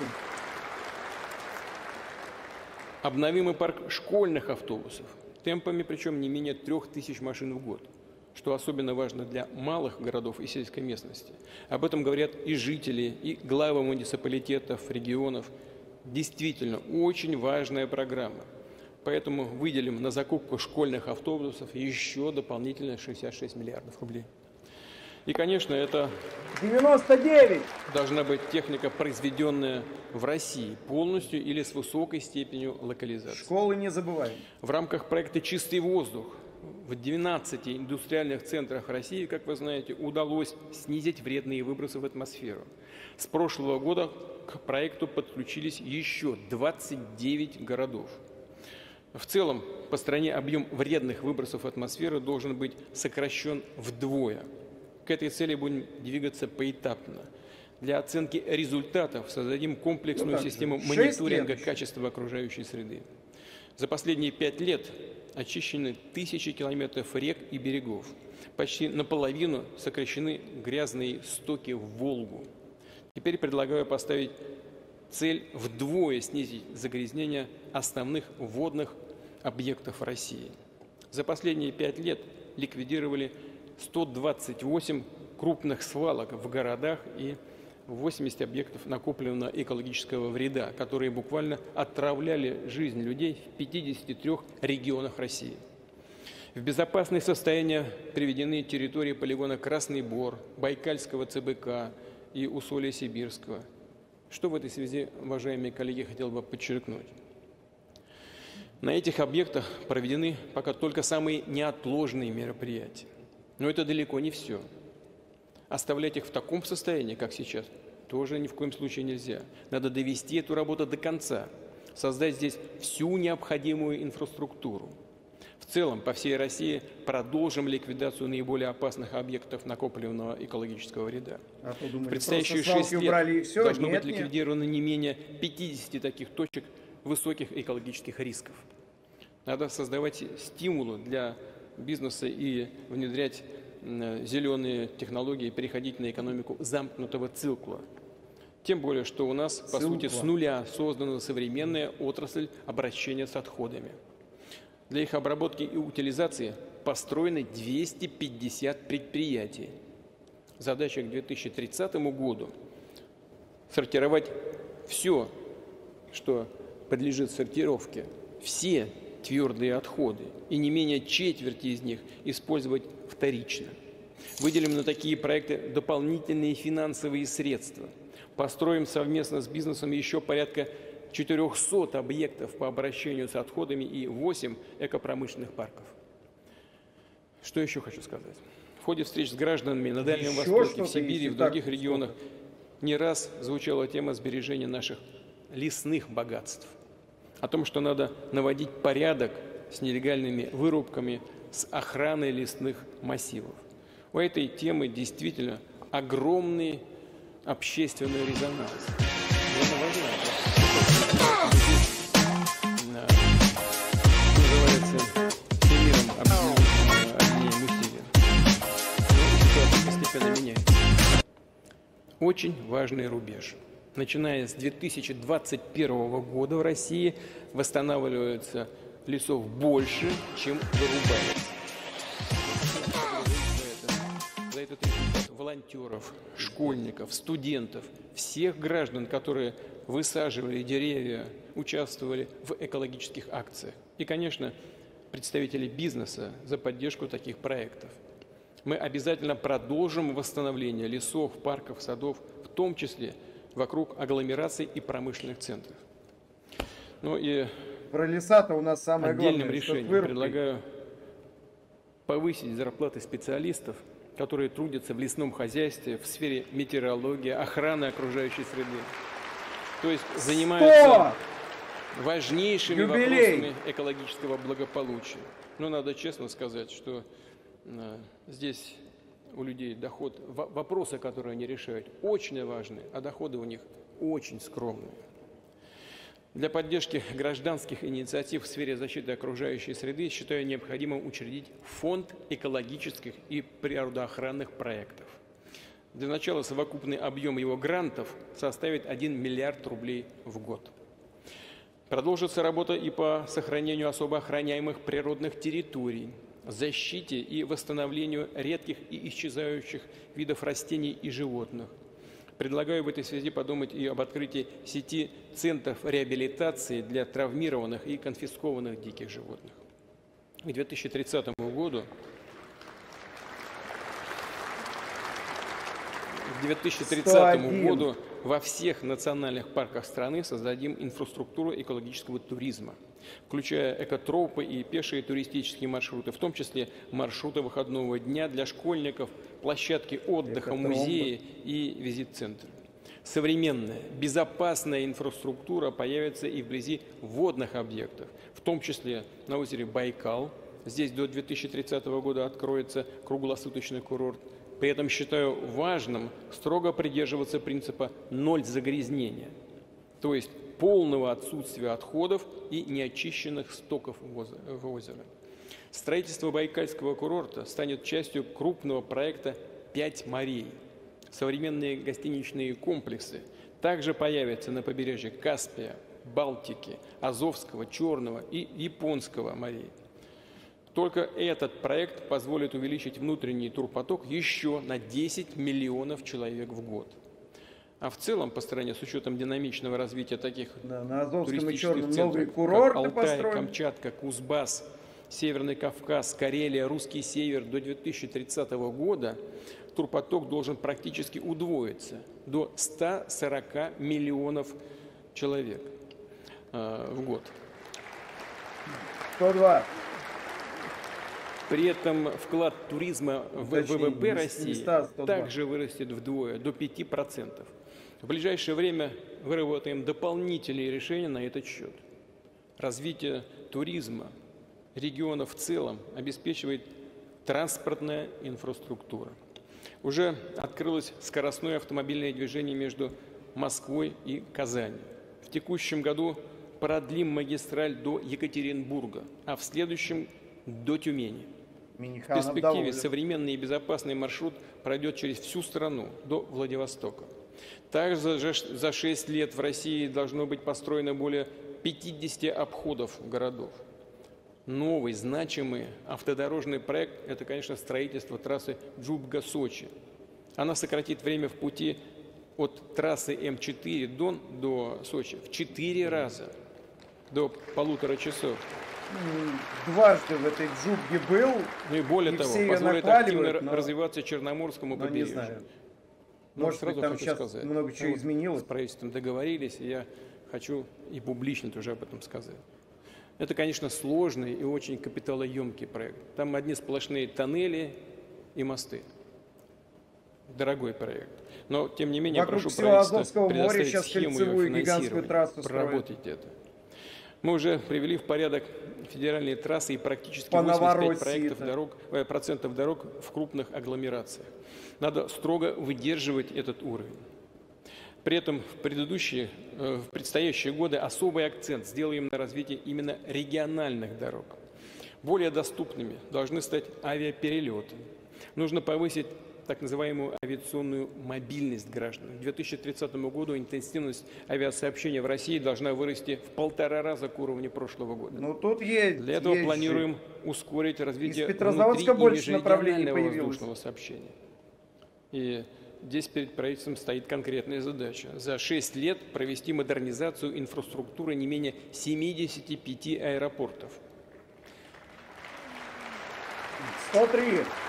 Обновимый парк школьных автобусов, темпами причем не менее 3000 машин в год, что особенно важно для малых городов и сельской местности. Об этом говорят и жители, и главы муниципалитетов, регионов. Действительно, очень важная программа. Поэтому выделим на закупку школьных автобусов еще дополнительно 66 миллиардов рублей. И, конечно, это
99.
должна быть техника, произведенная в России полностью или с высокой степенью локализации.
Школы не забываем.
В рамках проекта «Чистый воздух» в 12 индустриальных центрах России, как вы знаете, удалось снизить вредные выбросы в атмосферу. С прошлого года к проекту подключились еще 29 городов. В целом, по стране объем вредных выбросов в атмосферу должен быть сокращен вдвое. К этой цели будем двигаться поэтапно. Для оценки результатов создадим комплексную систему мониторинга качества окружающей среды. За последние 5 лет очищены тысячи километров рек и берегов. Почти наполовину сокращены грязные стоки в Волгу. Теперь предлагаю поставить цель вдвое снизить загрязнение основных водных объектов России. За последние 5 лет ликвидировали 128 крупных свалок в городах и 80 объектов накопленного экологического вреда, которые буквально отравляли жизнь людей в 53 регионах России. В безопасное состояние приведены территории полигона Красный Бор, Байкальского ЦБК и Усолья Сибирского. Что в этой связи, уважаемые коллеги, хотел бы подчеркнуть. На этих объектах проведены пока только самые неотложные мероприятия. Но это далеко не все. Оставлять их в таком состоянии, как сейчас, тоже ни в коем случае нельзя. Надо довести эту работу до конца, создать здесь всю необходимую инфраструктуру. В целом, по всей России продолжим ликвидацию наиболее опасных объектов накопленного экологического вреда. В предстоящие 6 лет должно быть ликвидировано не менее 50 таких точек высоких экологических рисков. Надо создавать стимулы для бизнеса и внедрять зеленые технологии, переходить на экономику замкнутого цикла. Тем более, что у нас, по сути, с нуля создана современная отрасль обращения с отходами. Для их обработки и утилизации построены 250 предприятий. Задача к 2030 году – сортировать все, что подлежит сортировке, все твердые отходы, и не менее четверти из них использовать вторично. Выделим на такие проекты дополнительные финансовые средства. Построим совместно с бизнесом еще порядка 400 объектов по обращению с отходами и 8 экопромышленных парков. Что еще хочу сказать? В ходе встреч с гражданами на Дальнем
Еще
Востоке,
что-то,
в Сибири и в
если так
других регионах не раз звучала тема сбережения наших лесных богатств. О том, что надо наводить порядок с нелегальными вырубками, с охраной лесных массивов. У этой темы действительно огромный общественный резонанс. Я называется, всемиром объединением усилий. Но ситуация постепенно меняется. Очень важный рубеж. Начиная с 2021 года в России восстанавливается лесов больше, чем вырубается. За этот результат волонтеров, школьников, студентов, всех граждан, которые высаживали деревья, участвовали в экологических акциях. И, конечно, представителей бизнеса за поддержку таких проектов. Мы обязательно продолжим восстановление лесов, парков, садов, в том числе вокруг агломераций и промышленных центров. Ну и
Про леса-то у нас самое
отдельным
главное.
решением предлагаю повысить зарплаты специалистов, которые трудятся в лесном хозяйстве, в сфере метеорологии, охраны окружающей среды. То есть занимаются важнейшими вопросами экологического благополучия. Но надо честно сказать, что здесь у людей доход, вопросы, которые они решают, очень важны, а доходы у них очень скромные. Для поддержки гражданских инициатив в сфере защиты окружающей среды считаю необходимым учредить фонд экологических и природоохранных проектов. Для начала совокупный объем его грантов составит 1 миллиард рублей в год. Продолжится работа и по сохранению особо охраняемых природных территорий, защите и восстановлению редких и исчезающих видов растений и животных. Предлагаю в этой связи подумать и об открытии сети центров реабилитации для травмированных и конфискованных диких животных. К 2030 году во всех национальных парках страны создадим инфраструктуру экологического туризма, включая экотропы и пешие туристические маршруты, в том числе маршруты выходного дня для школьников, площадки отдыха, музеи и визит-центры. Современная, безопасная инфраструктура появится и вблизи водных объектов, в том числе на озере Байкал. Здесь до 2030 года откроется круглосуточный курорт. При этом считаю важным строго придерживаться принципа «ноль загрязнения», то есть полного отсутствия отходов и неочищенных стоков в озеро. Строительство Байкальского курорта станет частью крупного проекта «5 морей». Современные гостиничные комплексы также появятся на побережье Каспия, Балтики, Азовского, Черного и Японского морей. Только этот проект позволит увеличить внутренний турпоток еще на 10 миллионов человек в год. А в целом по стране, с учетом динамичного развития таких
на Азовском и
туристических
Черном
центров,
новые
как
курорты
Алтай,
построены.
Камчатка, Кузбасс, Северный Кавказ, Карелия, Русский Север, до 2030 года турпоток должен практически удвоиться до 140 миллионов человек в год.
102.
При этом вклад туризма в ВВП России также вырастет вдвое, до 5%. В ближайшее время выработаем дополнительные решения на этот счет. Развитие туризма региона в целом обеспечивает транспортная инфраструктура. Уже открылось скоростное автомобильное движение между Москвой и Казанью. В текущем году продлим магистраль до Екатеринбурга, а в следующем до Тюмени. В перспективе современный и безопасный маршрут пройдет через всю страну до Владивостока. Также за 6 лет в России должно быть построено более 50 обходов городов. Новый, значимый автодорожный проект – это, конечно, строительство трассы Джубга-Сочи. Она сократит время в пути от трассы М4 Дон до Сочи в 4 раза, до 1,5 часов.
Дважды в этой Джубге был.
Ну и более того, позволит активно развиваться Черноморскому побережью.
Не знаю.
Но
Может быть, там сейчас
сказать,
много чего изменилось.
С правительством договорились, и я хочу и публично тоже об этом сказать. Это, конечно, сложный и очень капиталоемкий проект. Там одни сплошные тоннели и мосты. Дорогой проект. Но, тем не менее,
Вокруг
прошу
всего
правительство
Азовского моря
предоставить
сейчас
схему
кольцевую
ее
гигантскую
финансирования,
трассу строят.
проработать это. Мы уже привели в порядок федеральные трассы и практически
По
85%
Новороссии
процентов дорог в крупных агломерациях. Надо строго выдерживать этот уровень. При этом в предстоящие годы особый акцент сделаем на развитие именно региональных дорог. Более доступными должны стать авиаперелеты. Нужно повысить так называемую авиационную мобильность граждан. К 2030 году интенсивность авиасообщения в России должна вырасти в 1,5 раза к уровню прошлого года.
Ну тут есть.
Для этого
есть
планируем ускорить развитие
Из Петрозаводска
внутри- и
больше направлений
межрегионального
появилось.
воздушного сообщения. И здесь перед правительством стоит конкретная задача. За 6 лет провести модернизацию инфраструктуры не менее 75 аэропортов.
103.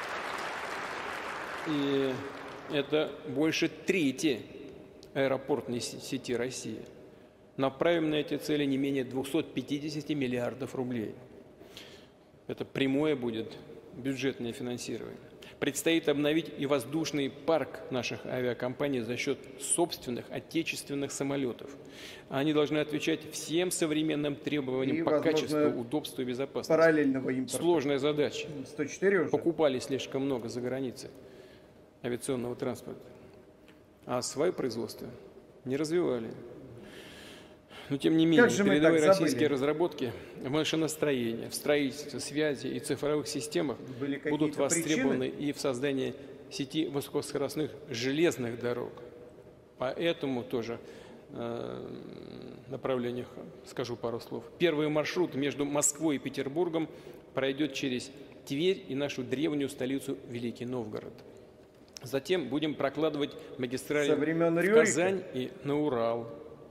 И это больше трети аэропортной сети России. Направим на эти цели не менее 250 миллиардов рублей. Это прямое будет бюджетное финансирование. Предстоит обновить и воздушный парк наших авиакомпаний за счет собственных отечественных самолетов. Они должны отвечать всем современным требованиям
И,
по
возможно,
качеству, удобству и безопасности.
Параллельного импорта.
Сложная задача.
104 уже.
Покупали слишком много за границей авиационного транспорта, а свое производство не развивали. Но, тем не менее,
Как же мы
передовые
так
российские
забыли?
разработки в машиностроении, в строительстве, связи и цифровых системах
Были
будут
какие-то
востребованы
причины?
и в создании сети высокоскоростных железных дорог. По этому тоже направлениях скажу пару слов. Первый маршрут между Москвой и Петербургом пройдет через Тверь и нашу древнюю столицу Великий Новгород. Затем будем прокладывать магистрали
Со времен
в
Рюрика?
Казань и на Урал,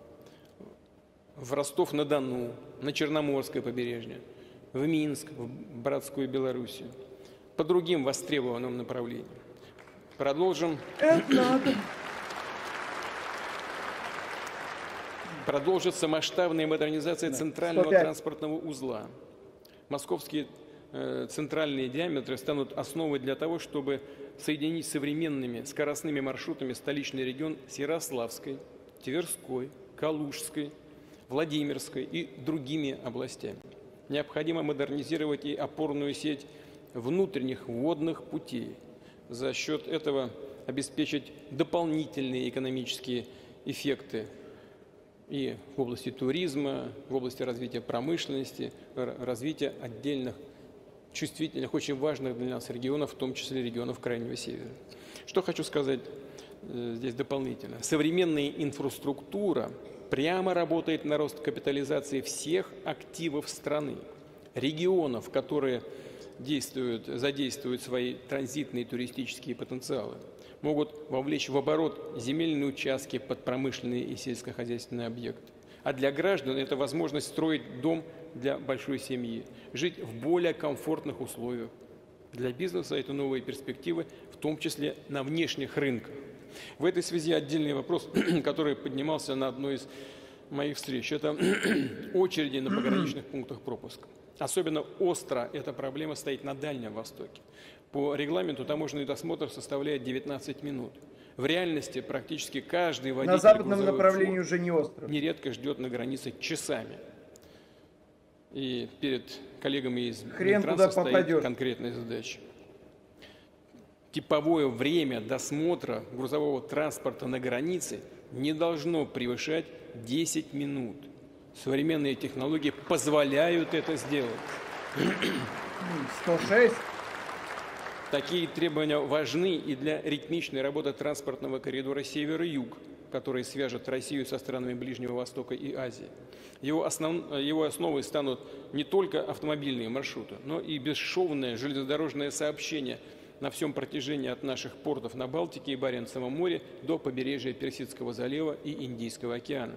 в Ростов-на-Дону, на Черноморское побережье, в Минск, в братскую Белоруссию, по другим востребованным направлениям. Продолжится масштабная модернизация центрального
105.
транспортного узла. Московские центральные диаметры станут основой для того, чтобы соединить современными скоростными маршрутами столичный регион с Ярославской, Тверской, Калужской, Владимирской и другими областями. Необходимо модернизировать и опорную сеть внутренних водных путей. За счет этого обеспечить дополнительные экономические эффекты и в области туризма, в области развития промышленности, развития отдельных чувствительных, очень важных для нас регионов, в том числе регионов Крайнего Севера. Что хочу сказать здесь дополнительно. Современная инфраструктура прямо работает на рост капитализации всех активов страны, регионов, которые задействуют свои транзитные туристические потенциалы, могут вовлечь в оборот земельные участки под промышленные и сельскохозяйственные объекты. А для граждан это возможность строить дом для большой семьи, жить в более комфортных условиях. Для бизнеса это новые перспективы, в том числе на внешних рынках. В этой связи отдельный вопрос, который поднимался на одной из моих встреч, это очереди на пограничных пунктах пропуска. Особенно остро эта проблема стоит на Дальнем Востоке. По регламенту таможенный досмотр составляет 19 минут. В реальности практически каждый водитель
На западном
грузовых
направлении
фур
уже не остро.
нередко ждет на границе часами. И перед коллегами из
Хрен
Минтранса
туда
стоит
попадешь.
конкретная задача. Типовое время досмотра грузового транспорта на границе не должно превышать 10 минут. Современные технологии позволяют это сделать.
106.
Такие требования важны и для ритмичной работы транспортного коридора север-юг, который свяжет Россию со странами Ближнего Востока и Азии. Его основой станут не только автомобильные маршруты, но и бесшовное железнодорожное сообщение на всем протяжении от наших портов на Балтике и Баренцевом море до побережья Персидского залива и Индийского океана.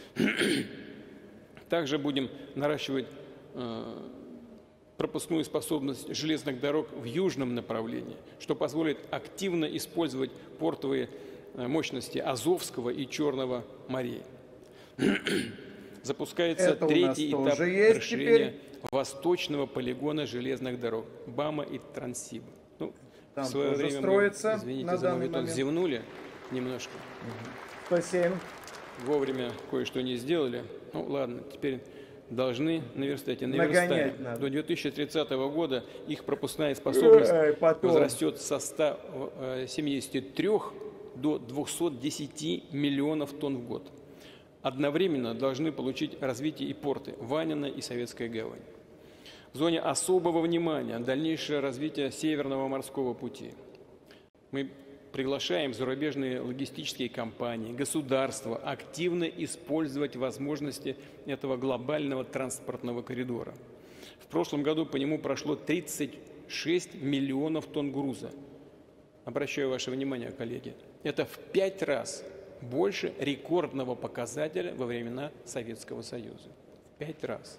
Также будем наращивать пропускную способность железных дорог в южном направлении, что позволит активно использовать портовые мощности Азовского и Черного морей. Запускается
Это у нас
третий этап
тоже есть
расширения
теперь.
восточного полигона железных дорог БАМа и Транссиба. Ну,
Там
в свое
тоже
время
строится
мы, извините
на
за
данный
мовитон,
момент.
зевнули немножко.
107.
Вовремя кое-что не сделали. Ну ладно, теперь должны наверстать и
Нагонять
наверстаем.
надо.
До 2030 года их пропускная способность
Потом.
возрастет со 173 до 210 миллионов тонн в год. Одновременно должны получить развитие и порты Ванина и Советская гавань. В зоне особого внимания дальнейшее развитие Северного морского пути. Мы приглашаем зарубежные логистические компании, государства активно использовать возможности этого глобального транспортного коридора. В прошлом году по нему прошло 36 миллионов тонн груза. Обращаю ваше внимание, коллеги, это в 5 раз больше рекордного показателя во времена Советского Союза. В 5 раз.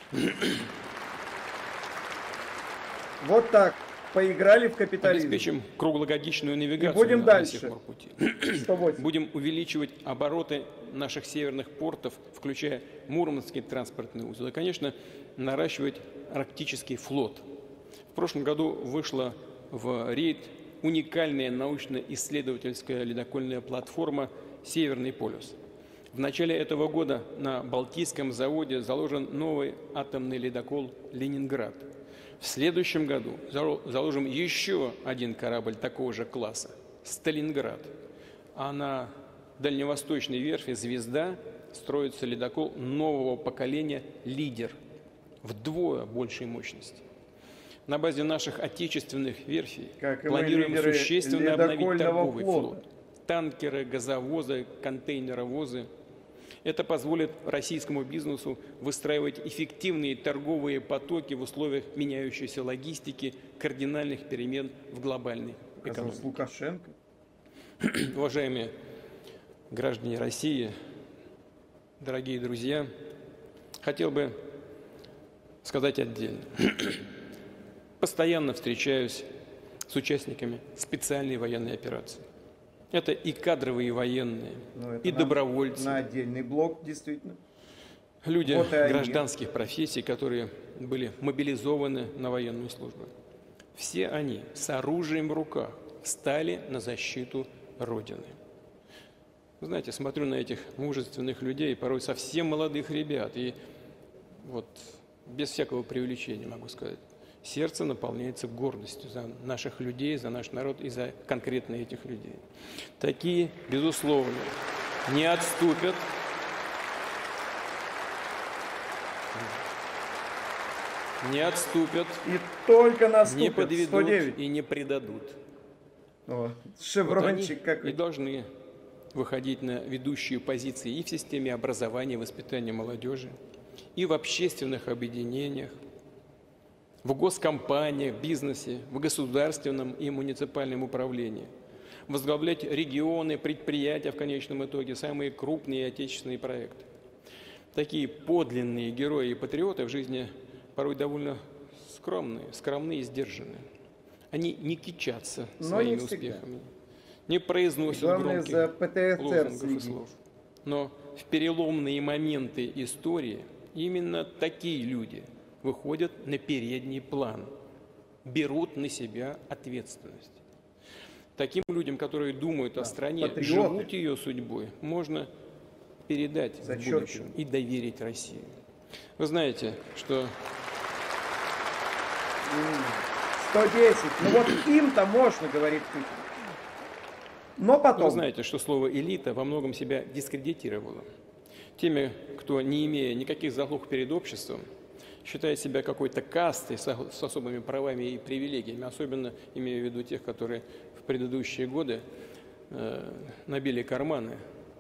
Вот так. Поиграли в капитализм.
Обеспечим круглогодичную навигацию
И будем
на
дальше.
севморпути.
108.
Будем увеличивать обороты наших северных портов, включая Мурманский транспортный узел. И, конечно, наращивать арктический флот. В прошлом году вышла в рейд уникальная научно-исследовательская ледокольная платформа «Северный полюс». В начале этого года на Балтийском заводе заложен новый атомный ледокол «Ленинград». В следующем году заложим еще один корабль такого же класса – «Сталинград». А на дальневосточной верфи «Звезда» строится ледокол нового поколения «Лидер» вдвое большей мощности. На базе наших отечественных верфей планируем существенно обновить торговый флот. Танкеры, газовозы, контейнеровозы. Это позволит российскому бизнесу выстраивать эффективные торговые потоки в условиях меняющейся логистики, кардинальных перемен в глобальной экономике.
Лукашенко.
Уважаемые граждане России, дорогие друзья, хотел бы сказать отдельно. Постоянно встречаюсь с участниками специальной военной операции. Это и кадровые военные, и добровольцы.
На отдельный блок, действительно.
Люди
вот
гражданских профессий, которые были мобилизованы на военную службу. Все они с оружием в руках стали на защиту Родины. Вы знаете, смотрю на этих мужественных людей, порой совсем молодых ребят, и вот без всякого преувеличения могу сказать, сердце наполняется гордостью за наших людей, за наш народ и за конкретно этих людей. Такие, безусловно, не отступят. Не отступят,
и только наступят.
Не подведут
109.
И не предадут.
О, шеврончик
вот
какой.
И должны выходить на ведущие позиции и в системе образования, воспитания молодежи, и в общественных объединениях, в госкомпаниях, бизнесе, в государственном и муниципальном управлении, возглавлять регионы, предприятия, в конечном итоге, самые крупные отечественные проекты. Такие подлинные герои и патриоты в жизни порой довольно скромные и сдержанные. Они не кичатся своими успехами, не произносят громких лозунгов и слов. Но в переломные моменты истории именно такие люди выходят на передний план, берут на себя ответственность. Таким людям, которые думают о стране,
патриоты.
живут ее судьбой, можно передать в будущем и доверить России. Вы знаете, что...
110. Ну вот им-то можно, говорит Путин. Но потом...
Вы знаете, что слово «элита» во многом себя дискредитировало. Теми, кто, не имея никаких заслуг перед обществом, считает себя какой-то кастой с особыми правами и привилегиями, особенно имею в виду тех, которые в предыдущие годы набили карманы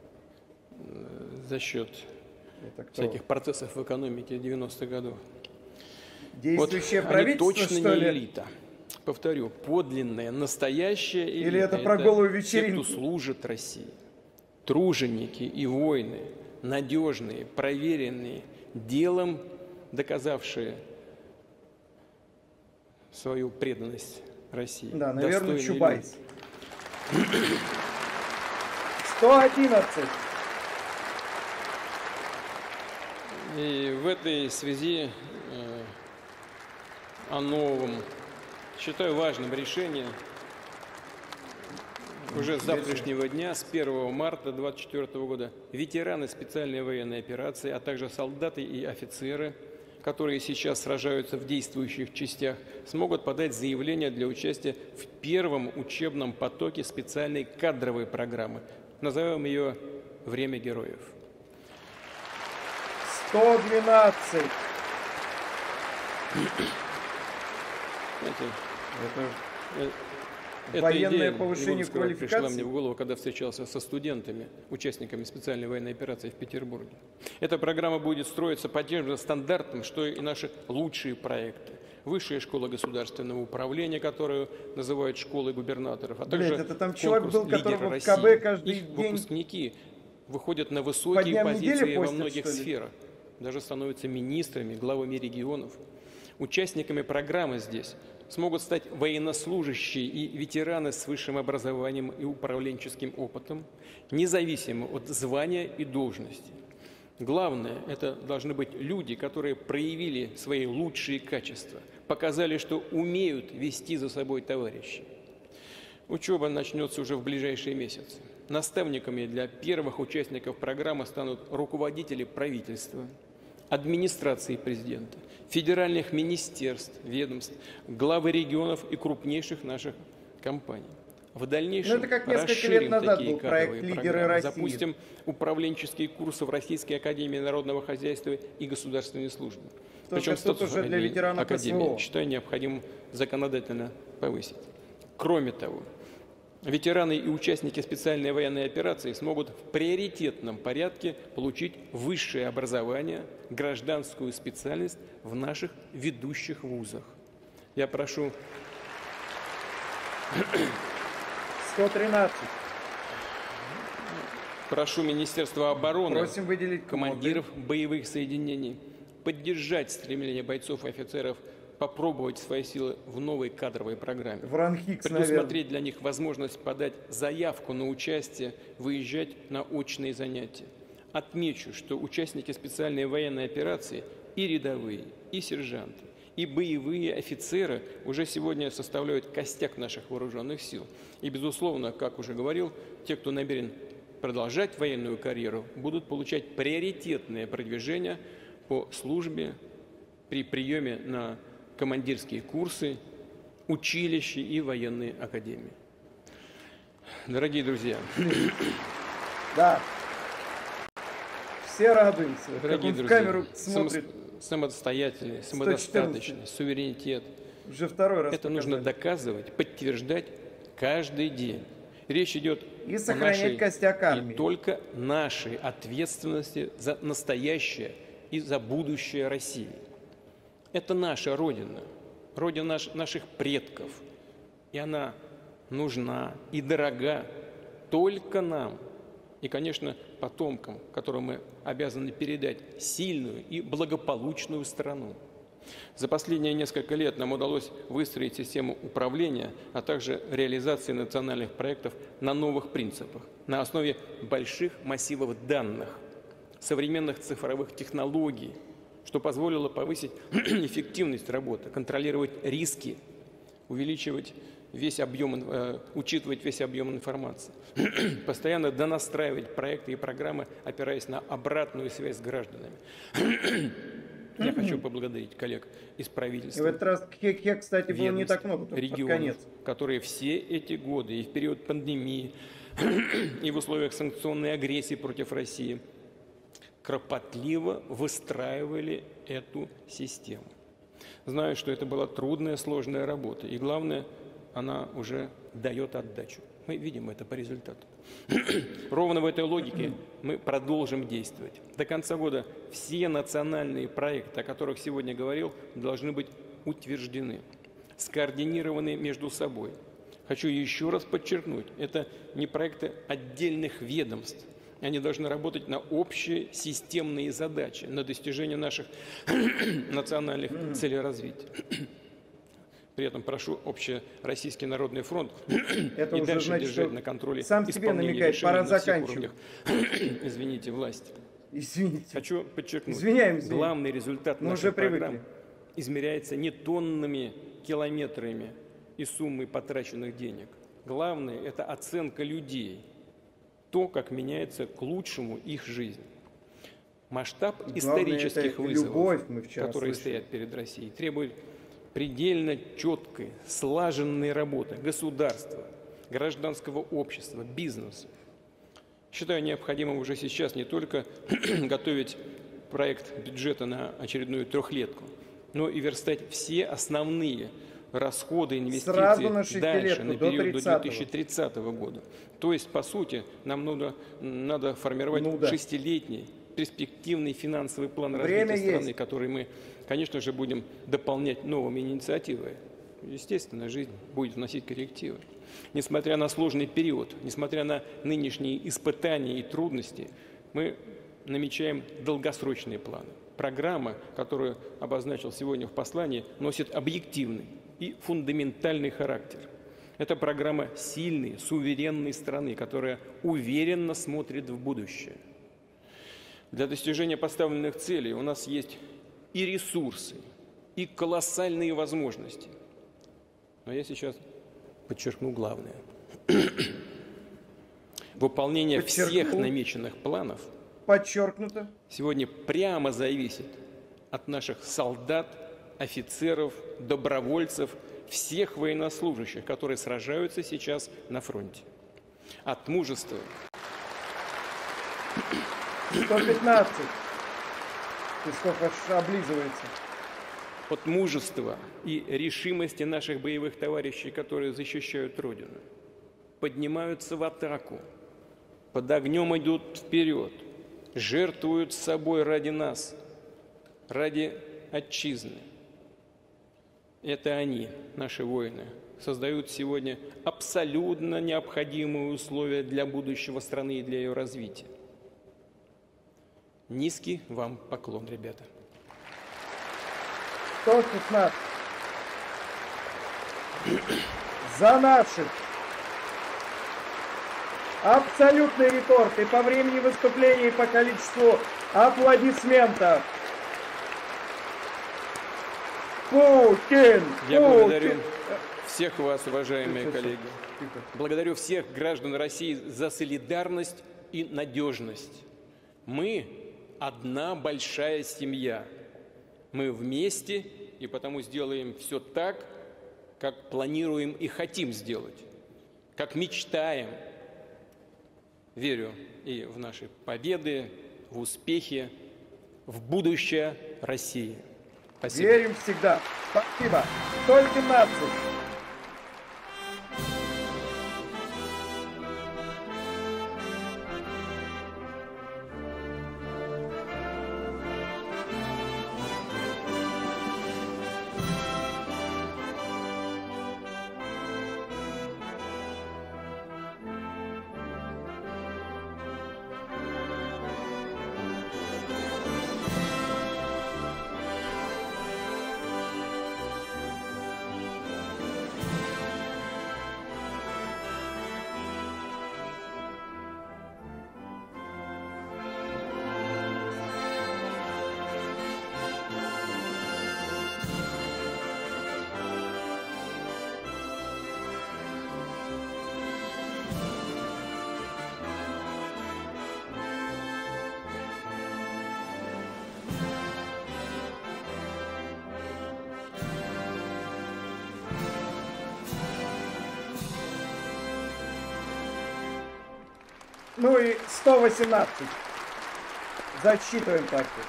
за счет всяких процессов в экономике 90-х годов.
Действующее
вот
правительство,
они точно
что
не
ли?
элита. Повторю, подлинная, настоящая элита.
Или это про голую вечеринку?
Те, кто служит России. Труженики и воины, надежные, проверенные, делом доказавшие свою преданность России.
Да, наверное,
Достойные
Чубайс.
люди.
111.
И в этой связи о новом, считаю важным решение уже с завтрашнего дня, с 1 марта 2024 года, ветераны специальной военной операции, а также солдаты и офицеры, которые сейчас сражаются в действующих частях, смогут подать заявление для участия в первом учебном потоке специальной кадровой программы. Назовем ее «Время героев».
112.
Эта
Военное
идея,
повышение
не буду скрывать, пришла
квалификации?
мне в голову, когда встречался со студентами, участниками специальной военной операции в Петербурге. Эта программа будет строиться по тем же стандартам, что и наши лучшие проекты. Высшая школа государственного управления, которую называют школой губернаторов, а также
это там человек был,
конкурс
которого
«Лидер
в КБ
России».
каждый
Их
день
выпускники выходят на
по
высокие
дням недели
позиции во
постят,
многих
что ли?
сферах, даже становятся министрами, главами регионов. Участниками программы здесь смогут стать военнослужащие и ветераны с высшим образованием и управленческим опытом, независимо от звания и должности. Главное, это должны быть люди, которые проявили свои лучшие качества, показали, что умеют вести за собой товарищей. Учеба начнется уже в ближайшие месяцы. Наставниками для первых участников программы станут руководители правительства, администрации президента, федеральных министерств, ведомств, главы регионов и крупнейших наших компаний. В дальнейшем
это как несколько
расширим
лет назад
такие
был проект
кадровые
«Лидеры
программы,
России».
запустим управленческие курсы в Российской академии народного хозяйства и государственной службы.
Только тут уже для ветеранов
академии,
СВО.
считаю, необходимо законодательно повысить. Кроме того, ветераны и участники специальной военной операции смогут в приоритетном порядке получить высшее образование, гражданскую специальность в наших ведущих вузах. Я прошу
113.
Прошу Министерство обороны,
Просим выделить
командиров боевых соединений поддержать стремление бойцов и офицеров попробовать свои силы в новой кадровой программе.
в РАНХИКС, наверное.
Предусмотреть для них возможность подать заявку на участие, выезжать на очные занятия. Отмечу, что участники специальной военной операции и рядовые, и сержанты, и боевые офицеры уже сегодня составляют костяк наших вооруженных сил. И, безусловно, как уже говорил, те, кто намерен продолжать военную карьеру, будут получать приоритетное продвижение по службе при приеме на командирские курсы, училища и военные академии. Дорогие друзья,
Да. Все радуются. Как
дорогие
он в
друзья,
камеру смотрит.
самодостоятельность, самодостаточность, суверенитет
Уже второй раз
это нужно
показали.
доказывать, подтверждать каждый день. Речь идет
И
о
сохранять
нашей,
костяк армии.
и только нашей ответственности за настоящее и за будущее России. Это наша Родина, Родина наших предков. И она нужна и дорога только нам. И, конечно, потомкам, которым мы обязаны передать сильную и благополучную страну. За последние несколько лет нам удалось выстроить систему управления, а также реализации национальных проектов на новых принципах, на основе больших массивов данных, современных цифровых технологий, что позволило повысить эффективность работы, контролировать риски, увеличивать весь объем, учитывать весь объем информации, постоянно донастраивать проекты и программы, опираясь на обратную связь с гражданами. Я хочу поблагодарить коллег из
И в
правительства,
этот раз хек, кстати, было не
ведомств,
так много, только под
регионов,
конец.
которые все эти годы и в период пандемии, и в условиях санкционной агрессии против России кропотливо выстраивали эту систему. Знаю, что это была трудная, сложная работа, и главное, она уже дает отдачу. Мы видим это по результату. Ровно в этой логике мы продолжим действовать. До конца года все национальные проекты, о которых сегодня говорил, должны быть утверждены, скоординированы между собой. Хочу еще раз подчеркнуть, это не проекты отдельных ведомств. Они должны работать на общие системные задачи, на достижение наших национальных целей развития. При этом прошу Общероссийский народный фронт
Это
и
уже
дальше
значит,
держать
что
на контроле
сам себе
исполнение
намекает,
решений
пора
на всех
заканчивать.
уровнях, извините, власти.
Извините.
Хочу подчеркнуть,
Извиняемся.
главный результат
Мы
наших
уже привыкли.
программ измеряется не тоннами, километрами и суммой потраченных денег. Главное – это оценка людей, то, как меняется к лучшему их жизнь. Масштаб
Главное,
исторических
это
вызовов,
любовь, мы вчера
которые
слышали.
стоят перед Россией, требует предельно четкой, слаженной работы государства, гражданского общества, бизнеса. Считаю необходимым уже сейчас не только готовить проект бюджета на очередную трехлетку, но и верстать все основные расходы,
Сразу на
инвестиции дальше,
шестилетку,
на
до
период до
30-го.
2030 года. То есть, по сути, нам надо формировать шестилетний перспективный финансовый план
Время
развития страны,
есть.
который мы, конечно же, будем дополнять новыми инициативами. Естественно, жизнь будет вносить коррективы. Несмотря на сложный период, несмотря на нынешние испытания и трудности, мы намечаем долгосрочные планы. Программа, которую обозначил сегодня в послании, носит объективный и фундаментальный характер. Это программа сильной, суверенной страны, которая уверенно смотрит в будущее. Для достижения поставленных целей у нас есть и ресурсы, и колоссальные возможности. Но я сейчас подчеркну главное. Выполнение всех намеченных планов
Подчеркнуто.
сегодня прямо зависит от наших солдат, офицеров, добровольцев, всех военнослужащих, которые сражаются сейчас на фронте. От мужества.
115. Песков аж облизывается.
От мужества и решимости наших боевых товарищей, которые защищают Родину, поднимаются в атаку, под огнем идут вперед, жертвуют собой ради нас, ради отчизны. Это они, наши воины, создают сегодня абсолютно необходимые условия для будущего страны и для ее развития. Низкий вам поклон, ребята.
116. За наших. Абсолютный рекорд и по времени выступления, и по количеству аплодисментов. Путин!
Я благодарю
Путин!
всех вас, уважаемые коллеги. Благодарю всех граждан России за солидарность и надежность. Мы одна большая семья. Мы вместе и потому сделаем все так, как планируем и хотим сделать, как мечтаем. Верю и в наши победы, в успехи, в будущее России. Спасибо.
Верим всегда. Спасибо. 117. Ну и 118. Зачитываем партию.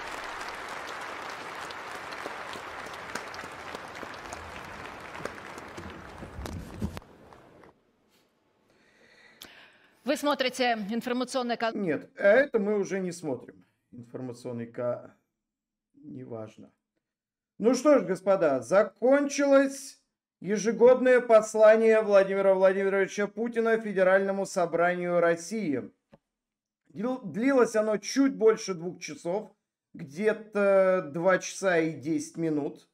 Вы смотрите информационный канал.
Нет, это мы уже не смотрим. Информационный неважно. Ну что ж, господа, закончилось ежегодное послание Владимира Владимировича Путина Федеральному собранию России. Длилось оно чуть больше 2 часов, где-то 2 часа и 10 минут.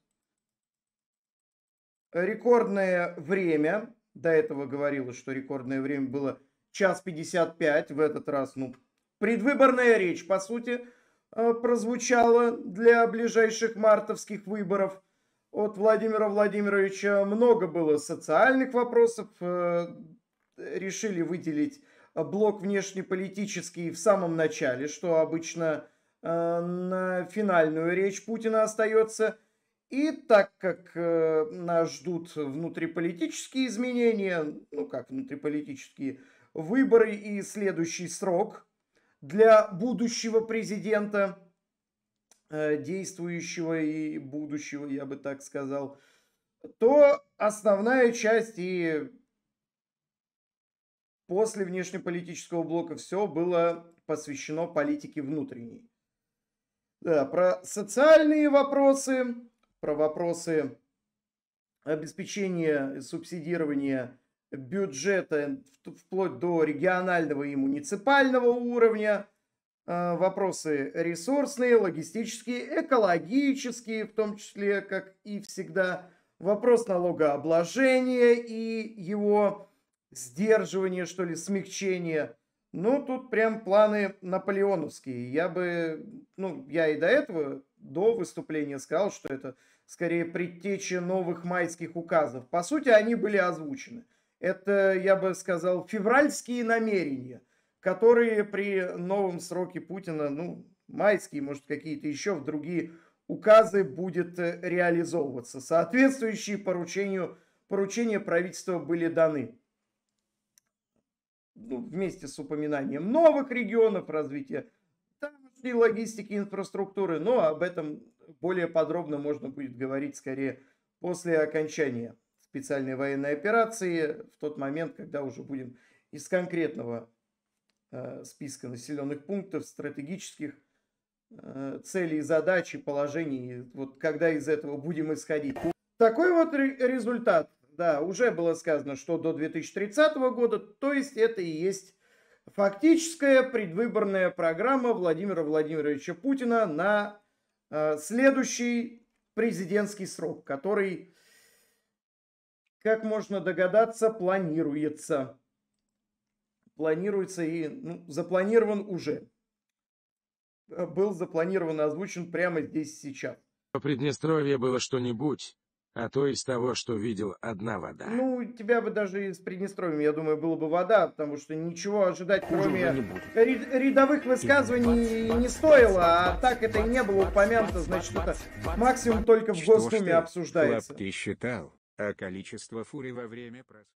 Рекордное время, до этого говорилось, что рекордное время было 1:55, в этот раз, предвыборная речь, по сути, прозвучала для ближайших мартовских выборов от Владимира Владимировича. Много было социальных вопросов. Решили выделить блок внешнеполитический в самом начале, что обычно на финальную речь Путина остается. И так как нас ждут внутриполитические изменения, ну как внутриполитические выборы и следующий срок для будущего президента, действующего и будущего, я бы так сказал, то основная часть и после внешнеполитического блока все было посвящено политике внутренней. Да, про социальные вопросы, про вопросы обеспечения субсидирования бюджета вплоть до регионального и муниципального уровня, вопросы ресурсные, логистические, экологические, в том числе, как и всегда, вопрос налогообложения и его сдерживания, что ли, смягчения. Ну, тут прям планы наполеоновские. Я и до этого, до выступления сказал, что это скорее предтеча новых майских указов. По сути, они были озвучены. Это, я бы сказал, февральские намерения, которые при новом сроке Путина, ну, майские, может, какие-то еще в другие указы будет реализовываться. Соответствующие поручения правительства были даны. Вместе с упоминанием новых регионов, развития тамошней логистики, инфраструктуры. Но об этом более подробно можно будет говорить скорее после окончания специальной военной операции, в тот момент, когда уже будем из конкретного списка населенных пунктов, стратегических целей, задач и положений, вот когда из этого будем исходить. Такой вот результат. Да, уже было сказано, что до 2030 года, то есть это и есть фактическая предвыборная программа Владимира Владимировича Путина на следующий президентский срок, который, как можно догадаться, планируется. Планируется и запланирован уже. Был запланирован и озвучен прямо здесь сейчас.
По Приднестровье было что-нибудь? А то из того, что видел, одна вода.
Ну, тебя бы даже из Приднестровья, я думаю, было бы вода, потому что ничего ожидать, кроме рядовых высказываний, не стоило. А так это и не было упомянуто, значит, это максимум только в Госдуме обсуждается.
Лапки считал, а количество фурий во время